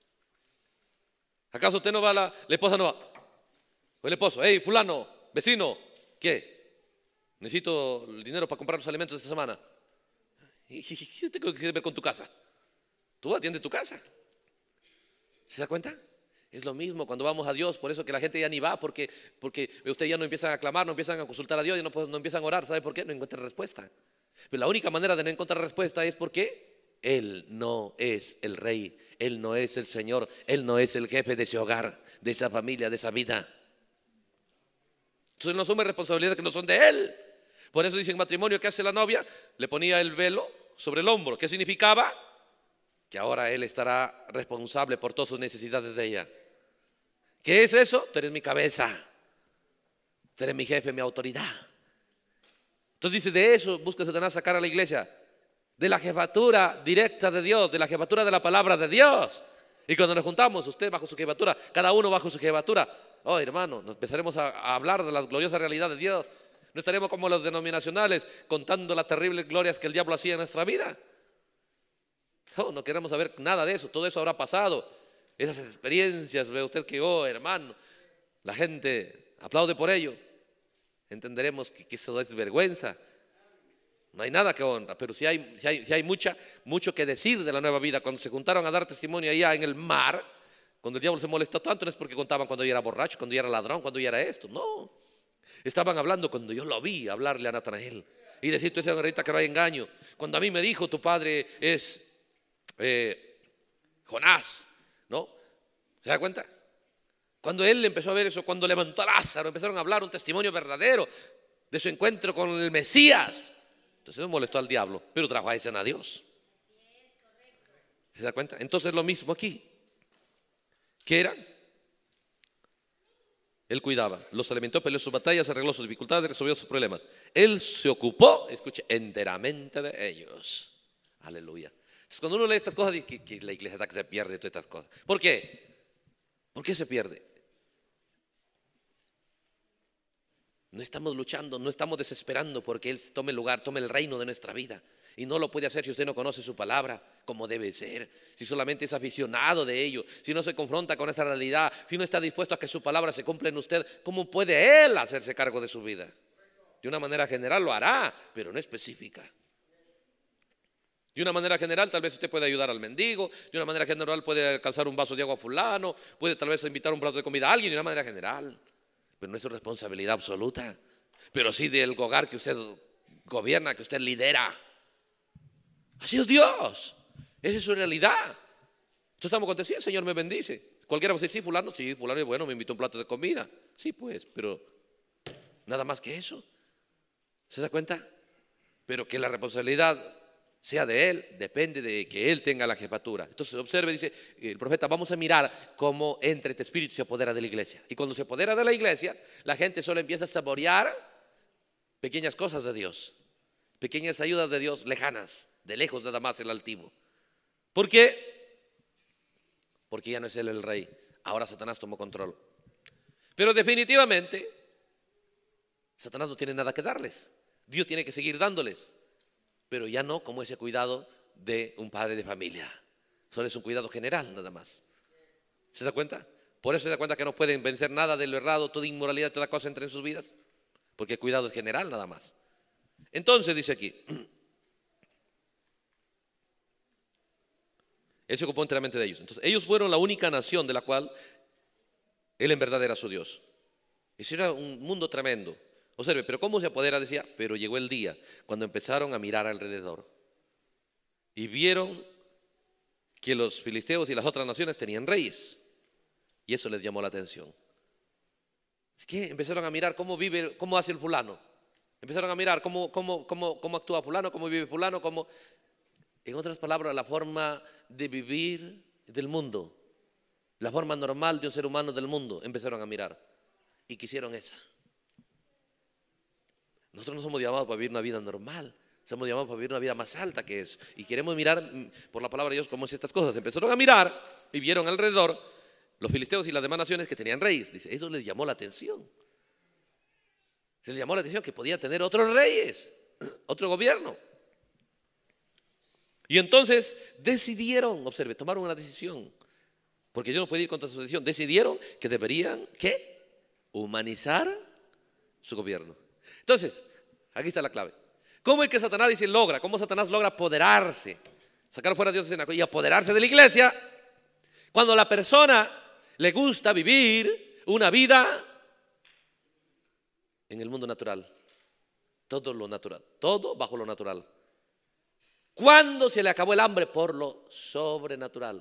¿Acaso usted no va a la, la esposa no va? O el esposo, hey, fulano, vecino, ¿qué? Necesito el dinero para comprar los alimentos de esta semana. ¿Y qué tengo que ver con tu casa? Tú atiende tu casa. ¿Se da cuenta? Es lo mismo cuando vamos a Dios. Por eso que la gente ya ni va, porque, porque ustedes ya no empiezan a clamar, no empiezan a consultar a Dios, ya no, no empiezan a orar. ¿Sabe por qué? No encuentran respuesta. Pero la única manera de no encontrar respuesta es porque Él no es el rey, Él no es el Señor, Él no es el jefe de ese hogar, de esa familia, de esa vida. Entonces no asume responsabilidades que no son de Él. Por eso dicen matrimonio, ¿qué hace la novia? Le ponía el velo sobre el hombro. ¿Qué significaba? Que ahora Él estará responsable por todas sus necesidades de ella. ¿Qué es eso? Tú eres mi cabeza, tú eres mi jefe, mi autoridad. Entonces dice, de eso busca Satanás sacar a la iglesia, de la jefatura directa de Dios, de la jefatura de la palabra de Dios. Y cuando nos juntamos, usted bajo su jefatura, cada uno bajo su jefatura, oh hermano, nos empezaremos a, a hablar de la gloriosa realidad de Dios. No estaremos como los denominacionales contando las terribles glorias que el diablo hacía en nuestra vida. Oh, no queremos saber nada de eso, todo eso habrá pasado. esas experiencias, ve usted que, oh hermano, la gente aplaude por ello, entenderemos que, que eso es vergüenza. No hay nada que honra, pero si hay, si hay, si hay mucha, mucho que decir de la nueva vida. Cuando se juntaron a dar testimonio allá en el mar, cuando el diablo se molestó tanto, no es porque contaban cuando yo era borracho, cuando yo era ladrón, cuando yo era esto, no. Estaban hablando cuando yo lo vi hablarle a Natanael y decir: tú eres ahorita que no hay engaño. Cuando a mí me dijo: tu padre es eh, Jonás, ¿no? ¿Se da cuenta? Cuando él empezó a ver eso, cuando levantó a Lázaro, empezaron a hablar un testimonio verdadero de su encuentro con el Mesías. Entonces no molestó al diablo, pero trajo a escena a Dios. ¿Se da cuenta? Entonces lo mismo aquí. ¿Qué era? Él cuidaba, los alimentó, peleó sus batallas, arregló sus dificultades, resolvió sus problemas. Él se ocupó, escuche, enteramente de ellos. Aleluya. Entonces cuando uno lee estas cosas, dice que, que la iglesia está que se pierde todas estas cosas. ¿Por qué? ¿Por qué se pierde? No estamos luchando, no estamos desesperando porque Él tome el lugar, tome el reino de nuestra vida. Y no lo puede hacer si usted no conoce su palabra como debe ser, si solamente es aficionado de ello, si no se confronta con esa realidad, si no está dispuesto a que su palabra se cumpla en usted. ¿Cómo puede Él hacerse cargo de su vida? De una manera general lo hará, pero no específica. De una manera general tal vez usted puede ayudar al mendigo, de una manera general puede alcanzar un vaso de agua a fulano, puede tal vez invitar un plato de comida a alguien, de una manera general. Pero no es su responsabilidad absoluta, pero sí del hogar que usted gobierna, que usted lidera. Así es Dios, esa es su realidad. Entonces estamos contentos: sí, el Señor me bendice. Cualquiera va a decir: sí, fulano, sí, fulano, bueno, me invitó un plato de comida. Sí, pues, pero nada más que eso. ¿Se da cuenta? Pero que la responsabilidad sea de Él, depende de que Él tenga la jefatura. Entonces observe, dice el profeta: vamos a mirar cómo entre este espíritu se apodera de la iglesia. Y cuando se apodera de la iglesia, la gente solo empieza a saborear pequeñas cosas de Dios, pequeñas ayudas de Dios lejanas, de lejos nada más el altivo. ¿Por qué? Porque ya no es Él el rey, ahora Satanás tomó control. Pero definitivamente Satanás no tiene nada que darles, Dios tiene que seguir dándoles, pero ya no como ese cuidado de un padre de familia. Solo es un cuidado general nada más. ¿Se da cuenta? Por eso se da cuenta que no pueden vencer nada de lo errado, toda inmoralidad, toda cosa entra en sus vidas, porque el cuidado es general nada más. Entonces dice aquí: Él se ocupó enteramente de ellos. Entonces ellos fueron la única nación de la cual Él en verdad era su Dios. Eso era un mundo tremendo. Observe, pero ¿cómo se apodera? Decía, pero llegó el día cuando empezaron a mirar alrededor y vieron que los filisteos y las otras naciones tenían reyes, y eso les llamó la atención. Es que empezaron a mirar cómo vive, cómo hace el fulano. Empezaron a mirar cómo, cómo, cómo, cómo actúa fulano, cómo vive fulano, cómo, en otras palabras, la forma de vivir del mundo, la forma normal de un ser humano del mundo. Empezaron a mirar y quisieron esa. Nosotros no somos llamados para vivir una vida normal, somos llamados para vivir una vida más alta que eso. Y queremos mirar por la palabra de Dios cómo es estas cosas. Empezaron a mirar y vieron alrededor los filisteos y las demás naciones que tenían reyes. Dice, eso les llamó la atención. Se les llamó la atención que podía tener otros reyes, otro gobierno. Y entonces decidieron, observe, tomaron una decisión, porque Dios no puede ir contra su decisión. Decidieron que deberían, ¿qué? Humanizar su gobierno. Entonces, aquí está la clave. ¿Cómo es que Satanás dice logra? ¿Cómo Satanás logra apoderarse? Sacar fuera a Dios de escena y apoderarse de la iglesia. Cuando a la persona le gusta vivir una vida en el mundo natural. Todo lo natural, todo bajo lo natural. ¿Cuándo se le acabó el hambre? Por lo sobrenatural.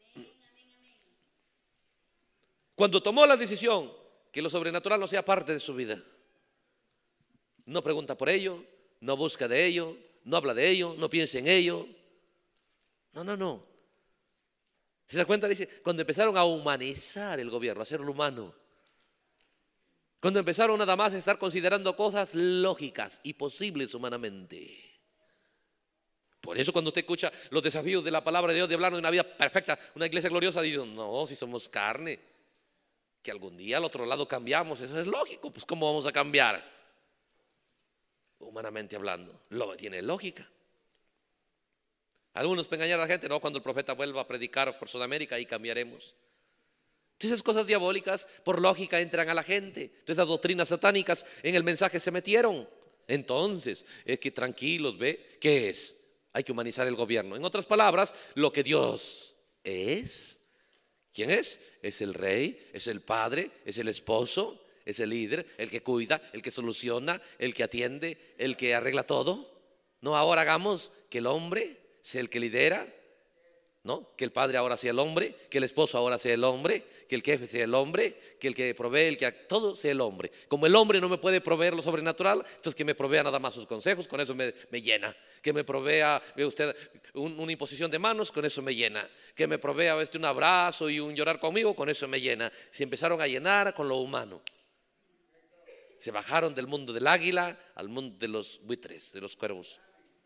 Cuando tomó la decisión que lo sobrenatural no sea parte de su vida. No pregunta por ello, no busca de ello, no habla de ello, no piensa en ello. No, no, no. ¿Se da cuenta? Dice, cuando empezaron a humanizar el gobierno, a hacerlo humano. Cuando empezaron nada más a estar considerando cosas lógicas y posibles humanamente. Por eso cuando usted escucha los desafíos de la palabra de Dios de hablar de una vida perfecta, una iglesia gloriosa, dice, no, si somos carne, que algún día al otro lado cambiamos, eso es lógico, pues ¿cómo vamos a cambiar? Humanamente hablando, lo tiene lógica. Algunos para engañar a la gente, no, cuando el profeta vuelva a predicar por Sudamérica, ahí cambiaremos. Entonces esas cosas diabólicas por lógica entran a la gente. Entonces las doctrinas satánicas en el mensaje se metieron. Entonces, es que tranquilos, ¿ve? ¿Qué es? Hay que humanizar el gobierno. En otras palabras, lo que Dios es. ¿Quién es? Es el rey, es el padre, es el esposo, es el líder, el que cuida, el que soluciona, el que atiende, el que arregla todo. No, ahora hagamos que el hombre sea el que lidera, ¿no? Que el padre ahora sea el hombre, que el esposo ahora sea el hombre, que el jefe sea el hombre, que el que provee, el que todo sea el hombre. Como el hombre no me puede proveer lo sobrenatural, entonces que me provea nada más sus consejos, con eso me, me llena. Que me provea, ve usted, un, una imposición de manos, con eso me llena. Que me provea este, un abrazo y un llorar conmigo, con eso me llena. Se empezaron a llenar con lo humano. Se bajaron del mundo del águila al mundo de los buitres, de los cuervos.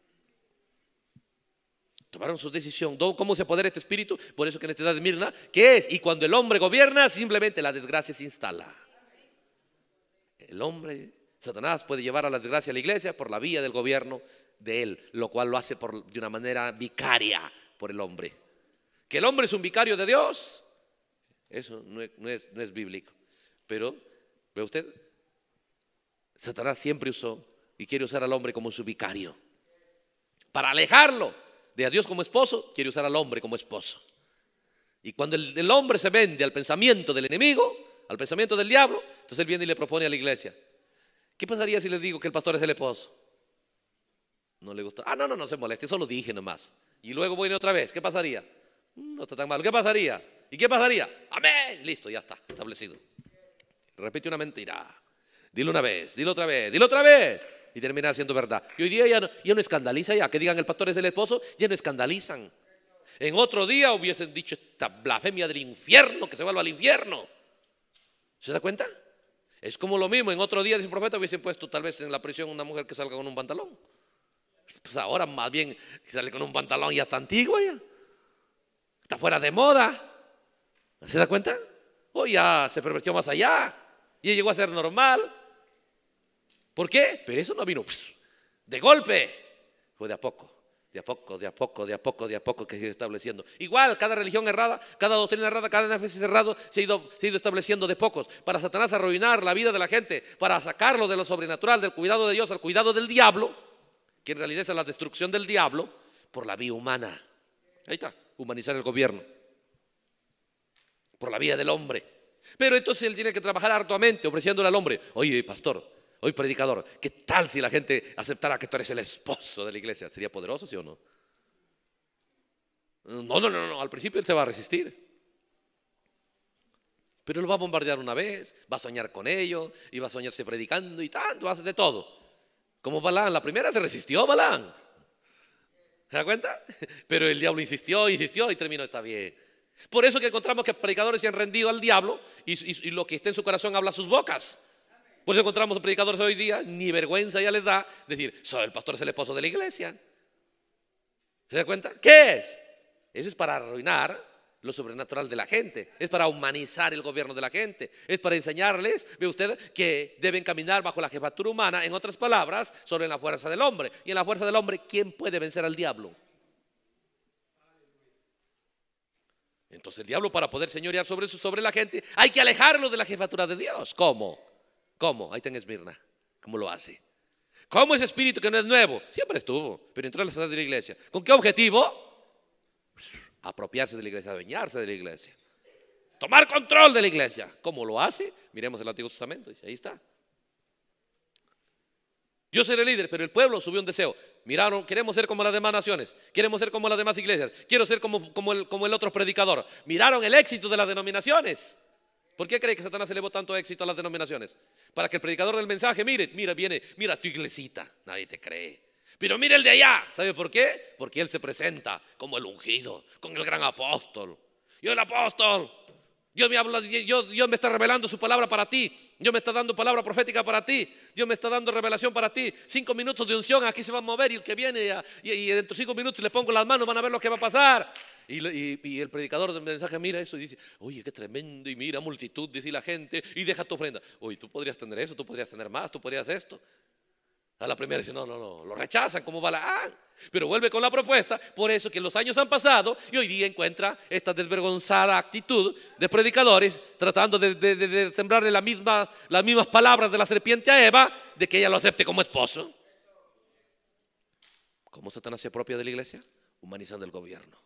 Tomaron su decisión. ¿Cómo se apodera este espíritu? Por eso que en esta edad de Mirna, ¿qué es? Y cuando el hombre gobierna, simplemente la desgracia se instala. El hombre, Satanás puede llevar a la desgracia a la iglesia por la vía del gobierno de él, lo cual lo hace por, de una manera vicaria por el hombre. Que el hombre es un vicario de Dios, eso no es, no es, no es bíblico. Pero, ¿ve usted? Satanás siempre usó y quiere usar al hombre como su vicario para alejarlo de a Dios como esposo. Quiere usar al hombre como esposo. Y cuando el, el hombre se vende al pensamiento del enemigo, al pensamiento del diablo, entonces él viene y le propone a la iglesia: ¿qué pasaría si les digo que el pastor es el esposo? No le gustó. Ah, no, no, no se moleste, solo dije nomás. Y luego voy otra vez, ¿qué pasaría? No está tan malo. ¿Qué pasaría? ¿Y qué pasaría? Amén. Listo, ya está, establecido. Repite una mentira. Dilo una vez, dilo otra vez, dilo otra vez. Y terminar siendo verdad. Y hoy día ya no, ya no escandaliza ya. Que digan el pastor es el esposo, ya no escandalizan. En otro día hubiesen dicho esta blasfemia del infierno, que se vuelva al infierno. ¿Se da cuenta? Es como lo mismo. En otro día, dice el profeta, hubiesen puesto tal vez en la prisión una mujer que salga con un pantalón. Pues ahora más bien sale con un pantalón ya está antiguo ya. Está fuera de moda. ¿Se da cuenta? Hoy ya se pervirtió más allá. Y llegó a ser normal. ¿Por qué? Pero eso no vino de golpe. Fue de a poco, de a poco, de a poco, de a poco, de a poco que se ha ido estableciendo. Igual, cada religión errada, cada doctrina errada, cada énfasis errado se ha, ido, se ha ido estableciendo de pocos. Para Satanás arruinar la vida de la gente, para sacarlo de lo sobrenatural, del cuidado de Dios al cuidado del diablo, que en realidad es la destrucción del diablo, por la vía humana. Ahí está, humanizar el gobierno. Por la vía del hombre. Pero entonces él tiene que trabajar arduamente ofreciéndole al hombre: oye, pastor, hoy predicador, ¿qué tal si la gente aceptara que tú eres el esposo de la iglesia? ¿Sería poderoso, sí o no? No, no, no, no, al principio él se va a resistir. Pero lo va a bombardear una vez, va a soñar con ello, y va a soñarse predicando y tanto, va a hacer de todo. Como Balán, la primera se resistió Balán. ¿Se da cuenta? Pero el diablo insistió, insistió y terminó, está bien. Por eso que encontramos que predicadores se han rendido al diablo y, y, y lo que está en su corazón habla sus bocas. Por eso encontramos predicadores hoy día, ni vergüenza ya les da decir: soy el pastor, es el esposo de la iglesia. ¿Se da cuenta? ¿Qué es? Eso es para arruinar lo sobrenatural de la gente. Es para humanizar el gobierno de la gente. Es para enseñarles, ve usted, que deben caminar bajo la jefatura humana. En otras palabras, sobre la fuerza del hombre. Y en la fuerza del hombre, ¿quién puede vencer al diablo? Entonces el diablo, para poder señorear sobre, sobre la gente, hay que alejarlo de la jefatura de Dios. ¿Cómo? ¿Cómo? Ahí está en Esmirna. ¿Cómo lo hace? ¿Cómo ese espíritu que no es nuevo? Siempre estuvo, pero entró a la sala de la iglesia. ¿Con qué objetivo? Apropiarse de la iglesia, adueñarse de la iglesia, tomar control de la iglesia. ¿Cómo lo hace? Miremos el Antiguo Testamento, ahí está. Yo seré líder, pero el pueblo subió un deseo. Miraron, queremos ser como las demás naciones, queremos ser como las demás iglesias, quiero ser como, como, el, como el otro predicador. Miraron el éxito de las denominaciones. ¿Por qué cree que Satanás elevó tanto éxito a las denominaciones? Para que el predicador del mensaje, mire, mira, viene, mira tu iglesita, nadie te cree. Pero mira el de allá, ¿sabe por qué? Porque él se presenta como el ungido, con el gran apóstol. Yo el apóstol, Dios me habla, Dios, Dios me está revelando su palabra para ti. Dios me está dando palabra profética para ti. Dios me está dando revelación para ti. Cinco minutos de unción, aquí se va a mover y el que viene, y, y dentro de cinco minutos le pongo las manos, van a ver lo que va a pasar. Y, y, y el predicador del mensaje mira eso y dice: oye, qué tremendo, y mira multitud, dice la gente, y deja tu ofrenda. Oye, tú podrías tener eso, tú podrías tener más, tú podrías esto. A la primera dice, no, no, no, lo rechazan como Balaán. Pero vuelve con la propuesta. Por eso que los años han pasado y hoy día encuentra esta desvergonzada actitud de predicadores tratando de, de, de, de sembrarle la misma, las mismas palabras de la serpiente a Eva, de que ella lo acepte como esposo. ¿Cómo Satanás se apropia de la iglesia? Humanizando el gobierno.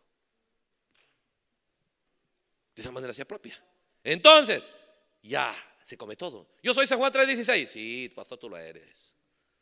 De esa manera se apropia. Entonces, ya se come todo. Yo soy San Juan tres dieciséis. Sí, pastor, tú lo eres.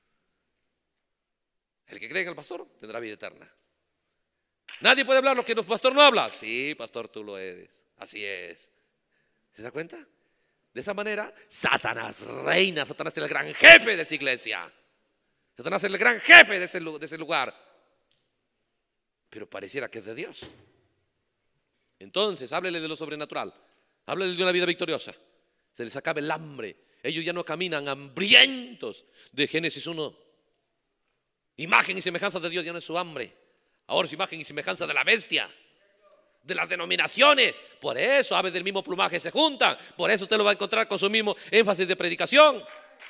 El que cree en el pastor tendrá vida eterna. Nadie puede hablar lo que el pastor no habla. Sí, pastor, tú lo eres. Así es. ¿Se da cuenta? De esa manera, Satanás reina. Satanás es el gran jefe de esa iglesia. Satanás es el gran jefe de ese, de ese lugar. Pero pareciera que es de Dios. Entonces, háblele de lo sobrenatural. Háblele de una vida victoriosa. Se les acaba el hambre. Ellos ya no caminan hambrientos. De Génesis uno. Imagen y semejanza de Dios ya no es su hambre. Ahora es imagen y semejanza de la bestia, de las denominaciones. Por eso aves del mismo plumaje se juntan. Por eso usted lo va a encontrar con su mismo énfasis de predicación,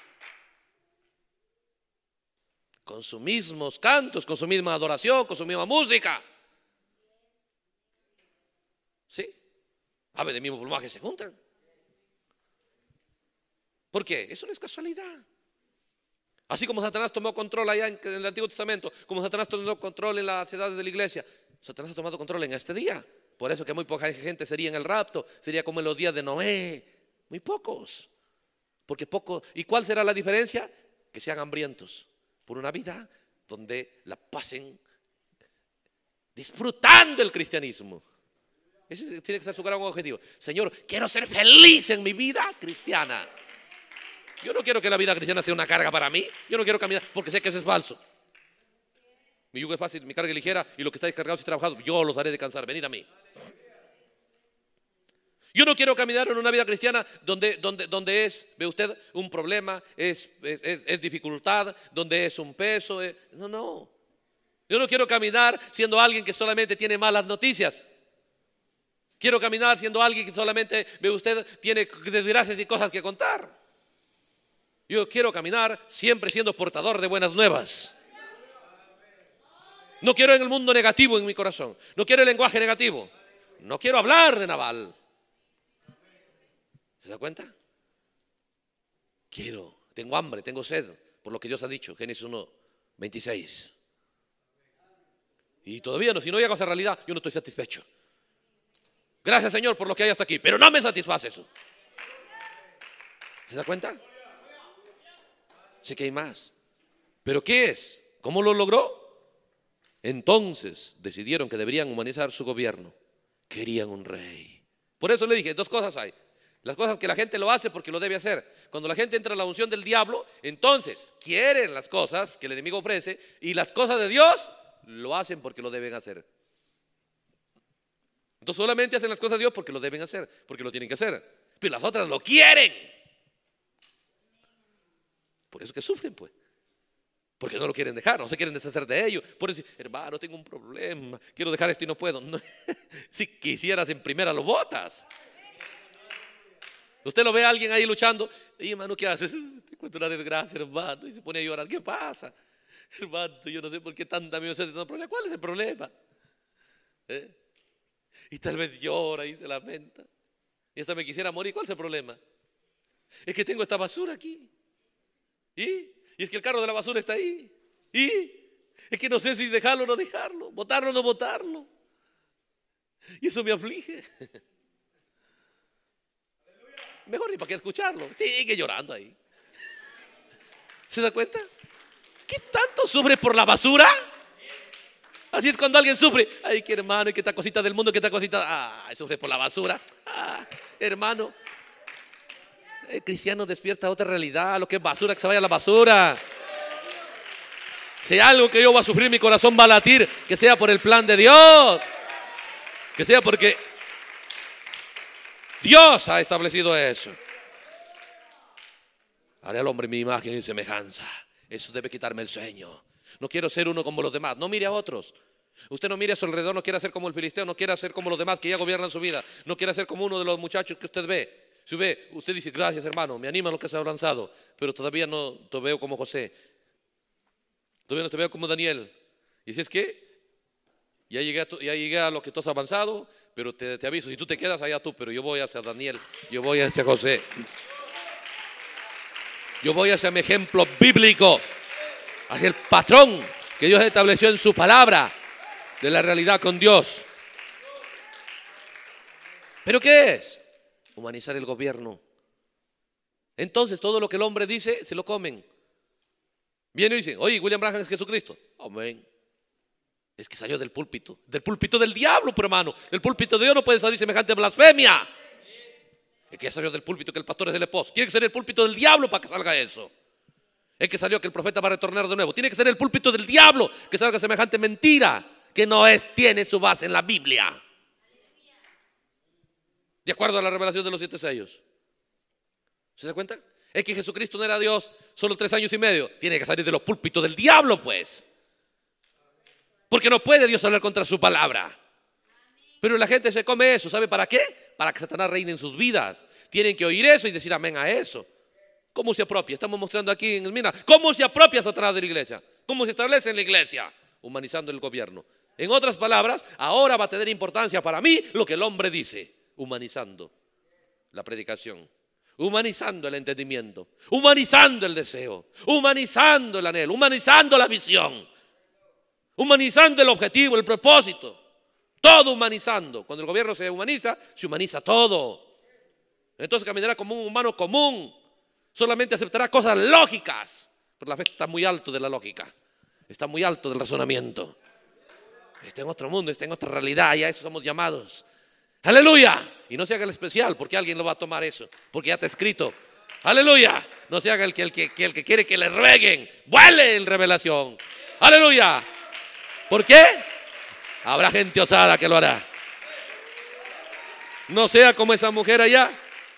con sus mismos cantos, con su misma adoración, con su misma música. ¿Sí? Aves del mismo plumaje se juntan. ¿Por qué? Eso no es casualidad. Así como Satanás tomó control allá en el Antiguo Testamento, como Satanás tomó control en las edades de la iglesia, Satanás ha tomado control en este día. Por eso que muy poca gente sería en el rapto, sería como en los días de Noé, muy pocos. Porque poco. ¿Y cuál será la diferencia? Que sean hambrientos por una vida donde la pasen disfrutando el cristianismo. Ese tiene que ser su gran objetivo. Señor, quiero ser feliz en mi vida cristiana. Yo no quiero que la vida cristiana sea una carga para mí. Yo no quiero caminar porque sé que eso es falso. Mi yugo es fácil, mi carga es ligera y lo que estáis cargados y trabajados, yo los haré descansar. Venid a mí. Yo no quiero caminar en una vida cristiana donde, donde, donde es, ve usted, un problema, es, es, es, es dificultad, donde es un peso. Es, no, no. Yo no quiero caminar siendo alguien que solamente tiene malas noticias. Quiero caminar siendo alguien que solamente, ve usted, tiene desgracias y cosas que contar. Yo quiero caminar siempre siendo portador de buenas nuevas. No quiero en el mundo negativo en mi corazón. No quiero el lenguaje negativo. No quiero hablar de Nabal. ¿Se da cuenta? Quiero, tengo hambre, tengo sed, por lo que Dios ha dicho, Génesis uno, veintiséis. Y todavía no, si no llego a esa realidad, yo no estoy satisfecho. Gracias, Señor, por lo que hay hasta aquí, pero no me satisface eso. ¿Se da cuenta? Sé que hay más. ¿Pero qué es? ¿Cómo lo logró? Entonces decidieron que deberían humanizar su gobierno. Querían un rey. Por eso le dije, dos cosas hay. Las cosas que la gente lo hace porque lo debe hacer. Cuando la gente entra en la unción del diablo, entonces quieren las cosas que el enemigo ofrece, y las cosas de Dios lo hacen porque lo deben hacer. Entonces solamente hacen las cosas de Dios porque lo deben hacer, porque lo tienen que hacer. Pero las otras lo quieren. Por eso que sufren, pues. Porque no lo quieren dejar, no se quieren deshacer de ello. Por eso, hermano, tengo un problema, quiero dejar esto y no puedo. No, si quisieras en primera lo botas. Usted lo ve a alguien ahí luchando, y hermano, ¿qué haces? Te cuento una desgracia, hermano, y se pone a llorar. ¿Qué pasa? Hermano, yo no sé por qué tanta me hace tanto problema. ¿Cuál es el problema? ¿Eh? Y tal vez llora y se lamenta. Y hasta me quisiera morir. ¿Cuál es el problema? Es que tengo esta basura aquí. ¿Y? Y es que el carro de la basura está ahí. ¿Y? Es que no sé si dejarlo o no dejarlo, botarlo o no botarlo. Y eso me aflige. Mejor ni para qué escucharlo. Sigue llorando ahí. ¿Se da cuenta? ¿Qué tanto sufre por la basura? Así es cuando alguien sufre. Ay, qué hermano, y qué tal cosita del mundo, qué tal cosita. Ay, sufre por la basura. Ah, hermano, el cristiano despierta otra realidad. Lo que es basura, que se vaya a la basura. Si hay algo que yo voy a sufrir, mi corazón va a latir, que sea por el plan de Dios, que sea porque Dios ha establecido eso. Haré al hombre mi imagen y semejanza. Eso debe quitarme el sueño. No quiero ser uno como los demás. No mire a otros. Usted no mire a su alrededor, no quiera ser como el filisteo, no quiera ser como los demás que ya gobiernan su vida, no quiera ser como uno de los muchachos que usted ve. Si ve, usted dice, gracias hermano, me anima lo que se ha avanzado, pero todavía no te veo como José. Todavía no te veo como Daniel. Y si es que ya llegué, a tu, ya llegué a lo que tú has avanzado, pero te, te aviso, si tú te quedas allá tú, pero yo voy hacia Daniel, yo voy hacia José. Yo voy hacia mi ejemplo bíblico, hacia el patrón que Dios estableció en su palabra de la realidad con Dios. ¿Pero qué es? Humanizar el gobierno. Entonces todo lo que el hombre dice se lo comen. Vienen y dicen, oye, William Branham es Jesucristo. Amén. Es que salió del púlpito, del púlpito del diablo, pero hermano, del púlpito de Dios no puede salir semejante blasfemia. Es que ya salió del púlpito que el pastor es el esposo. Tiene que ser el púlpito del diablo para que salga eso. Es que salió que el profeta va a retornar de nuevo. Tiene que ser el púlpito del diablo que salga semejante mentira que no es, tiene su base en la Biblia. De acuerdo a la revelación de los siete sellos. ¿Se da cuenta? Es que Jesucristo no era Dios solo tres años y medio. Tiene que salir de los púlpitos del diablo, pues. Porque no puede Dios hablar contra su palabra. Pero la gente se come eso. ¿Sabe para qué? Para que Satanás reine en sus vidas. Tienen que oír eso y decir amén a eso. ¿Cómo se apropia? Estamos mostrando aquí en el Mina. ¿Cómo se apropia Satanás de la iglesia? ¿Cómo se establece en la iglesia? Humanizando el gobierno. En otras palabras, ahora va a tener importancia para mí lo que el hombre dice. Humanizando la predicación. Humanizando el entendimiento. Humanizando el deseo. Humanizando el anhelo. Humanizando la visión. Humanizando el objetivo, el propósito. Todo humanizando. Cuando el gobierno se humaniza, se humaniza todo. Entonces caminará como un humano común. Solamente aceptará cosas lógicas. Pero la fe está muy alto de la lógica. Está muy alto del razonamiento. Está en otro mundo, está en otra realidad. Y a eso somos llamados. Aleluya. Y no se haga el especial porque alguien lo va a tomar eso. Porque ya está escrito. Aleluya. No se haga el que, el que, el que quiere que le rueguen. Vuele en revelación. Aleluya. ¿Por qué? Habrá gente osada que lo hará. No sea como esa mujer allá.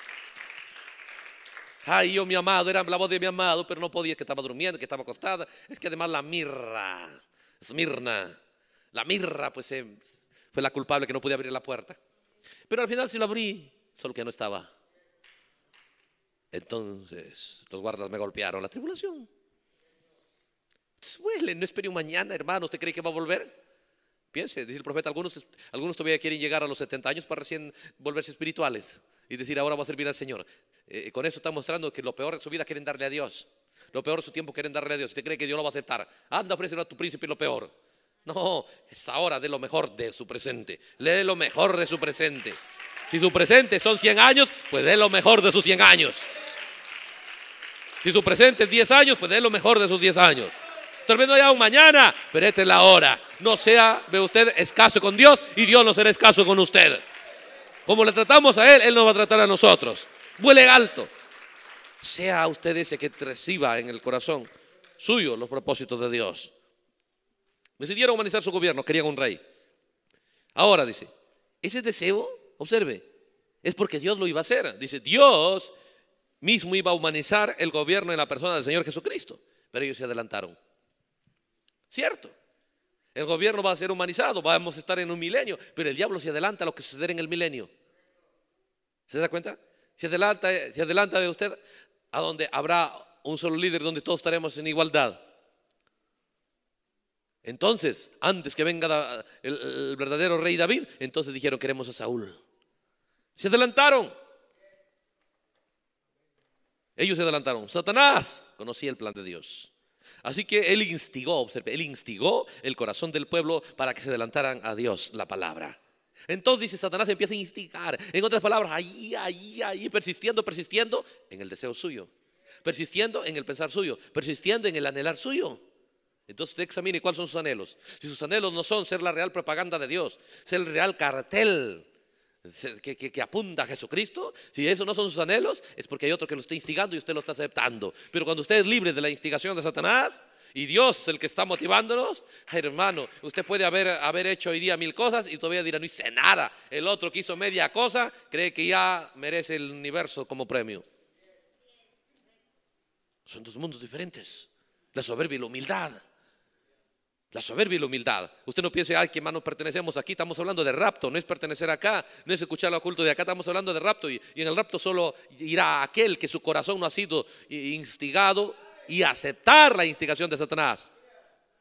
Ay, yo mi amado, era la voz de mi amado, pero no podía, que estaba durmiendo, que estaba acostada. Es que además la mirra, Esmirna, la mirra pues eh, fue la culpable que no pude abrir la puerta. Pero al final sí lo abrí, solo que no estaba. Entonces los guardas me golpearon. La tribulación. Suele, no espere un mañana, hermano. ¿Usted cree que va a volver? Piense, dice el profeta, algunos, algunos todavía quieren llegar a los setenta años para recién volverse espirituales y decir ahora voy a servir al Señor. Eh, con eso está mostrando que lo peor de su vida quieren darle a Dios. Lo peor de su tiempo quieren darle a Dios. ¿Usted cree que Dios lo va a aceptar? Anda, ofrécelo a tu príncipe lo peor. No, es ahora de lo mejor de su presente. Lee lo mejor de su presente. Si su presente son cien años, pues dé lo mejor de sus cien años. Si su presente es diez años, pues dé lo mejor de sus diez años. Tal vez no haya un mañana, pero esta es la hora. No sea, ve usted, escaso con Dios y Dios no será escaso con usted. Como le tratamos a Él, Él nos va a tratar a nosotros. Vuele alto. Sea usted ese que reciba en el corazón suyo los propósitos de Dios. Decidieron humanizar su gobierno, querían un rey. Ahora dice, ese deseo, observe, es porque Dios lo iba a hacer. Dice, Dios mismo iba a humanizar el gobierno en la persona del Señor Jesucristo. Pero ellos se adelantaron. Cierto, el gobierno va a ser humanizado, vamos a estar en un milenio, pero el diablo se adelanta a lo que sucederá en el milenio. ¿Se da cuenta? Se adelanta, se adelanta de usted a donde habrá un solo líder, donde todos estaremos en igualdad. Entonces, antes que venga el, el verdadero rey David, entonces dijeron queremos a Saúl. Se adelantaron. Ellos se adelantaron. Satanás conocía el plan de Dios. Así que él instigó, observe, él instigó el corazón del pueblo para que se adelantaran a Dios, la palabra. Entonces dice Satanás empieza a instigar. En otras palabras, ahí, ahí, ahí, persistiendo, persistiendo en el deseo suyo. Persistiendo en el pensar suyo. Persistiendo en el anhelar suyo. Entonces usted examine cuáles son sus anhelos. Si sus anhelos no son ser la real propaganda de Dios, ser el real cartel que, que, que apunta a Jesucristo, si eso no son sus anhelos, es porque hay otro que lo está instigando y usted lo está aceptando. Pero cuando usted es libre de la instigación de Satanás y Dios es el que está motivándonos, hermano, usted puede haber, haber hecho hoy día mil cosas y todavía dirá no hice nada. El otro que hizo media cosa cree que ya merece el universo como premio. Son dos mundos diferentes, la soberbia y la humildad. La soberbia y la humildad. Usted no piense, ay, qué manos pertenecemos aquí. Estamos hablando de rapto, no es pertenecer acá, no es escuchar lo oculto de acá. Estamos hablando de rapto y, y en el rapto solo irá aquel que su corazón no ha sido instigado y aceptar la instigación de Satanás.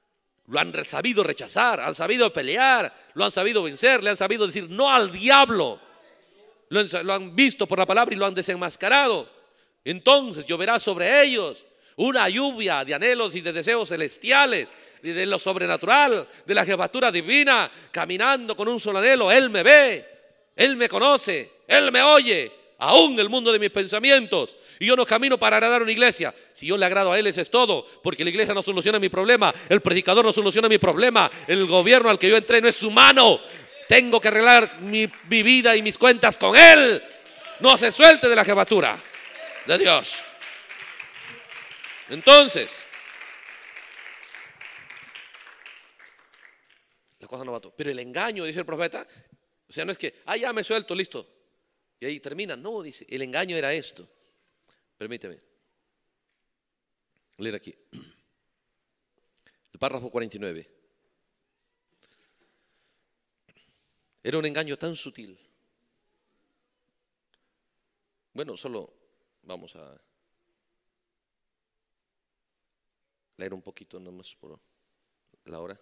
lo han sabido rechazar, han sabido pelear, lo han sabido vencer, le han sabido decir no al diablo. Lo han, lo han visto por la palabra y lo han desenmascarado. Entonces lloverá sobre ellos una lluvia de anhelos y de deseos celestiales, y de lo sobrenatural, de la jefatura divina, caminando con un solo anhelo. Él me ve, Él me conoce, Él me oye, aún el mundo de mis pensamientos. Y yo no camino para agradar a una iglesia. Si yo le agrado a Él, eso es todo, porque la iglesia no soluciona mi problema, el predicador no soluciona mi problema, el gobierno al que yo entré no es humano. Tengo que arreglar mi, mi vida y mis cuentas con Él. No se suelte de la jefatura de Dios. Entonces, la cosa no va todo. Pero el engaño, dice el profeta, o sea, no es que, ah, ya me suelto, listo, y ahí termina. No, dice, el engaño era esto. Permíteme leer aquí el párrafo cuarenta y nueve. Era un engaño tan sutil. Bueno, solo vamos a leer un poquito nomás por la hora.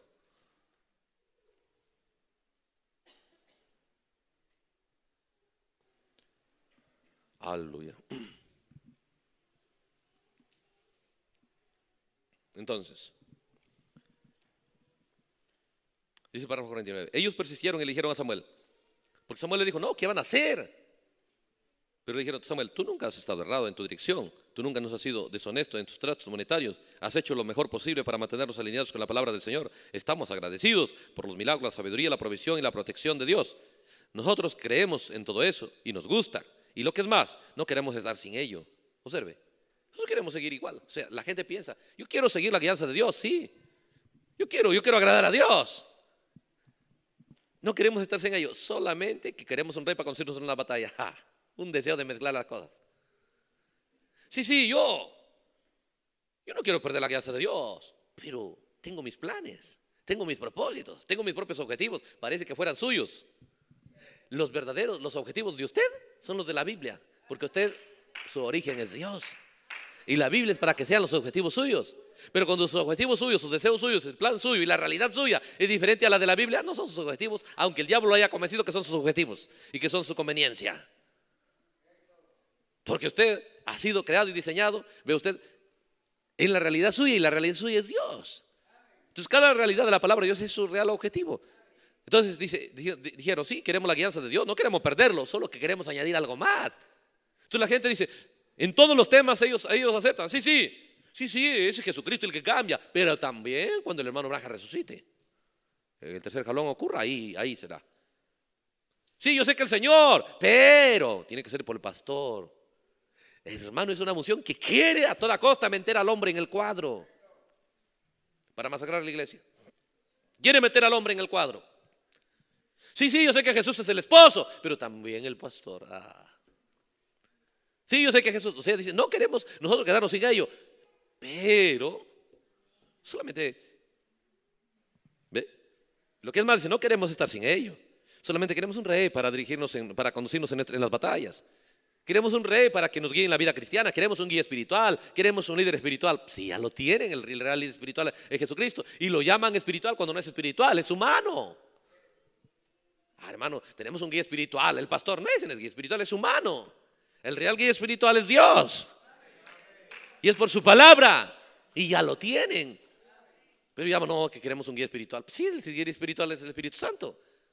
Aleluya. Entonces, dice el párrafo cuarenta y nueve. Ellos persistieron y le dijeron a Samuel, porque Samuel le dijo, no, ¿qué van a hacer? Pero le dijeron, Samuel, tú nunca has estado errado en tu dirección, tú nunca nos has sido deshonesto en tus tratos monetarios, has hecho lo mejor posible para mantenernos alineados con la palabra del Señor. Estamos agradecidos por los milagros, la sabiduría, la provisión y la protección de Dios. Nosotros creemos en todo eso y nos gusta. Y lo que es más, no queremos estar sin ello. Observe, nosotros queremos seguir igual. O sea, la gente piensa, yo quiero seguir la guianza de Dios, sí. Yo quiero, yo quiero agradar a Dios. No queremos estar sin ello, solamente que queremos un rey para conseguirnos en una batalla. ¡Ja! Un deseo de mezclar las cosas. Sí, sí, yo Yo no quiero perder la guianza de Dios, pero tengo mis planes, tengo mis propósitos, tengo mis propios objetivos. Parece que fueran suyos. Los verdaderos, los objetivos de usted son los de la Biblia, porque usted, su origen es Dios. Y la Biblia es para que sean los objetivos suyos. Pero cuando sus objetivos suyos, sus deseos suyos, el plan suyo y la realidad suya es diferente a la de la Biblia, no son sus objetivos, aunque el diablo lo haya convencido que son sus objetivos y que son su conveniencia. Porque usted ha sido creado y diseñado, ve usted, en la realidad suya, y la realidad suya es Dios. Entonces cada realidad de la palabra de Dios es su real objetivo. Entonces dice, dijeron, sí, queremos la guianza de Dios, no queremos perderlo, solo que queremos añadir algo más. Entonces la gente dice, en todos los temas ellos, ellos aceptan, sí, sí, sí, sí, ese es Jesucristo el que cambia, pero también cuando el hermano Braja resucite, el tercer jalón ocurra, ahí, ahí será. Sí, yo sé que el Señor, pero tiene que ser por el pastor. El hermano es una unción que quiere a toda costa meter al hombre en el cuadro para masacrar la iglesia. Quiere meter al hombre en el cuadro. Sí, sí, yo sé que Jesús es el esposo, pero también el pastor. Ah. Sí, yo sé que Jesús, o sea, dice, no queremos nosotros quedarnos sin ello, pero solamente, ¿ve? Lo que es más, dice, no queremos estar sin ello, solamente queremos un rey para dirigirnos, en, para conducirnos en, en las batallas. Queremos un rey para que nos guíe en la vida cristiana. Queremos un guía espiritual. Queremos un líder espiritual. Sí, ya lo tienen. El real líder espiritual es Jesucristo. Y lo llaman espiritual cuando no es espiritual, es humano. Ah, hermano, tenemos un guía espiritual. El pastor no es el guía espiritual, es humano. El real guía espiritual es Dios. Y es por su palabra. Y ya lo tienen. Pero llaman, no, que queremos un guía espiritual. Sí, el guía espiritual es el Espíritu Santo.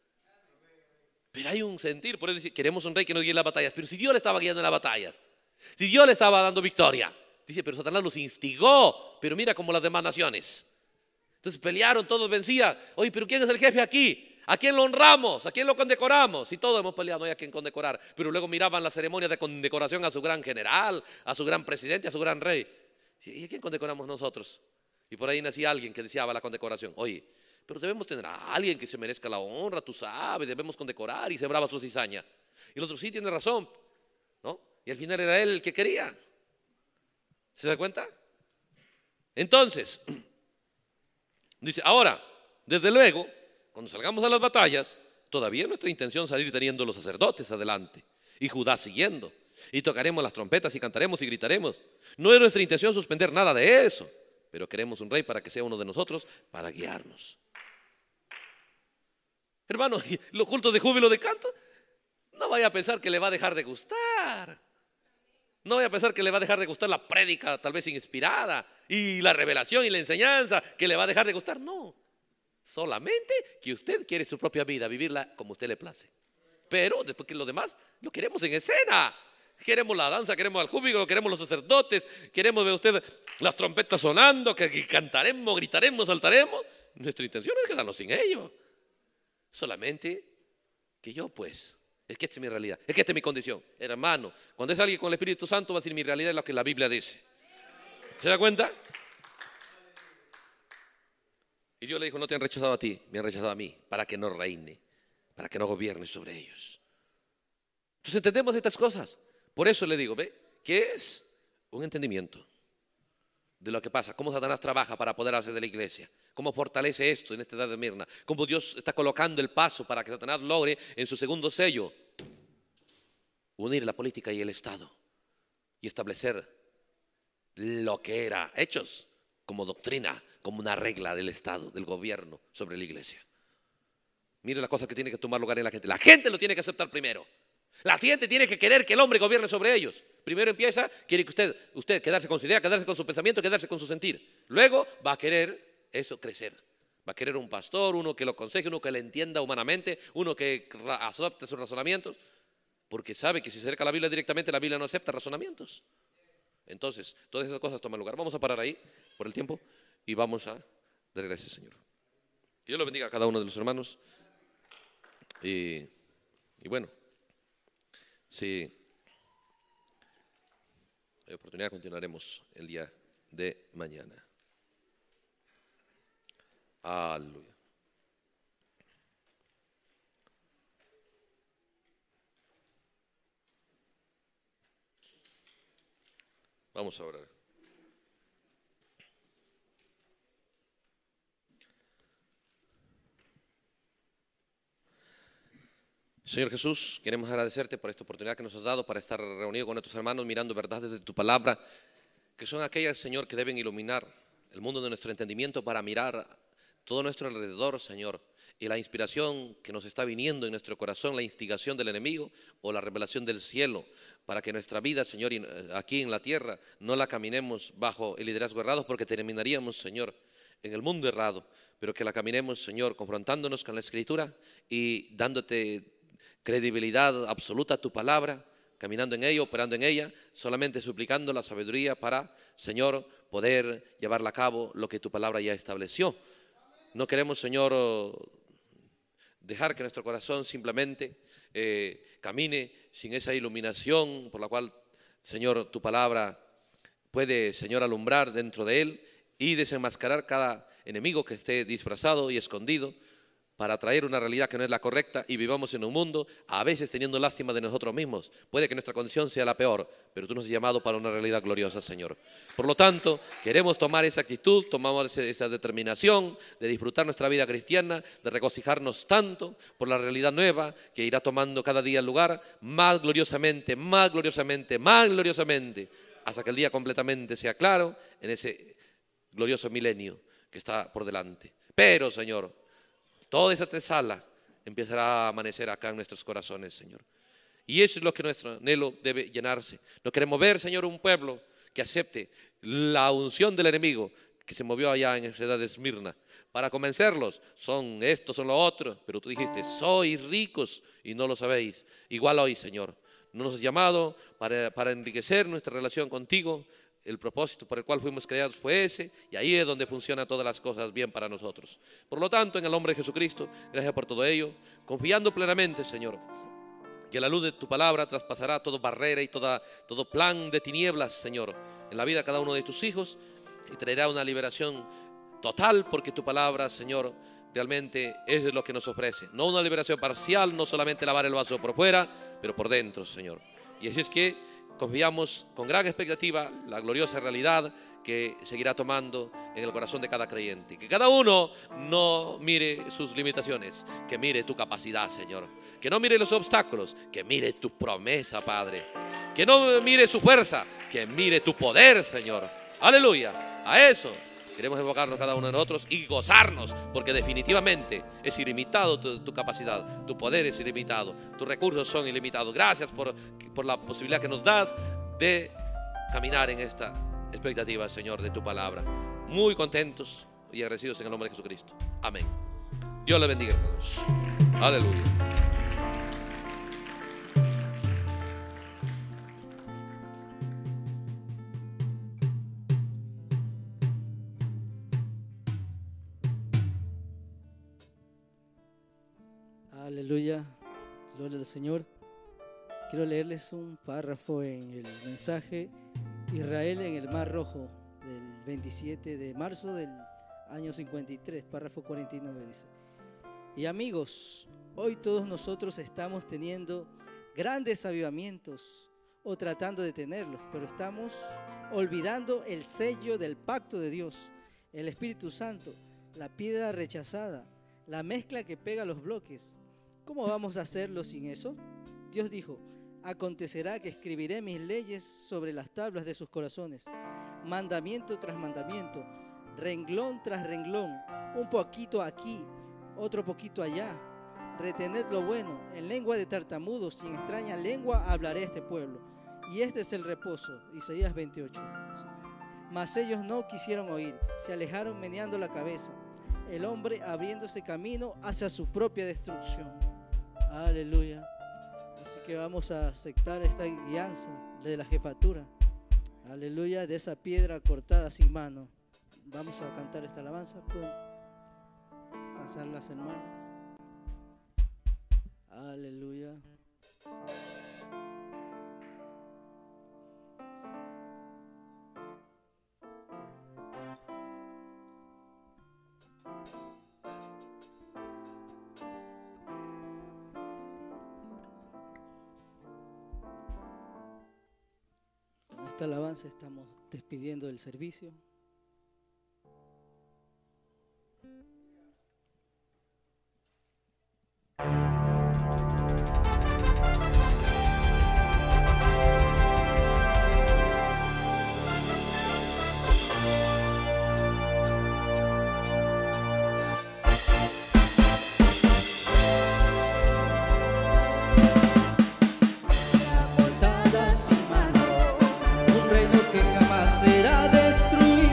Pero hay un sentir, por eso dice, queremos un rey que nos guíe en las batallas. Pero si Dios le estaba guiando en las batallas, si Dios le estaba dando victoria, dice, pero Satanás los instigó. Pero mira como las demás naciones. Entonces pelearon, todos vencían. Oye, pero ¿quién es el jefe aquí? ¿A quién lo honramos? ¿A quién lo condecoramos? Y todos hemos peleado, no hay a quien condecorar. Pero luego miraban la ceremonia de condecoración a su gran general, a su gran presidente, a su gran rey. ¿Y a quién condecoramos nosotros? Y por ahí nacía alguien que deseaba la condecoración. Oye, pero debemos tener a alguien que se merezca la honra, tú sabes, debemos condecorar, y sembraba su cizaña. Y el otro sí tiene razón, ¿no? Y al final era él el que quería. ¿Se da cuenta? Entonces, dice, ahora, desde luego, cuando salgamos a las batallas, todavía es nuestra intención salir teniendo los sacerdotes adelante y Judá siguiendo. Y tocaremos las trompetas y cantaremos y gritaremos. No es nuestra intención suspender nada de eso. pero queremos un rey para que sea uno de nosotros, para guiarnos. Hermano, los cultos de júbilo de canto, no vaya a pensar que le va a dejar de gustar. No vaya a pensar que le va a dejar de gustar la prédica tal vez inspirada y la revelación y la enseñanza, que le va a dejar de gustar. No, solamente que usted quiere su propia vida, vivirla como usted le place. Pero después que lo demás lo queremos en escena. Queremos la danza, queremos el júbilo, queremos los sacerdotes, queremos ver usted las trompetas sonando, que, que cantaremos, gritaremos, saltaremos. Nuestra intención es quedarnos sin ello. Solamente que yo pues, es que esta es mi realidad, es que esta es mi condición. Hermano, cuando es alguien con el Espíritu Santo va a decir mi realidad es lo que la Biblia dice. ¿Se da cuenta? Y Dios le dijo, no te han rechazado a ti, me han rechazado a mí, para que no reine, para que no gobierne sobre ellos. Entonces entendemos estas cosas. Por eso le digo, ¿ve? ¿Qué es? Un entendimiento de lo que pasa, cómo Satanás trabaja para apoderarse de la iglesia, cómo fortalece esto en esta edad de Mirna, cómo Dios está colocando el paso para que Satanás logre en su segundo sello unir la política y el Estado y establecer lo que era hechos como doctrina, como una regla del Estado, del gobierno sobre la iglesia. Mire la cosa que tiene que tomar lugar en la gente. La gente lo tiene que aceptar primero. La gente tiene que querer que el hombre gobierne sobre ellos. Primero empieza, quiere que usted, usted quedarse con su idea, quedarse con su pensamiento, quedarse con su sentir. Luego va a querer eso crecer. Va a querer un pastor, uno que lo aconseje, uno que le entienda humanamente, uno que acepte sus razonamientos. Porque sabe que si se acerca a la Biblia directamente, la Biblia no acepta razonamientos. Entonces, todas esas cosas toman lugar. Vamos a parar ahí por el tiempo y vamos a dar gracias, Señor. Que Dios lo bendiga a cada uno de los hermanos. Y, y bueno, si hay oportunidad, continuaremos el día de mañana. Aleluya. Vamos a orar. Señor Jesús, queremos agradecerte por esta oportunidad que nos has dado para estar reunidos con nuestros hermanos mirando verdades de tu palabra, que son aquellas, Señor, que deben iluminar el mundo de nuestro entendimiento para mirar todo nuestro alrededor, Señor, y la inspiración que nos está viniendo en nuestro corazón, la instigación del enemigo o la revelación del cielo, para que nuestra vida, Señor, aquí en la tierra no la caminemos bajo el liderazgo errado, porque terminaríamos, Señor, en el mundo errado, pero que la caminemos, Señor, confrontándonos con la Escritura y dándote credibilidad absoluta a tu palabra, caminando en ella, operando en ella, solamente suplicando la sabiduría para, Señor, poder llevarla a cabo lo que tu palabra ya estableció. No queremos, Señor, dejar que nuestro corazón simplemente eh, camine sin esa iluminación por la cual, Señor, tu palabra puede, Señor, alumbrar dentro de él y desenmascarar cada enemigo que esté disfrazado y escondido, para traer una realidad que no es la correcta y vivamos en un mundo a veces teniendo lástima de nosotros mismos. Puede que nuestra condición sea la peor, pero tú nos has llamado para una realidad gloriosa, Señor. Por lo tanto, queremos tomar esa actitud, tomamos esa determinación de disfrutar nuestra vida cristiana, de regocijarnos tanto por la realidad nueva que irá tomando cada día lugar más gloriosamente, más gloriosamente, más gloriosamente, hasta que el día completamente sea claro en ese glorioso milenio que está por delante. Pero, Señor, toda esa antesala empezará a amanecer acá en nuestros corazones, Señor. Y eso es lo que nuestro anhelo debe llenarse. No queremos ver, Señor, un pueblo que acepte la unción del enemigo que se movió allá en la ciudad de Esmirna para convencerlos. Son estos, son los otros. Pero tú dijiste, sois ricos y no lo sabéis. Igual hoy, Señor, no nos has llamado para, para enriquecer nuestra relación contigo. El propósito por el cual fuimos creados fue ese, y ahí es donde funcionan todas las cosas bien para nosotros. Por lo tanto, en el nombre de Jesucristo, gracias por todo ello, confiando plenamente, Señor, que la luz de tu palabra traspasará toda barrera y toda, todo plan de tinieblas, Señor, en la vida de cada uno de tus hijos, y traerá una liberación total, porque tu palabra, Señor, realmente es lo que nos ofrece. No una liberación parcial, no solamente lavar el vaso por fuera, pero por dentro, Señor. Y así es que confiamos con gran expectativa la gloriosa realidad que seguirá tomando en el corazón de cada creyente. Que cada uno no mire sus limitaciones, que mire tu capacidad, Señor. Que no mire los obstáculos, que mire tu promesa, Padre. Que no mire su fuerza, que mire tu poder, Señor. Aleluya. A eso Queremos enfocarnos cada uno de nosotros y gozarnos, porque definitivamente es ilimitado tu, tu capacidad, tu poder es ilimitado, tus recursos son ilimitados. Gracias por, por la posibilidad que nos das de caminar en esta expectativa, Señor, de tu palabra. Muy contentos y agradecidos en el nombre de Jesucristo. Amén. Dios le bendiga, hermanos. Aleluya. Aleluya, gloria al Señor. Quiero leerles un párrafo en el mensaje Israel en el Mar Rojo del veintisiete de marzo del año cincuenta y tres, párrafo cuarenta y nueve dice: y amigos, hoy todos nosotros estamos teniendo grandes avivamientos o tratando de tenerlos, pero estamos olvidando el sello del pacto de Dios, el Espíritu Santo, la piedra rechazada, la mezcla que pega los bloques. ¿Cómo vamos a hacerlo sin eso? Dios dijo: acontecerá que escribiré mis leyes sobre las tablas de sus corazones, mandamiento tras mandamiento, renglón tras renglón, un poquito aquí, otro poquito allá. Retened lo bueno, en lengua de tartamudos y en extraña lengua hablaré a este pueblo. Y este es el reposo, Isaías veintiocho. Mas ellos no quisieron oír, se alejaron meneando la cabeza, el hombre abriéndose camino hacia su propia destrucción. Aleluya. Así que vamos a aceptar esta guianza de la jefatura. Aleluya, de esa piedra cortada sin mano. Vamos a cantar esta alabanza. Pueden pasar las hermanas. Aleluya. Con esta alabanza estamos despidiendo del servicio. Portada sin mano, un reino que jamás será destruido.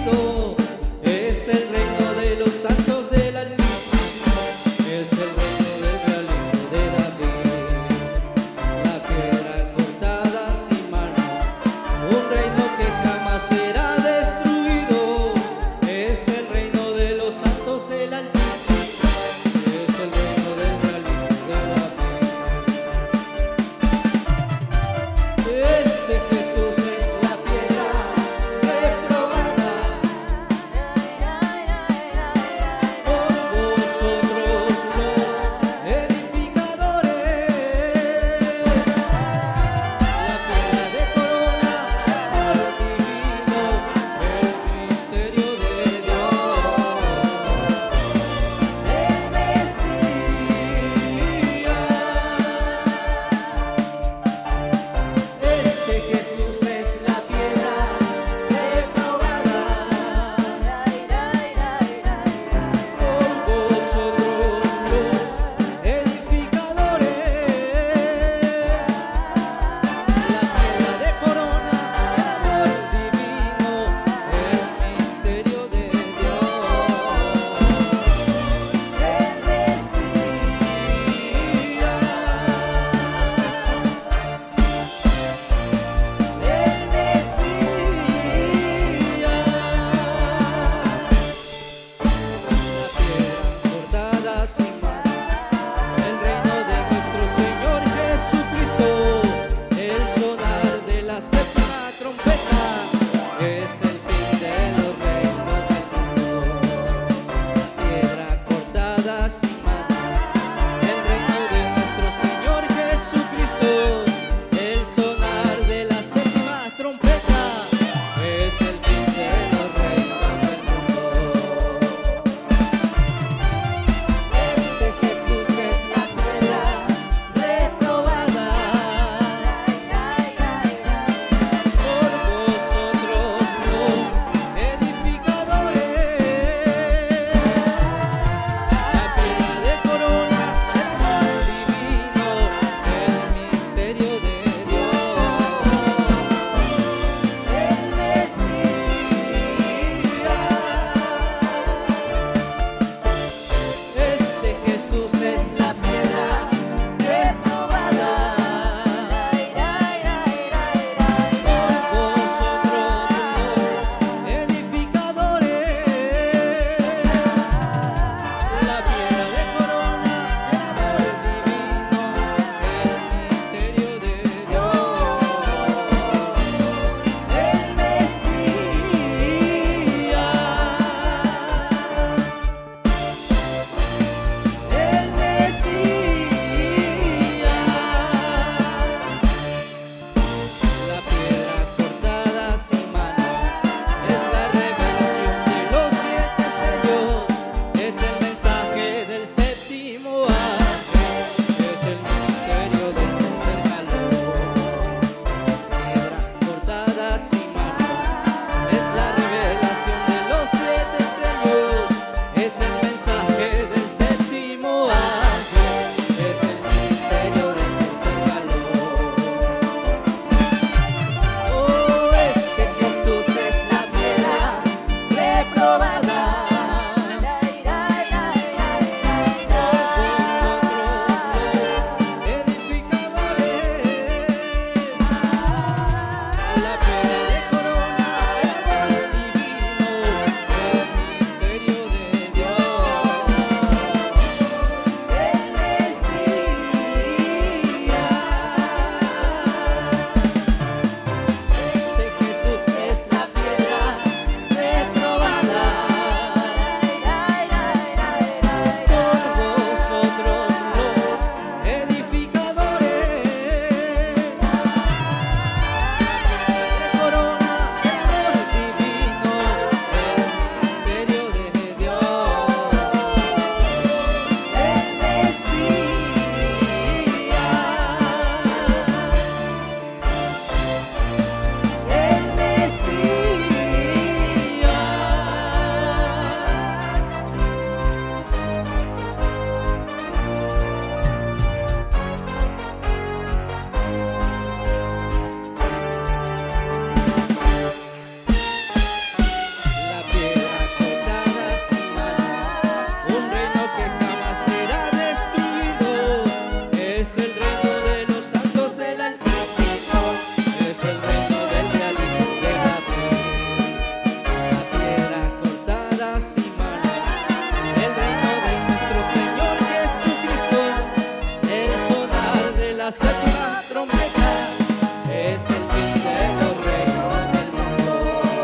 trompeta, es el fin de los reinos del mundo.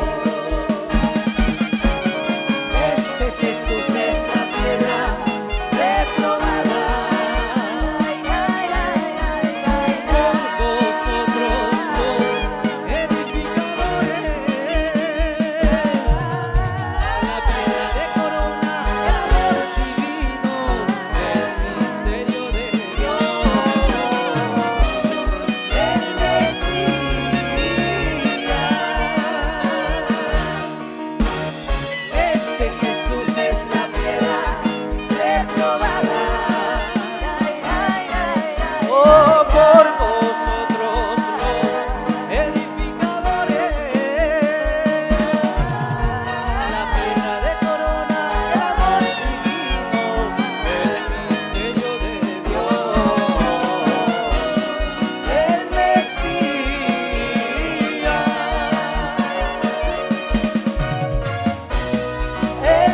Este Jesús es la piedra reprobada. Por vosotros los edificadores, la piedra de corona, el amor divino, el misterio de Dios, el Mesías. Este Jesús es la piedra reprobada. Oh, por vosotros los edificadores, la piedra de corona, el amor divino, el misterio de Dios, el Mesías, el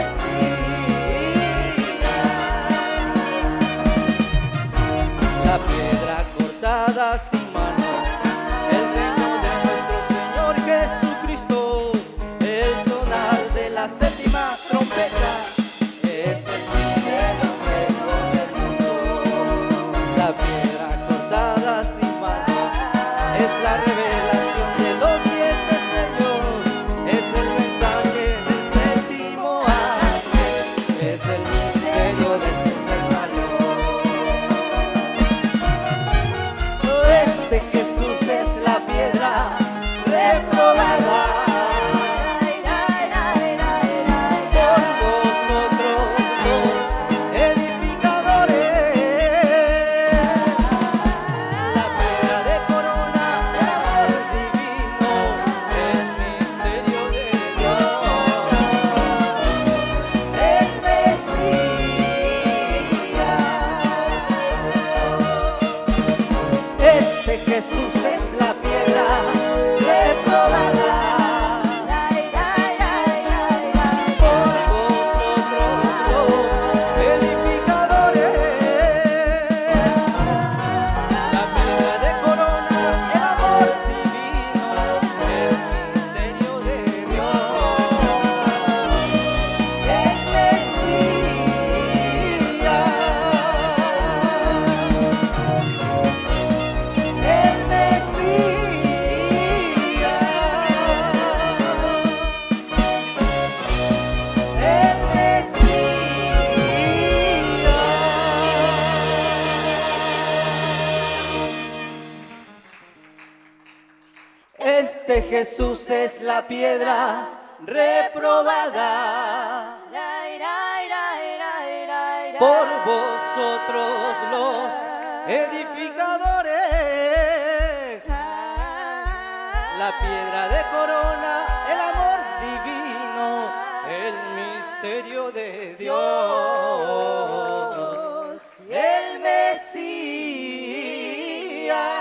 Mesías. La piedra cortada sin mano, el reino de nuestro Señor Jesucristo, el sonar de la séptima trompeta, es el fin de los reinos del mundo. La piedra cortada sin mano es la revelación de los siete sellos, es el mensaje del séptimo ángel, es el misterio del tercer rayo. Este Jesús es la piedra reprobada. Por vosotros los edificadores, la piedra de corona, el amor divino, el misterio de Dios, el Mesías. Este Jesús es la piedra reprobada. Por vosotros los edificadores, la piedra de corona, el amor divino, el misterio de Dios, el Mesías. El Este Jesús es la piedra reprobada. Por vosotros los edificadores, la piedra de corona, el amor divino, el misterio de Dios, el Mesías.